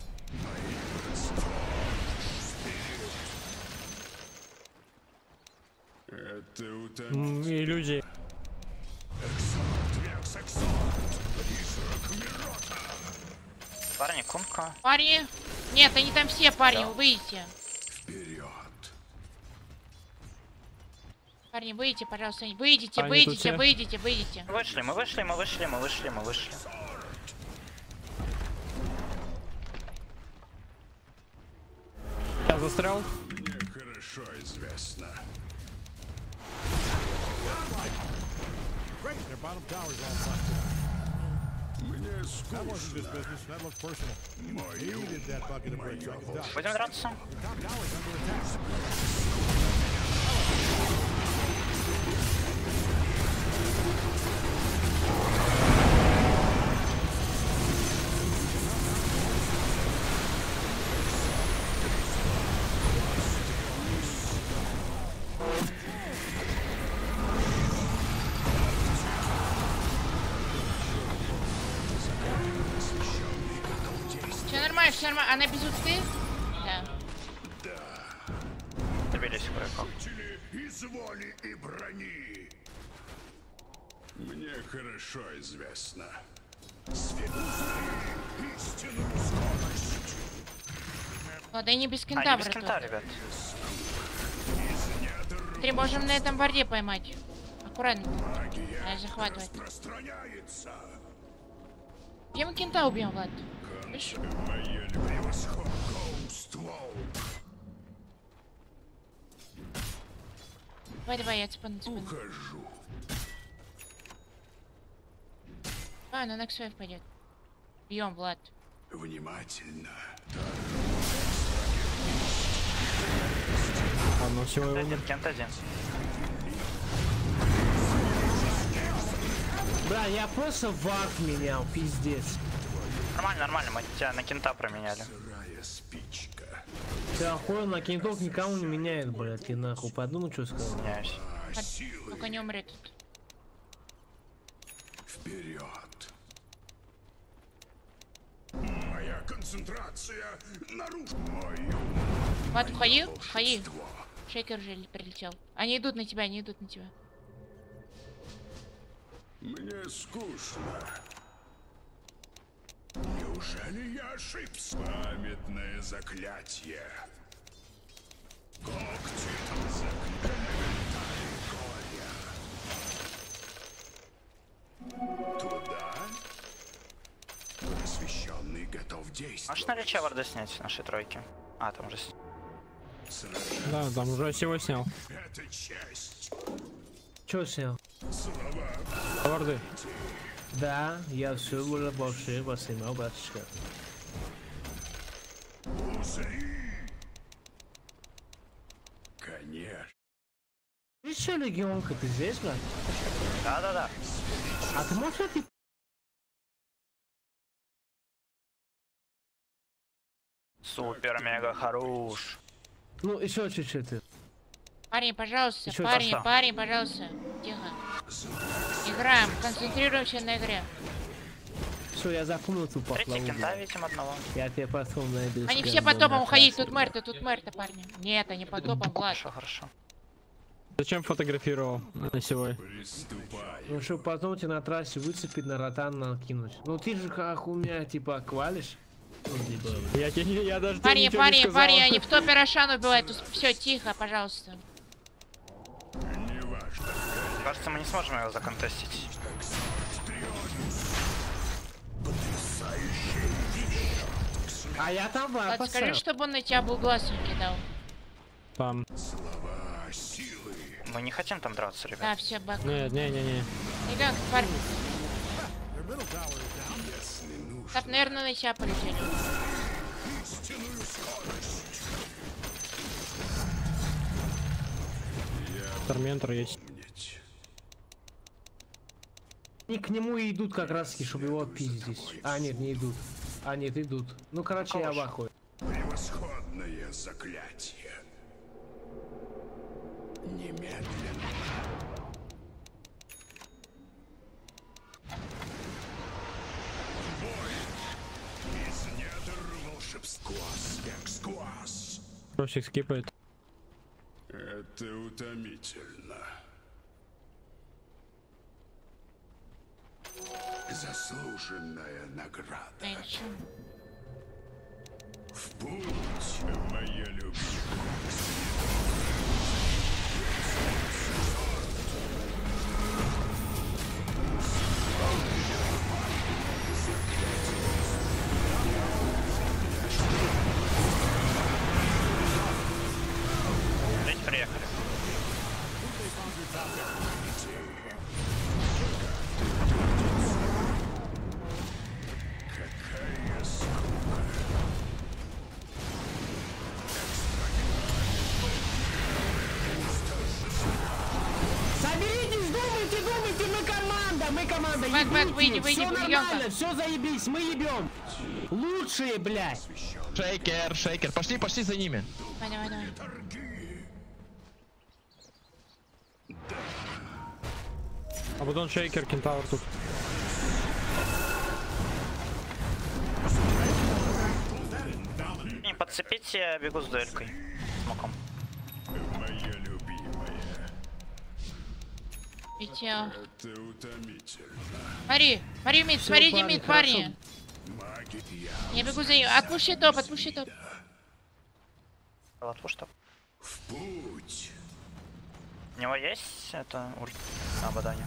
Это утомительно. М, Иллюзии. Парни, кунка. Парни! Нет, они там все парни, выйдите. Вперед. Парни, выйдите, пожалуйста. Выйдите, Они тут выйдите, все? выйдите, выйдите. Мы вышли, мы вышли, мы вышли, мы вышли, мы вышли. Я застрял. Мне хорошо известно. Great, their bottom tower's all busted. Мне That wasn't just скучно. business, that looked personal. You needed that bucket of bricks off the top. Будем драться? Your top tower's under attack. Все нормально, все нормально. Она без ульты? Да. Добились кое-как. Из воли и брони. Мне хорошо известно. Истинную скорость. Ладно, они без Они кентавра без тут. кента, ребят. Три можем на этом борде поймать. Аккуратно. Надо захватывать. Распространяется. Где мы кента убьем, Влад? Видишь? Мое превосходство. Давай, давай, я цепану, цепану. Ухожу. А, на next wave пойдет. Бьем, Влад. Внимательно. Ладно, всего его нет. Один, кент один. Бля, я просто вард менял, пиздец. Нормально, нормально, мы тебя на кента променяли. Сырая спичка. Ты охуел, на кентов никому не меняет, блядь, ты нахуй подумай, что сказал. Меняюсь. Только не умрет. Вперед. Моя концентрация нарушена. Ват, входи, входи. Шейкер уже прилетел. Они идут на тебя, они идут на тебя. Мне скучно. Неужели я ошибся? Памятное заклятие. Когти горя. Туда. Посвященный готов действовать. Можешь наличие варда снять с нашей тройки? А, там уже снял. Да, там уже всего снял. Это честь. Чё снял? Варды. Да, я все уже больше поснимал, братишка. Конечно. Ты что, легионка, ты здесь, брат? Да-да-да. А ты можешь это? Супер, мега хорош. Ну, еще чуть-чуть. Парень, пожалуйста, Еще парень, что? парень, пожалуйста. Тихо. Играем, концентрируемся на игре. Все, я запомнил ту Третий поплаву. кента видим одного. Я тебе потом найду. Они с все кем по топам дома уходить, красить. тут мэр-то, тут мэр-то, парни. Нет, они по топам, Влад. Хорошо, хорошо. Зачем фотографировал на сегодня? Ну, чтобы потом тебя на трассе выцепить, на ротан накинуть. Ну, ты же как у меня, типа, квалишь. Ну, типа... Я, я, я даже Парни, ничего парни, не сказал. парни, они в топе Рошан убивают. Все, тихо, пожалуйста. Кажется, мы не сможем его законтестить. А я там Влад, вапа скажи, чтобы он на тебя был глаз не кидал. Там. Мы не хотим там драться, ребят. Да, все, бак. Не, не, не, не. Ребят, парни. Так, наверное, на тебя полетели. Торментор есть. Они к нему и идут как раз таки, чтобы его отпиздить. А, нет, не идут. А, нет, идут. Ну, короче, я в ахуе. Превосходное заклятие. Немедленно. Бой из недр волшебства. Экскваз. Просик скипает. Это утомительно. Заслуженная награда. В путь, моя любимая. Здесь приехали. Соберитесь, думайте, думайте, мы команда, мы команда. Бэк, бэк, выйди, выйди, все выйди, нормально, ёлка. все заебись, мы ебем. Лучшие, блядь. Шейкер, шейкер. Пошли, пошли за ними. Давай, давай, давай. А потом шейкер, кентавр тут. Не подцепите, я бегу с дуэлькой. Смоком. Моя любимая. Витя. Это утомительно. Смотри, смотри, мид, Всё, смотрите, парни, мид, хорошо. парни. Магия. Я бегу за ним. Отпуши топ, отпуши топ. Вот что. В путь. У него есть это ульт на Абадоне?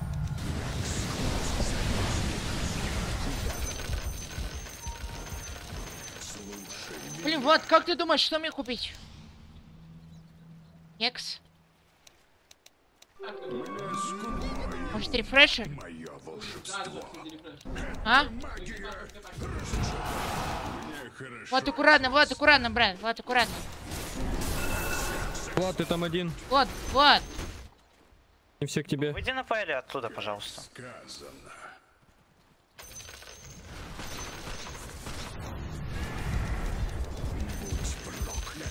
Блин, вот, как ты думаешь, что мне купить? Екс? Может, рефрешер? Мое волшебство. А? Магия. Мне хорошо. Вот, аккуратно, вот, аккуратно, брат, вот, аккуратно. Влад, ты там один. Вот, вот. Не все к тебе. Выйди на пайле оттуда, пожалуйста. Сказано. Будь проклят.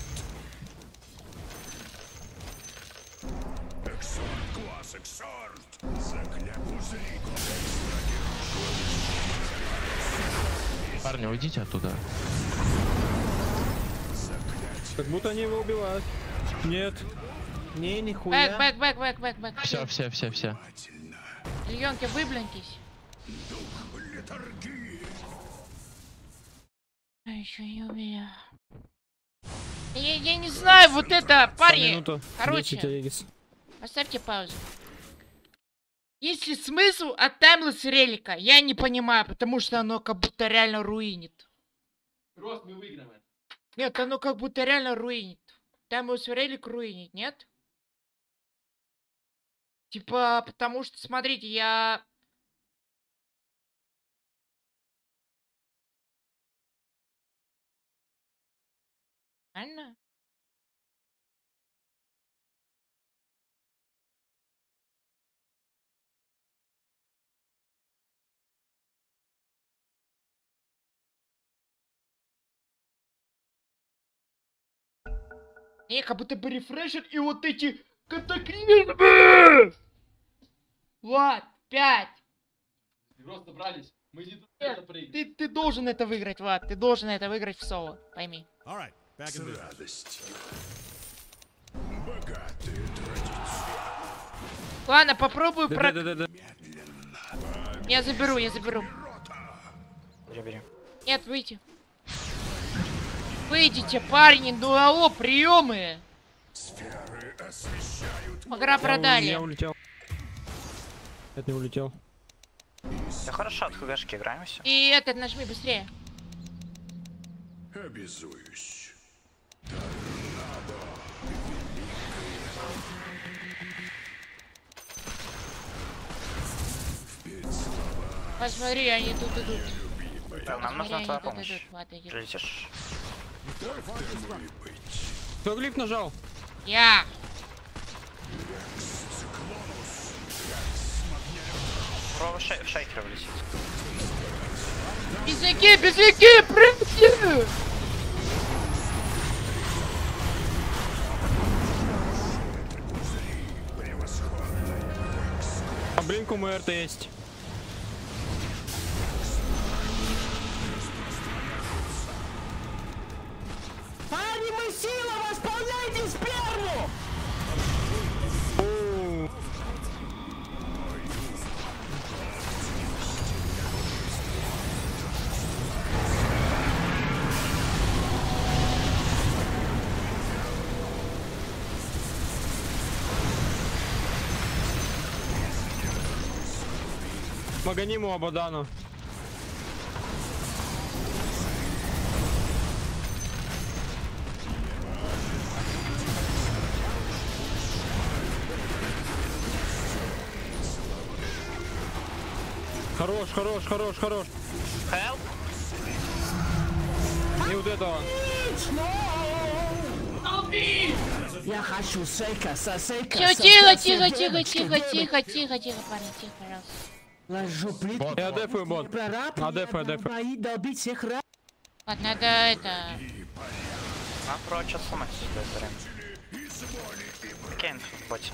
Парни, уйдите оттуда. Как будто они его убивают. Нет. Не, нихуя. Бэк, бэк, бэк, бэк, бэк, бэк. Все, все, все, все. Льонки, выблинкись. А еще не убил. Я, я не знаю, вот это, парни. Короче, поставьте паузу. Есть ли смысл от таймлесс релика? Я не понимаю, потому что оно как будто реально руинит. Рост, мы выиграем. Нет, оно как будто реально руинит. Таймлесс релик руинит, нет? Типа, потому что, смотрите, я... Реально? Не, как будто бы рефрешер и вот эти катаклизмы! Влад, пять! Просто собрались. Мы не Нет, ты, ты должен это выиграть, Влад. Ты должен это выиграть в соло. Пойми. Ладно, попробую да, про... да, да, да. Я заберу, я заберу. Бери, бери. Нет, выйти. Выйдите, парни, ну алло, приемы. Игра продали. Я улетел. Это не улетел. Да хорошо, от хвшки играемся. И этот нажми быстрее. Обязуюсь. Посмотри, они тут идут. Да, нам нужна твоя помощь. Идут, Летишь. Кто глиф нажал? Я. Про в шейкер влетит. Бизяки, бизяки, прыгни! А блинк у МРТ есть. Парни, мы сила, восполняйте сперму! Маганиму Абадану. Хорош, хорош, хорош, хорош. Help. Не вот этого. Я хочу сейка, сосейка. Тихо, тихо, тихо, тихо, тихо, тихо, тихо, тихо, парни, тихо, пожалуйста. Ложу плитку. Я дефаю бот. А дефаю, дефаю. Долбить всех раз. Ладно, надо это... А, про что сломать себе Кейн в боте.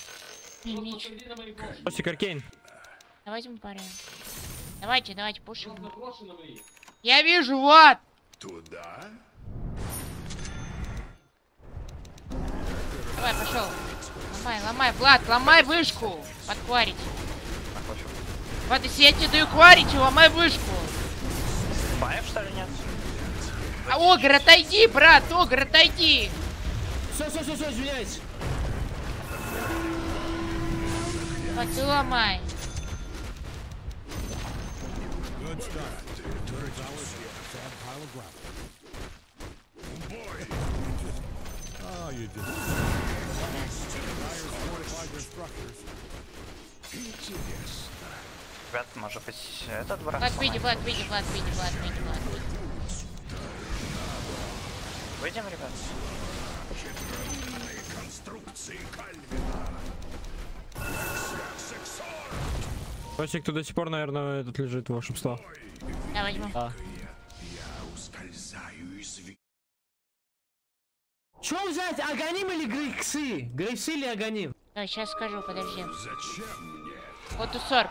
Костик, Аркейн. Давайте мы парень. Давайте, давайте, пушим. Я вижу, вот! Туда? Давай, пошел. Ломай, ломай, Влад, ломай вышку. Подкварить. Вот, если я тебе даю кварить, ломай вышку. Фаев, что ли, нет? А, Огр, отойди, брат, Огр, отойди. Все, все, все, все, извиняюсь. Вот, ты ломай. Ребят, может быть, этот брат? Влад, види, Влад, види, Влад, види, Влад, види, Влад, види. Выйдем, ребят. Костик, ты до сих пор, наверное, этот лежит волшебство. Я возьму. Да. Что взять, Аганим или Грейксы? Грейксы или Аганим? Да, сейчас скажу, подожди. Зачем мне? Вот усор.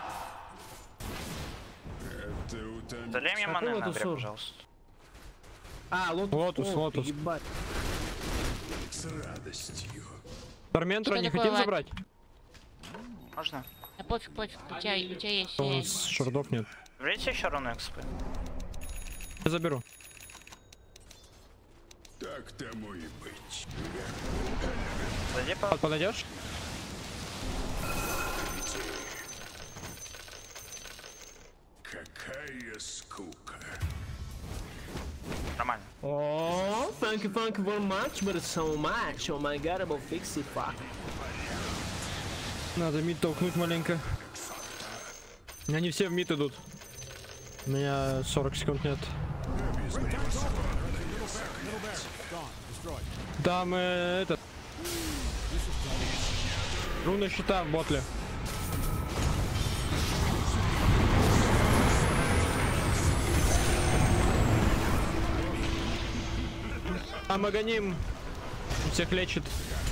Залей мне маны на греб, пожалуйста. А, лотус. Лотус, Ох, лотус. ебать. С радостью. Торментора Что не такое, хотим Влад? забрать? Можно? Да пофиг, пофиг, у тебя, у тебя есть. У у тебя нас есть. шардов нет. Берите еще руну экспы. Я заберу. Так тому и быть. Зайди по... Под- Подойдешь? Какая скука. Нормально. Oh, thank you, thank you very much, but it's so much. Oh my god, about fix it, fuck. Надо мид толкнуть маленько. Они все в мид идут. У меня сорок секунд нет. Там э, этот. Руна щита в ботле. А Маганим всех лечит.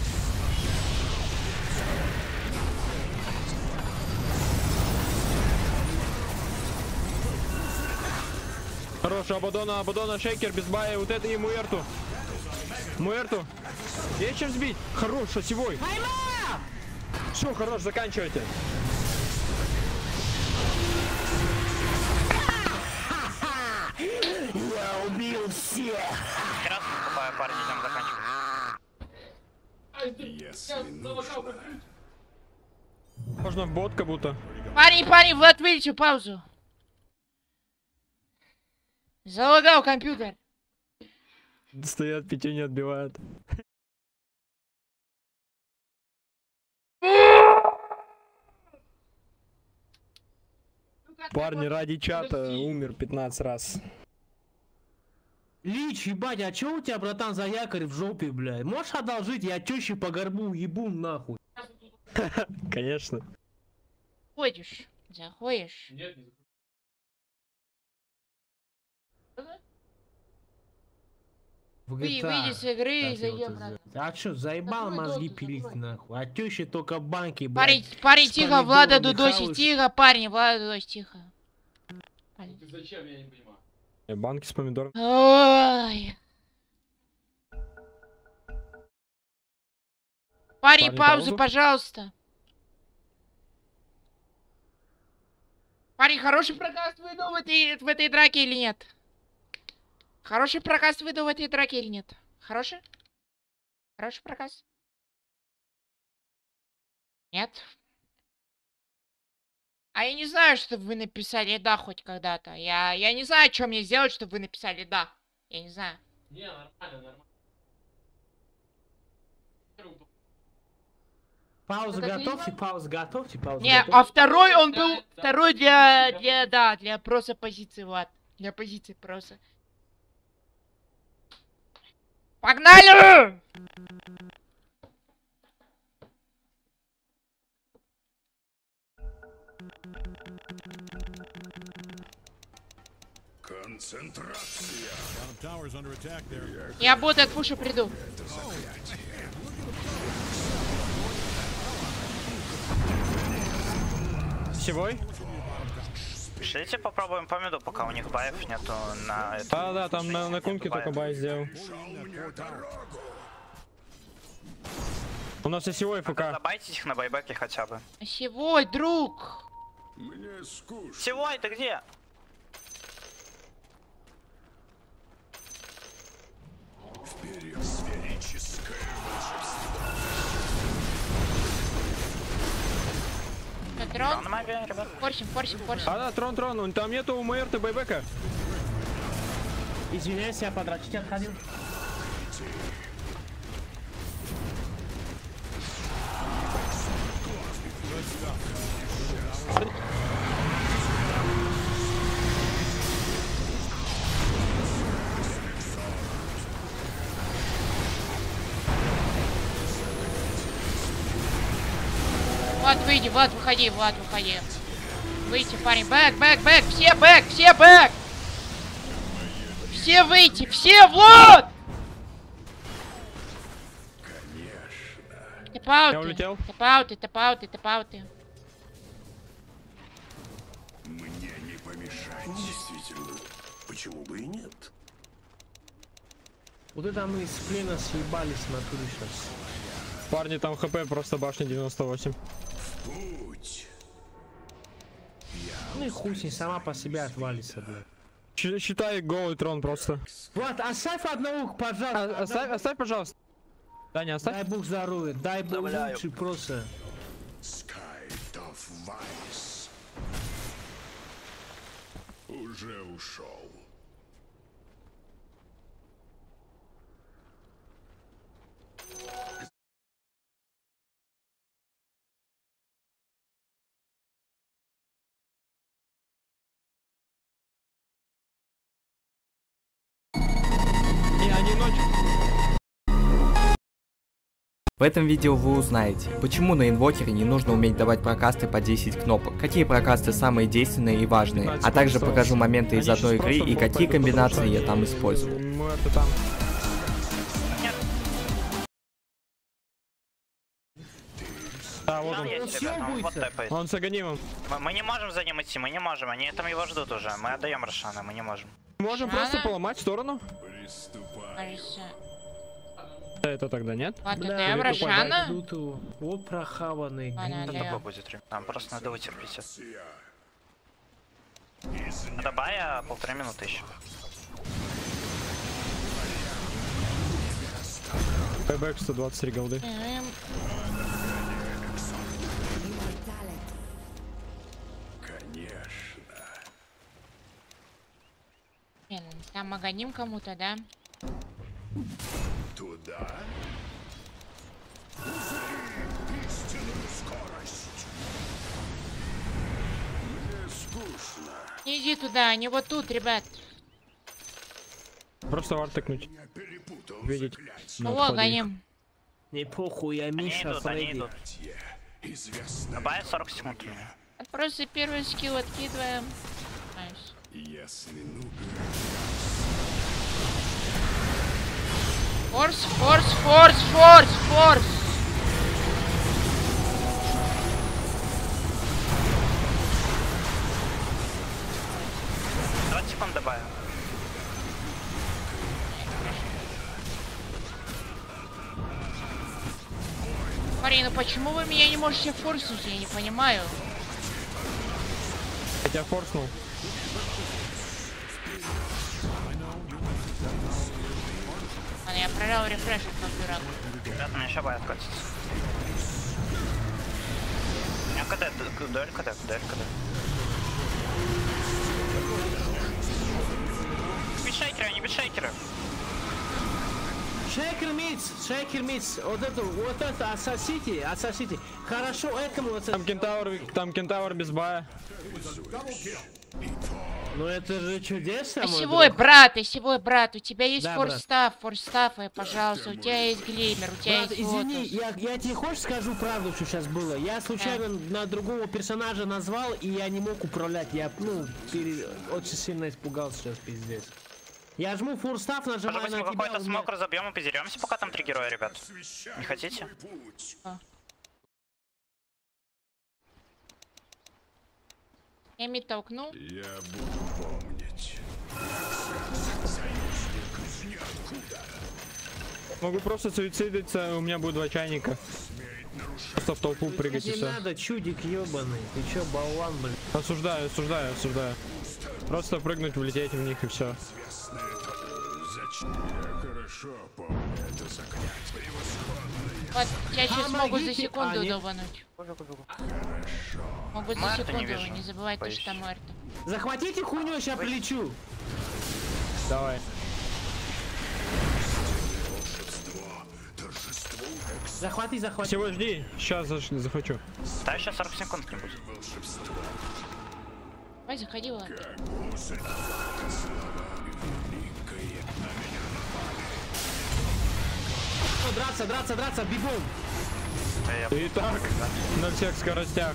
Хороший, Абадона, Абадона, шейкер, без бая, вот это и Муэрту. Муэрту. Есть чем сбить? Хорош, осевой. Все, хорош, заканчивайте. Я убил всех. Раз покупаю, парни, идем заканчивать. Можно в бот как будто. Парень, парень, Влад, вылечу, паузу. Залагал компьютер. Стоят, пятью не отбивают. Парни, ради чата умер пятнадцать раз. Лич, ебать, а чё у тебя, братан, за якорь в жопе, блядь? Можешь одолжить, я тёще по горбу ебу нахуй. Конечно. Ходишь, заходишь. Нет, не В Вы, джи ти эй. выйди с игры и Так я зайдем, вот брат. это- А чё, заебал мозги пилить нахуй? А тёще только банки, блядь. Парень, парень, с тихо, Влада помидорами Дудосик, хаваешь. тихо, парень, Влада Дудосик, тихо. Ты зачем, я не понимаю. Э, Банки с помидором. Ой. Парень, Парень, паузу, паузу. пожалуйста. Парень, хороший прокаст выйду в этой, в этой драке или нет? Хороший прокаст выйду в этой драке или нет? Хороший? Хороший прокаст? Нет? А я не знаю, чтобы вы написали да хоть когда-то. Я, я не знаю, что мне сделать, чтобы вы написали да. Я не знаю. Не, нормально, нормально. Паузу Это готовьте, паузу готовьте, паузу Не, готовьте. а второй он был, второй для, для, да, для просто позиции, Влад. Для позиции просто. Погнали! Концентрация. Bottom tower's under attack there. Я буду от пуша приду. Севой? Пришлите, попробуем по миду, пока у них баев нету на этом. Да, да, там на, на кунке только бай сделал. У нас и севой ФК. Забайтесь их на байбеке хотя бы. Севой, друг! Мне скучно. Севой, ты где? Вперед, сферическое волшебство. Что, трон? На мапе, ребят. Форсим, форсим, форсим. А, да, трон, трон, там нету у Муэрты байбека. Извиняюсь, я подрачить отходил. Влад, выйди, Влад, выходи, Влад, выходи. Выйти, парень, бэк, бэк, бэк, все бэк, все бэк! Все выйти, все, Влад! Тапауты. Я улетел. Тапауты, тапауты, тапауты. Мне не помешать, действительно. Почему бы и нет? Вот это мы из плена съебались на туре сейчас. Парни, там хп просто башня девяносто восемь. Путь. Ну и хуй с ней, сама по себе отвалится, блядь. Считай голый трон просто. Влад, оставь одного, пожалуйста. А, оставь, оставь, пожалуйста. Даня, оставь. Дай бог здоровья, дай бог лучше просто. Skite of Vice. Уже ушел. И они ночью. В этом видео вы узнаете, почему на инвокере не нужно уметь давать прокасты по десять кнопок, какие прокасты самые действенные и важные, а также покажу моменты из одной игры и какие комбинации я там использовал. А, вот он. Есть, ребята, он вот тэпает. Он с агонимом. Мы, мы не можем за ним идти, мы не можем, они там его ждут уже. Мы отдаем Рошана, мы не можем. Можем Шана? просто поломать в сторону. Кажется. Это тогда нет? Ладно, отдаем Рошана. Вот прохаванный. Ладно, Это будет, ребят. Нам просто надо вытерпеть. До бая полторы минуты еще. Бэбэк сто двадцать три голды. Эм, Конечно. блин, там агоним кому-то, да? Туда. Истинную скорость. Не скучно. Не иди туда, они вот тут, ребят. Просто вард тыкнуть. Видеть. на О, отходе. агоним. Не похуй, я Они Миша идут, они Фредди. идут. До бая сорок секунд у меня. Просто первый скилл откидываем. Найс. Ясный нуб. Форс, форс, форс, форс, форс. двадцать секунд до бая. Марина, почему вы меня не можете форсить? Я не понимаю. Я тебя форснул. Ладно, я прорал рефреш, как дурак. Ребята, у меня еще бай откатится. У меня КД, дуэль КД, дуэль КД. Бить шейкера, не бить шейкера. Шейкер мидс, шейкер мидс. Вот это, вот это, отсосите, отсосите. Хорошо, этому отсосите. Там кентавр, там кентавр без бая. Ну это же чудесно, мой Осевой, друг. брат, осевой, брат, у тебя есть Да, форстав, форстав, пожалуйста, у тебя есть глеймер, у тебя Брат, есть извини, лотос. я, я тебе хочешь скажу правду, что сейчас было? Я случайно на другого персонажа назвал, и я не мог управлять. Я, ну, пере... очень сильно испугался сейчас, пиздец. Я жму форстав, Может нажимаю быть, на мы тебя. какой-то у меня- смог разобьем и позеремся, пока там три героя, ребят? Не хотите? Я мид толкнул. Я буду помнить. Могу просто суицидиться, у меня будет два чайника. Просто в толпу прыгать и Не все. надо, чудик ебаный. Ты чё, болван, блин? Осуждаю, осуждаю, осуждаю. Просто прыгнуть, влететь в них и все. Зачем? Я хорошо помню это заклятие. Превосходное. Вот, я сейчас могу за Помогите, секунду а, нет. долбануть. Могу за Марта не секунду, вижу. не забывайте, Боюсь. что Марта. Захватите хуйню, сейчас прилечу. Давай. Захвати, захвати. Всего жди, сейчас захвачу. Да, еще сорок секунд не будет. Давай, заходи, ладно. Ну, драться, драться, драться, бегом. Итак, на всех скоростях.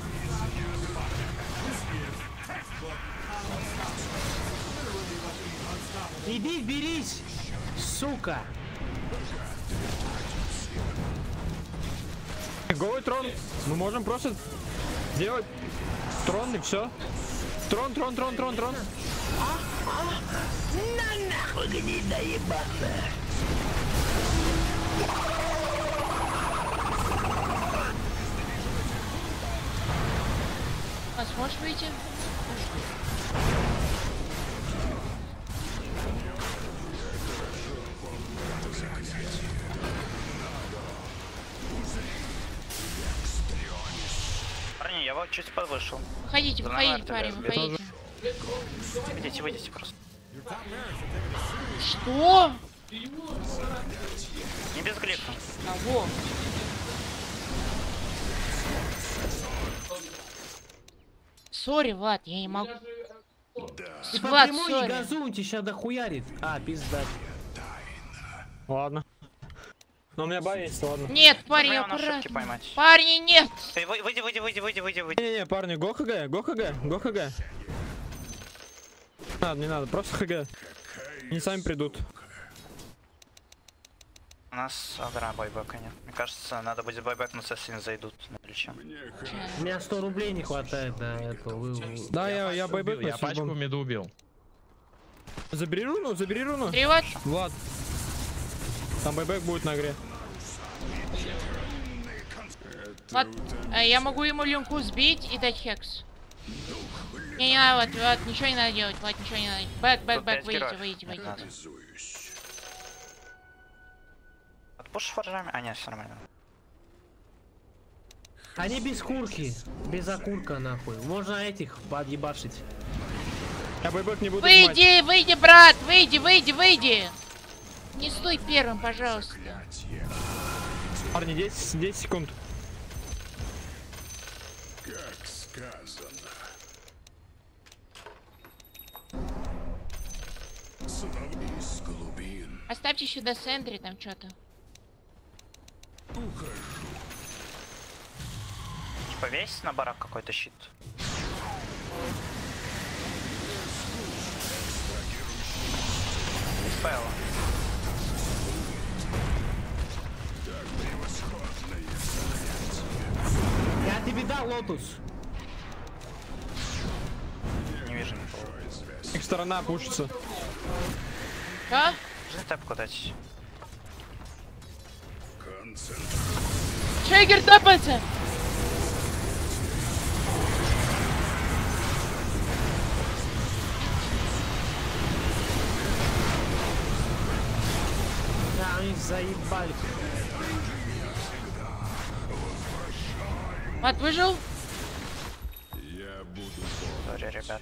Иди, берись, сука. Голый трон. Мы можем просто сделать трон и все. Трон, трон, трон, трон, трон. На нахуй гнида ебаная. А сможешь выйти? Парни, я вот чуть подвышел. Выходите, За выходите, нами парень, РТГ сбит. выходите. Выйдите, выйдите просто. Что? Не без глифа. Кого? Сори, Влад, я не могу. Ты по Влад, прямой не сори. газуй, он тебя дохуярит. А, пизда. Ладно. Но у меня бай есть, ладно. Нет, парень, Нужно его на ошибки аккуратно. поймать. Парни, нет! Ты вы- выйди, выйди, выйди, выйди, выйди, выйди. Не-не, парни, го хг, го хг, го хг. Не надо, не надо, просто хг. Они сами придут. У нас агра байбека нет. Мне кажется, надо будет байбек, но если не зайдут на плече. У меня сто рублей не хватает на эту. Вы, вы... Да, я, я байбек Я пачку миду убил. Забери руну, забери руну. Привет. Влад. Там байбек будет на игре. Вот, а я могу ему линку сбить и дать хекс. Не, не надо, вот, вот, ничего не надо делать, вот, ничего не надо. Бэк, бэк, Тут бэк, пять выйдите, героев. выйдите, выйдите. Надо. Отпуш форжами? А, нет, все нормально. Они без курки. Без окурка, нахуй. Можно этих подъебашить. Я байбек не буду Выйди, выйди, брат, выйди, выйди, выйди. Не стой первым, пожалуйста. Парни, десять, десять секунд. Как сказано. Из глубин. Оставьте сюда сентри, там что-то. Типа весь на барак какой-то щит. Спелла. Я тебе дал лотус. Не вижу никого. Их сторона пушится. А? Нужно тэпку дать. Шейгер тапается! Да, они заебали. Мат выжил? Я буду. Сори, ребят.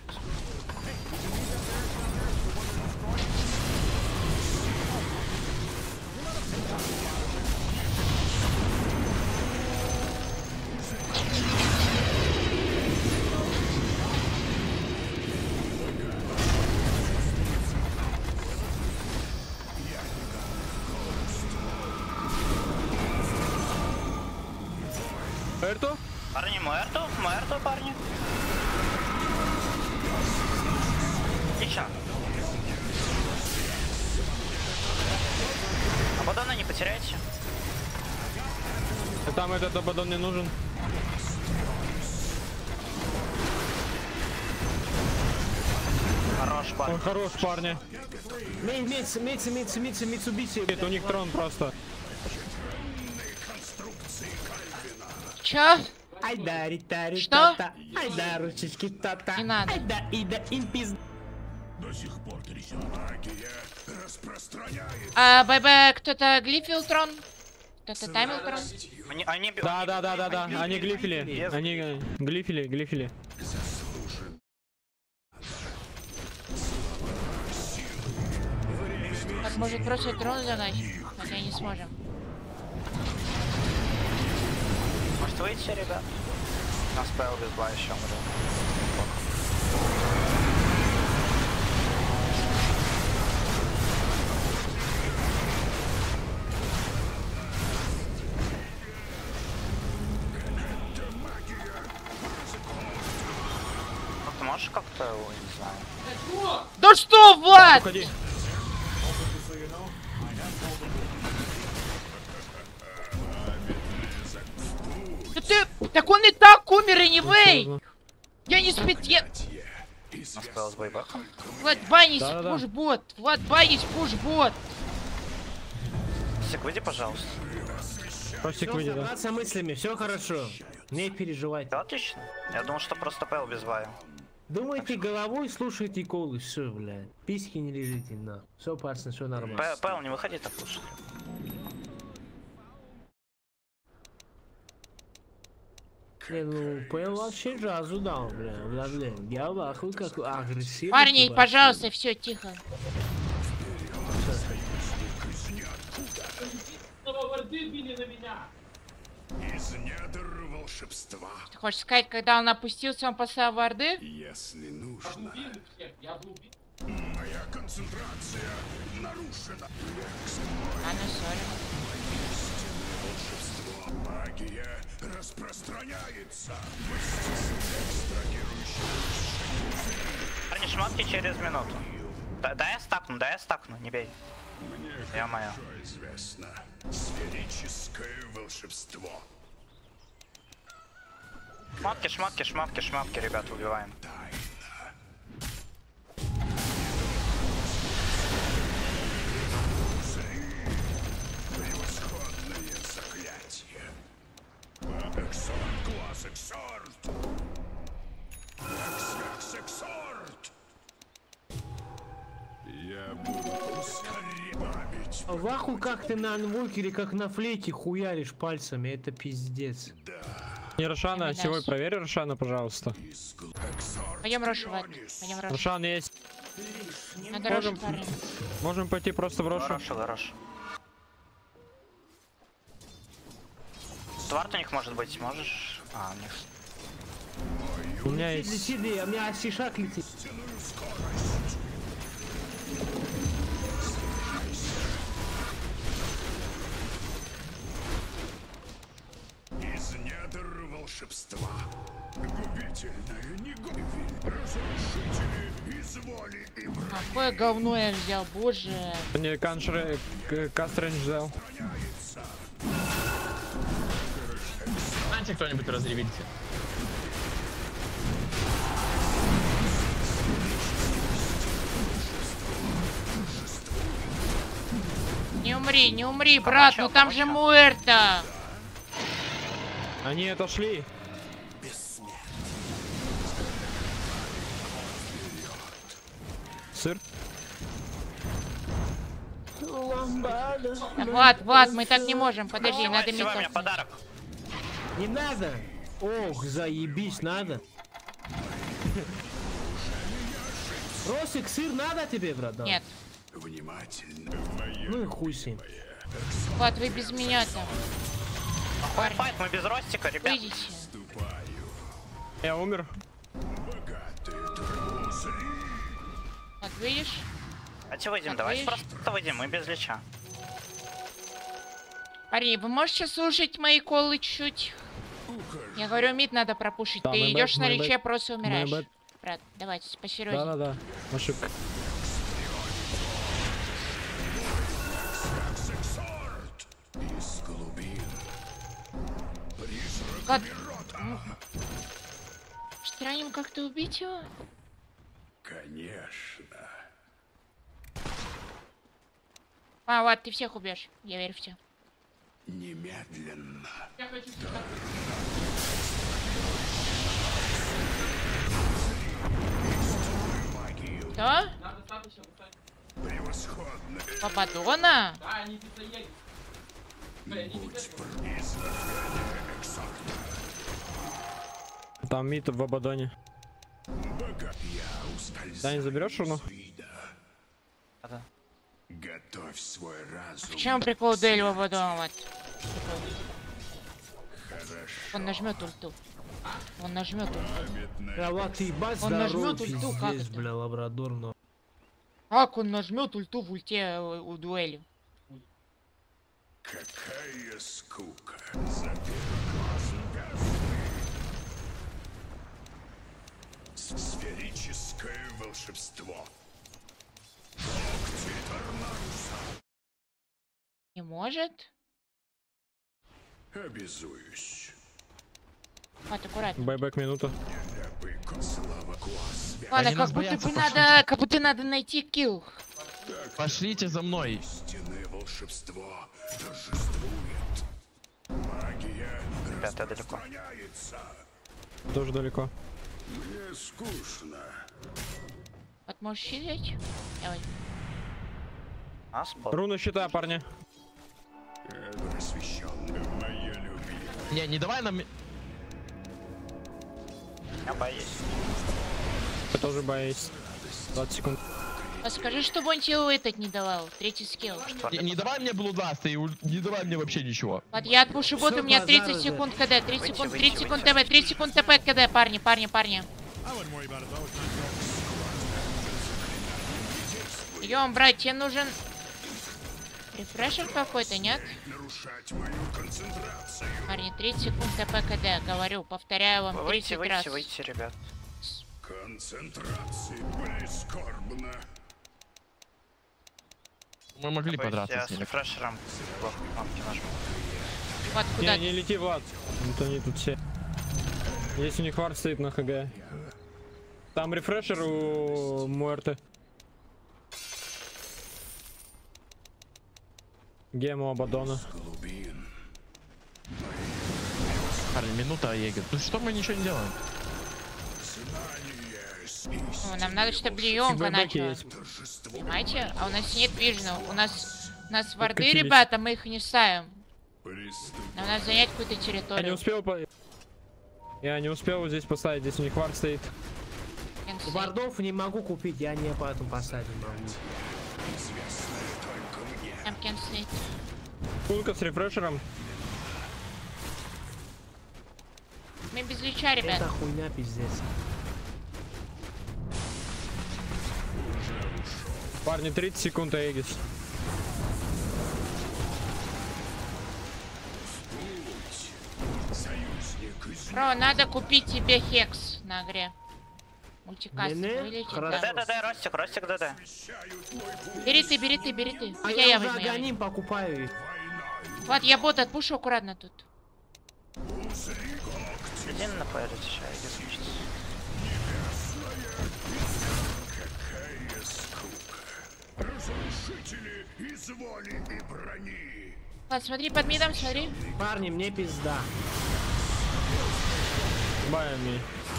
Эрту? Парни, Муэрту, Муэрту, парни. Отлично. Абадона не потеряйте. Там этот Абадон не нужен. Хорош, парни. Он хорош, парни. Митси, Митси, Митси, Митси, Митсубиси. Это у них трон просто. Чё? Ай да, ритари, Что? та-та. Ай да, ручечки, та-та. Не надо. Ай да, и да, инпиз. До сих пор трясет магия. Распространяет. А, бэбэ, кто-то глифил трон? Кто-то таймил трон? Они, они... Да, да, да, да, да. Они глифили. Они глифили, глифили. Так, может просто трон загнать? Хотя не сможем. Может выйти, ребят? На спел без бая еще умрет. Ну, ты можешь как-то, не знаю. Да что, Влад? Уходи. Так он и так умер, anyway! Я не спит... Я... Успел с байбеком. Влад, банись, Да, да, да. пуш-бот! Влад, банись, пуш-бот! Сик, выйди, пожалуйста. Ростик, Всё, выйди, да. собраться мыслями, все хорошо. Не переживайте. Да, отлично. Я думал, что просто Пэл без бая. Думайте головой, слушайте колы, все, блядь. Письки не лежите, на. Все, пацаны, все нормально. Пэ- Пэл, не выходи так лучше. Не, ну, Пэл вообще жазу дал, бля, Владлен. Я в ахуе, как агрессивный. Парни, ты, пожалуйста, все, тихо. Варды били на меня. Из недр волшебства. Ты хочешь сказать, когда он опустился, он поставил варды? Если нужно. Убил всех, я был убит. Моя концентрация нарушена. А, ну, сори. Волшебство. Магия распространяется. Парни, шмотки через минуту. Да, да я стакну, да я стакну, не бей. Мне Я моя. хорошо известно. Сферическое волшебство. Шмотки, шмотки, шмотки, шмотки, ребят, убиваем. Превосходное заклятие. Эксорт, класс эксорт. Экс, экс, эксорт. Я буду скорее память. В аху как ты на анвокере, как на флейте хуяришь пальцами, это пиздец. Не Рошана, а Да, сегодня да. проверь Рошана, пожалуйста. Пойдем Рошевать. Пойдем Рош. Рошан есть. Надо Рош, Можем, парень. можем пойти просто в Рошу. Хорошо, хорошо. Тварт у них может быть, можешь? А, у них... У меня Сиди, есть... сиди, а у меня асишак летит. Из недр волшебства. Губительное, не губитель. Разрушители из воли и мрака. Какое говно я взял, боже. Не, Каншре... Кастрендж взял. Знаете, кто-нибудь разревите? Не умри, не умри, брат, ну там же Муэрта. Они отошли. Сыр? Влад, Влад, мы так не можем, подожди, надо Всего у меня метать. подарок. Не надо. Ох, заебись, надо. Росик, сыр надо тебе, брат? Нет. Внимательно. Ну и хуй с ним. Влад, вы без меня там. Ой, файт, мы без ростика, ребят. Выйдите. Я умер. Вот видишь? Давайте выйдем, Так, давайте видишь? просто выйдем, мы без леча. Парни, вы можете слушать мои колы чуть-чуть? Я говорю, мид надо пропушить. Да, Ты my идешь bad, на my лече, bad, просто my умираешь. bad. Брат, давайте, посерьезнее. Да-да-да. Ошибка. Из глубин. Как... Ну, Страним как-то убить его? Конечно. А, Влад, ты всех убьешь. Я верю в тебя. Немедленно. Я хочу Что? Превосходно. Пападона? Да, они пиццаели. Будь прославлен эксорт. Там мид в Абадоне. Бога, я ускользаю. Да, не заберешь руну? Да. Готовь свой разум. В чем прикол дуэли в Абадона, Влад? Хорошо. Он нажмет ульту. Он нажмет ульту. Да, Влад, ты ебать Он здоров, нажмет ульту, как пиздец, это? бля, лабрадор, но. Как он нажмет ульту в ульте э, у дуэли? Какая скука. За первоклассным газом. Сферическое волшебство. Локти Торнаруса. Не может? Обязуюсь. Вот, аккуратно. Байбек минута. Ладно, Они нас как будто боятся, бы пошли. надо, как будто надо найти килл. Пошлите за мной. Истинное волшебство торжествует. Магия Ребята, я далеко. распространяется. Тоже далеко. Мне скучно. Вот можешь щелять? Давай. А, спот. Руна щита, парни. Это просвещенная моя любимая. Не, не давай нам... Я боюсь. Я тоже боюсь. двадцать секунд. А скажи, чтобы он тебе этот не давал. Третий скилл. Не, не давай мне блудаст, и уль- не давай мне вообще ничего. Вот я отпушу бот, у меня тридцать секунд КД, тридцать секунд, тридцать секунд ТВ, тридцать секунд ТП КД, парни, парни, парни. Идем, брать, тебе нужен рефрешер какой-то, нет? Нарушать мою концентрацию. Парни, тридцать секунд ТП КД, говорю, повторяю вам Выйти, тридцать раз. выйти, выйти, ребят. Концентрация прискорбна. Мы могли Боюсь, подраться я с с ними. рефрешером плохо кнопки нажму. Вот куда? Не, не лети, Влад. Вот они тут все. Здесь у них вард стоит на ХГ. Там рефрешер у Муэрте. Гему Абадона. Парни, минута, Егер. Ну что мы ничего не делаем? Ну, нам надо, чтобы льемка Байбеки начала. есть. Понимаете? А у нас нет вижена. У нас у нас варды, Откатились. ребята, мы их не ставим. Нам надо занять какую-то Я не территорию. успел по... Я не успел здесь поставить, здесь у них вард стоит. Вардов не могу купить, я не поэтому поставить не могу. Там кенслить. Пулка с рефрешером. Мы без лича, ребят. Это хуйня пиздец. Парни, тридцать секунд Аегис. Бро, надо купить тебе хекс на игре. Мультикаст Мене? вылетит. Хорошо. Да. ДД, Ростик, Ростик, ДД. Бери ты, бери ты, бери ты. А Я, я я уже возьму, я агоним покупаю их. возьму. Вот, я бот отпушу аккуратно тут. Один на пэрит еще, иди смешно. Разрушители из воли и брони. Ладно, смотри под мидом, смотри. Парни, мне пизда. Байами.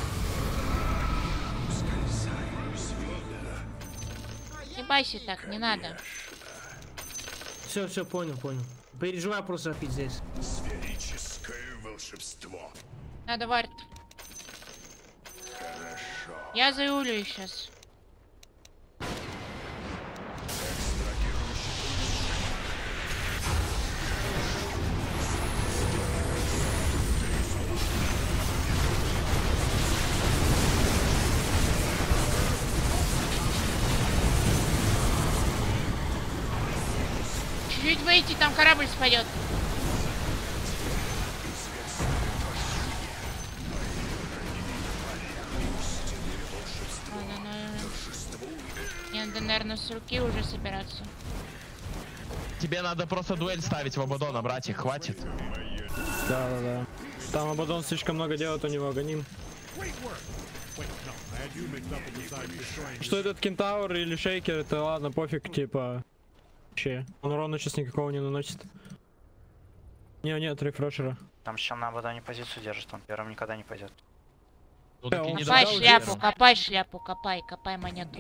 Не байся так, не надо. Все, все, понял, понял. Переживай просто пиздец. Сферическое волшебство. Надо вард. Хорошо. Я за Юлю сейчас. Чуть выйти, там корабль спадет. Мне надо, наверное, с руки уже собираться. Тебе надо просто дуэль ставить в Абадона, братья, хватит. Да, да, да. Там Абадон слишком много делает, у него агоним. Что этот кентаур или шейкер, это ладно, пофиг, типа. Вообще. Он урона сейчас никакого не наносит. Не, нет рефрешера. Там еще на Абадоне позицию держит, он первым никогда не пойдет. Ну, так и не Копай давай шляпу, уверен. копай шляпу, копай, копай монету.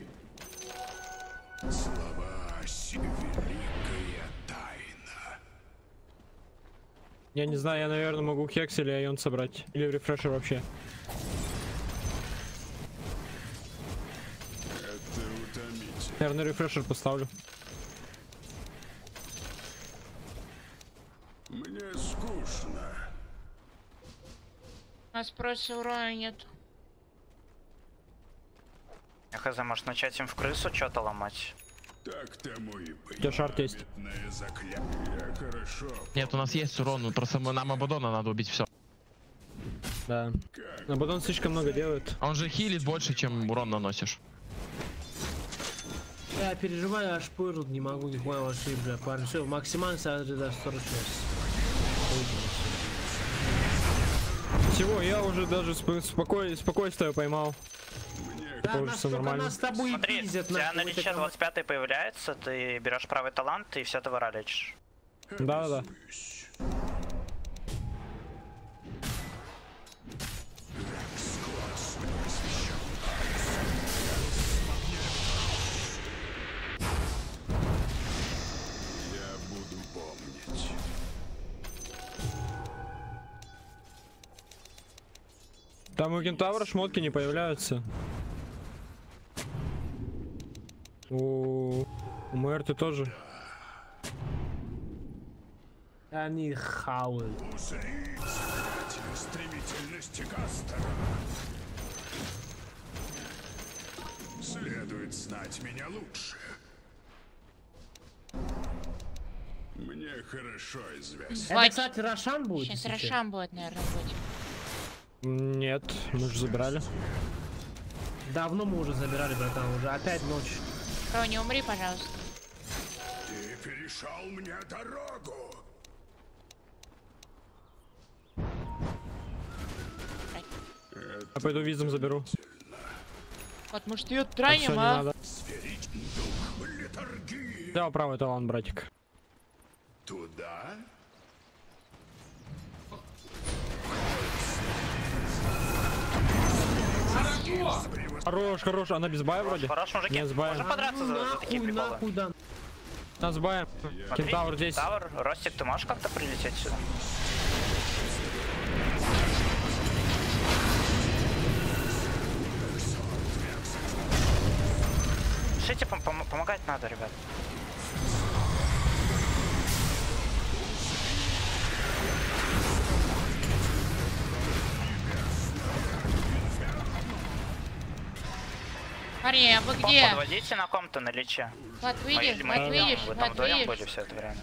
Слова великая тайна. Я не знаю, я, наверное, могу хекс или айон собрать. Или рефрешер вообще. Это утомительно. Наверное, рефрешер поставлю. Мне скучно. У нас просто урона нет. Я хз, может начать им в крысу что-то ломать? Так тому и быть. У тебя шарт есть. Памятное заклятие. Хорошо. Нет, у нас есть урон, ну просто мы- нам Абадона надо убить, все. Да. Абадон слишком много делает. Он же хилит больше, чем урон наносишь. Я переживаю, аж пырнуть не могу, нихуя вообще, бля, парни. Все, максимально сразу до сорок сейчас. Всего Чего? Я уже даже спо спокой спокойствие поймал. Да, уже все нормально. Нас с тобой Смотри, пиздят, у тебя нахуй, на личе это двадцать пятый появляется, ты берешь правый талант и все товара лечишь. Да, да. Я буду помнить. Там у кентавра шмотки не появляются. У, у Мэрты тоже. Они хаули. Стремительности Кастера. Следует знать меня лучше. Мне хорошо известно. Это, кстати, Рошан будет? Сейчас Рошан будет, наверное, будет. Нет, мы же забирали. Давно мы уже забирали, братан, уже опять ночь. Бро, не умри, пожалуйста. Ты перешел мне дорогу. Я пойду визом заберу. Вот, может, ее Так, всё, траним, не а? надо. Да, правый талант, братик. Туда? Хорош, хорош, она без бая вроде? Хорош, мужики. Нет, с баем. Можно подраться за, за такие приколы. Нахуй, да. Она с баем. Кентавр здесь. Кентавр, Ростик, ты можешь как-то прилететь сюда? Пишите, пом пом помогать надо, ребят. Парни, а вы где? Подводите на ком-то на личе. Вот видишь, мы, вот мы видишь, идем, вы там вот вдвоем видишь. были все это время.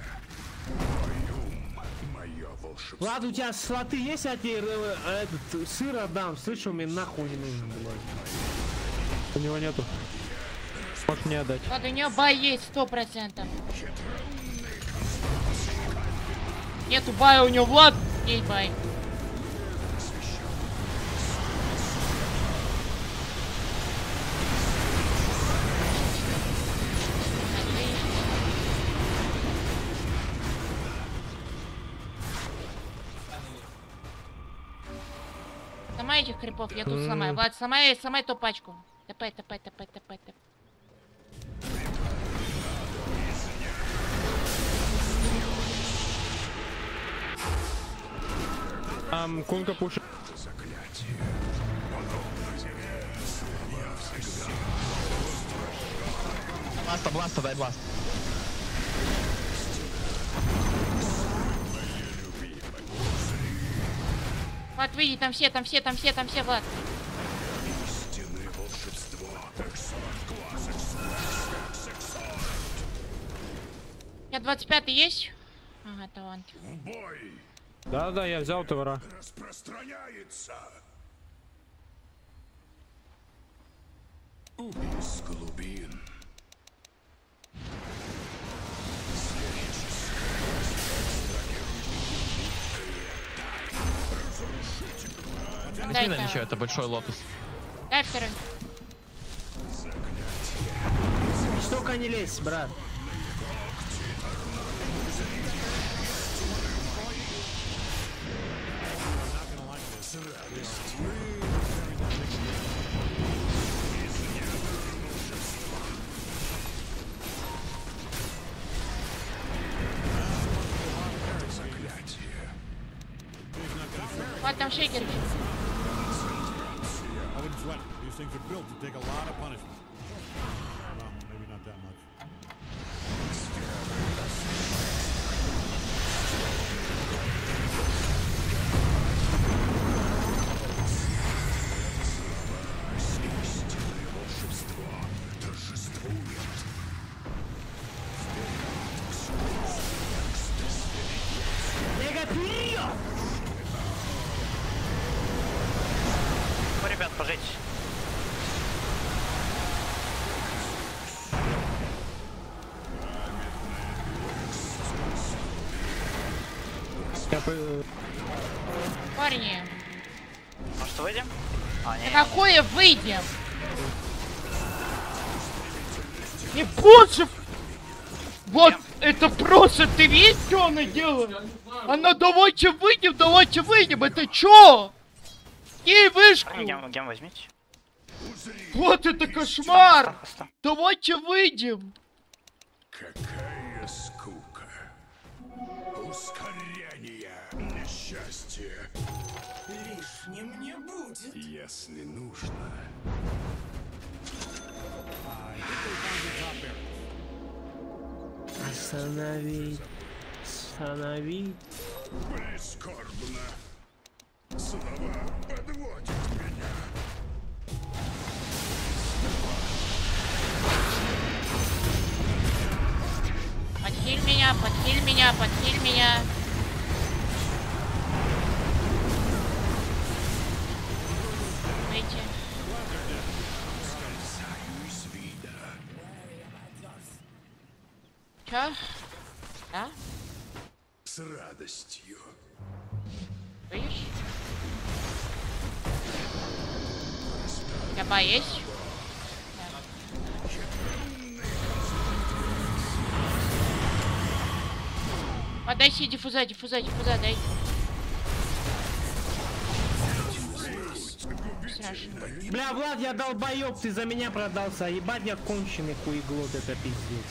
Ладно, у тебя слоты есть, я тебе э, этот сыр отдам, слышал, мне нахуй не нужен, блядь. У него нету. Можешь мне отдать. Вот у нее бай есть, сто процентов. Нету бая у него, Влад, есть бай. Сломай этих крипов, я тут М. сломаю. Влад, сломай, сломай ту пачку. Топай, топай, топай, топай, топай. Там кунка пушит. Бласта, бласта, дай бласт. Влад, види, там все, там все, там все, там все, Влад. Истинное волшебство. У тебя двадцать пятый есть? Ага, талант. Бой Да, да, я взял товара. распространяется. Из глубин. Дай Возьми на второй. личе, это большой лотос. Дай второй. Столько не лезь, брат. Вот там шейкер. I wouldn't sweat it. These things are built to take a lot of punishment. Well, maybe not that much. Истинное волшебство торжествует. Ну, ребят, пожить. Я по... Парни, просто выйдем? А, не, Да какое выйдем? Не против! Вот это просто, ты видишь, что она делает? Она давайте выйдем, давайте выйдем, это чё? И вышку! Гем, гем возьмите. Вот это кошмар! Давайте выйдем! Какая скука. Ускорение несчастья. Лишним не будет. Если нужно. Остановить. Остановить. Прискорбно. Слова подводят меня. Подхиль меня, подхиль меня, подхиль меня. Выйти. Чё? Да? С радостью. Видишь? Я боюсь. Подайся, диффуза, диффуза, диффуза, дай. Страшно. Бля, Влад, я долбоёб, ты за меня продался. Ебать, я конченый хуеглот, это пиздец.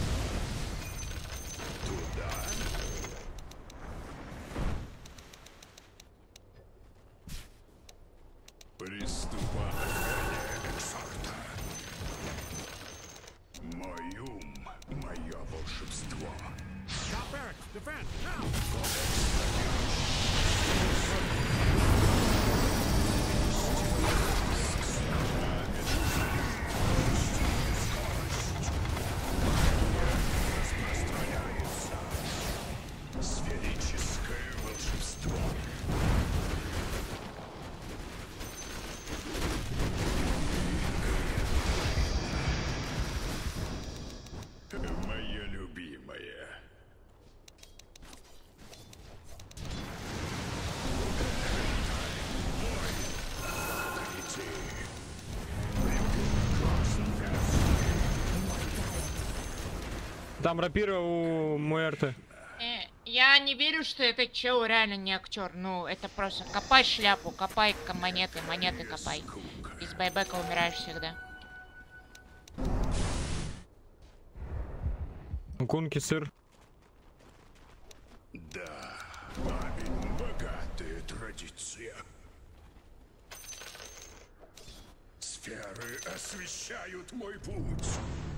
Приступай. Мой ум, мое волшебство. Сферическое волшебство. Моя любимая. Там рапира у Муэрты. Э, я не верю, что этот чел реально не актер. Ну, это просто копай шляпу, копай монеты, монеты копай. Без байбека умираешь всегда. Кунки, сыр. Да, мамин богатая традиция. Сферы освещают мой путь.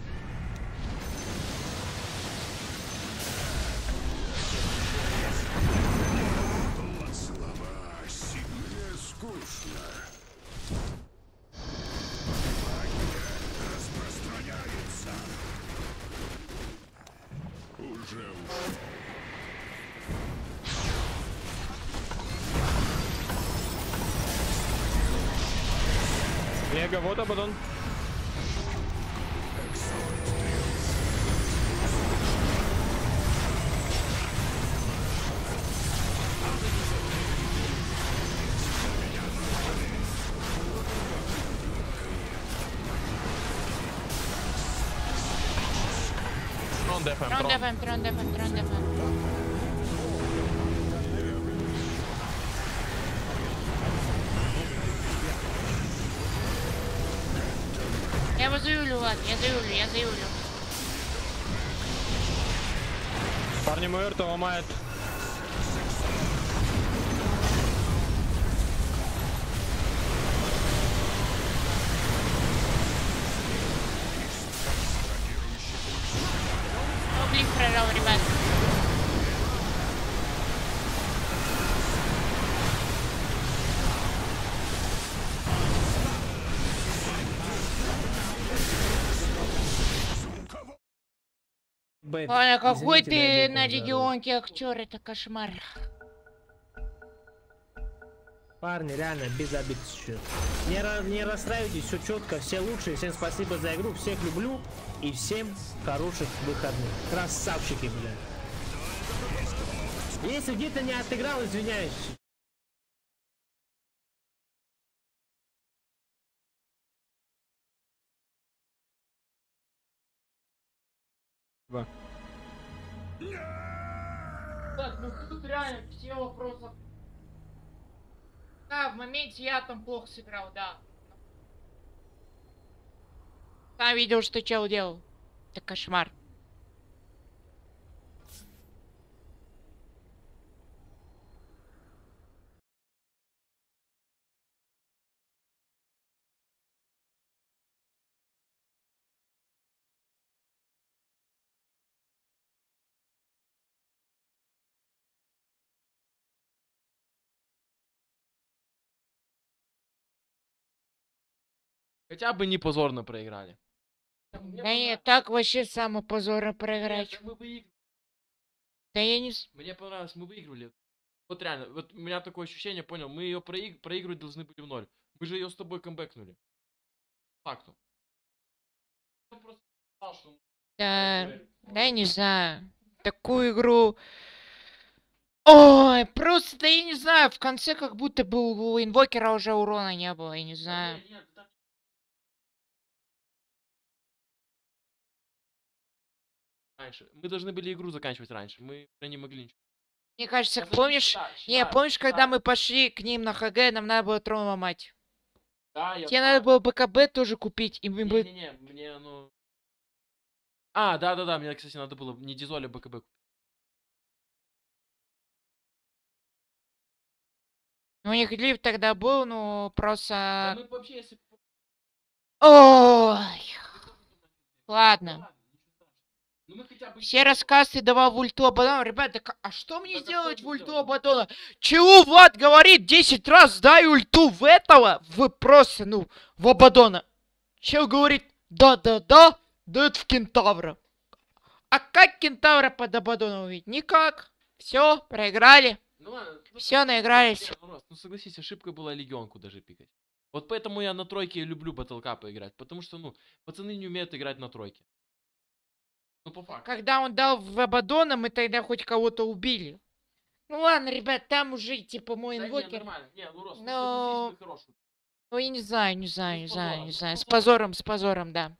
Слова сильнее скучно. Магия распространяется. Уже ушел. Мега, вот Абадон. Трон дефаем, Трон трон. дефаем, трон дефаем, трон дефаем. Я его заюлю, ладно, я заюлю, я заюлю. Парни, Муэрта ломает. О, блин, прорал, ребят. Ой, какой ты на регионке актер, это кошмар. Парни, реально, без обид чуть. Не, ра- не расстраивайтесь, все четко, все лучшие. Всем спасибо за игру, всех люблю. И всем хороших выходных. Красавчики, бля. Если где-то не отыграл, извиняюсь. Так, ну тут реально все вопросы. Да, в моменте я там плохо сыграл, да. Сам видел, что чел делал. Это кошмар. Хотя бы не позорно проиграли. Да нет, так вообще самое позорно проиграть. Нет, мы выиграли. Да я не... с- Мне понравилось, мы выиграли. Вот реально, вот у меня такое ощущение, понял, мы ее проиг... проигрывать должны были в ноль. Мы же ее с тобой камбэкнули. Факту. Я просто знал, что- Да, да я не знаю. Такую игру... Ой, просто, да я не знаю, в конце как будто бы у инвокера уже урона не было, я не знаю. Раньше. Мы должны были игру заканчивать раньше. Мы уже не могли ничего. Мне кажется, Подожди, помнишь... считай, Не, считай, помнишь, считай. когда мы пошли к ним на ХГ, нам надо было трон ломать. Да, я Тебе надо было БКБ тоже купить, и мы бы... Не-не-не, мне ну... А, да-да-да, мне, кстати, надо было не дизоль, а БКБ купить. У них лифт тогда был, ну, просто... Да мы вообще, если... Ой. Ладно. Ну мы хотя бы... Все рассказы давал в ульту Абадона. Ребята, к- а что мне сделать в ульту Абадона? Чего Влад говорит десять раз дай ульту в этого? В просто, ну, в Абадона. Чел говорит, да-да-да, дает в Кентавра. А как Кентавра под Абадона увидеть? Никак. Все, проиграли. Ну ладно. ну, Все, наигрались. не, ну, Рос, ну согласись, ошибка была легионку даже пикать. Вот поэтому я на тройке люблю батлкапы играть. Потому что, ну, пацаны не умеют играть на тройке. Ну, по факту. Когда он дал в Абадона, мы тогда хоть кого-то убили. Ну ладно, ребят, там уже, типа, мой Да не, инвокер. нормально. Не, ну, Рос, ну, Но... согласись, вы хороший. Ну, я не знаю, не знаю, Ну, не с знаю, позором, не с знаю. С позором. позором, с позором, да.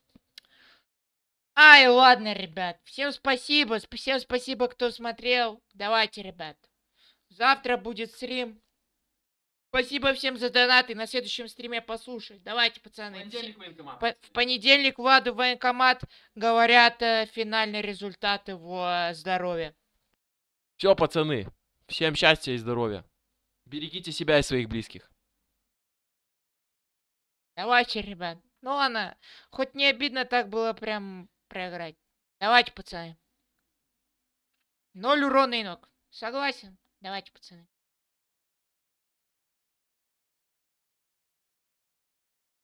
Ай, ладно, ребят. Всем спасибо. сп- Всем спасибо, кто смотрел. Давайте, ребят. Завтра будет стрим. Спасибо всем за донаты. На следующем стриме послушай. Давайте, пацаны. Понедельник Все- военкомат. по- В понедельник Владу в военкомат говорят э, финальные результаты его э, здоровья. Все, пацаны. Всем счастья и здоровья. Берегите себя и своих близких. Давайте, ребят. Ну ладно. Хоть не обидно так было прям проиграть. Давайте, пацаны. Ноль урона и ног. Согласен? Давайте, пацаны.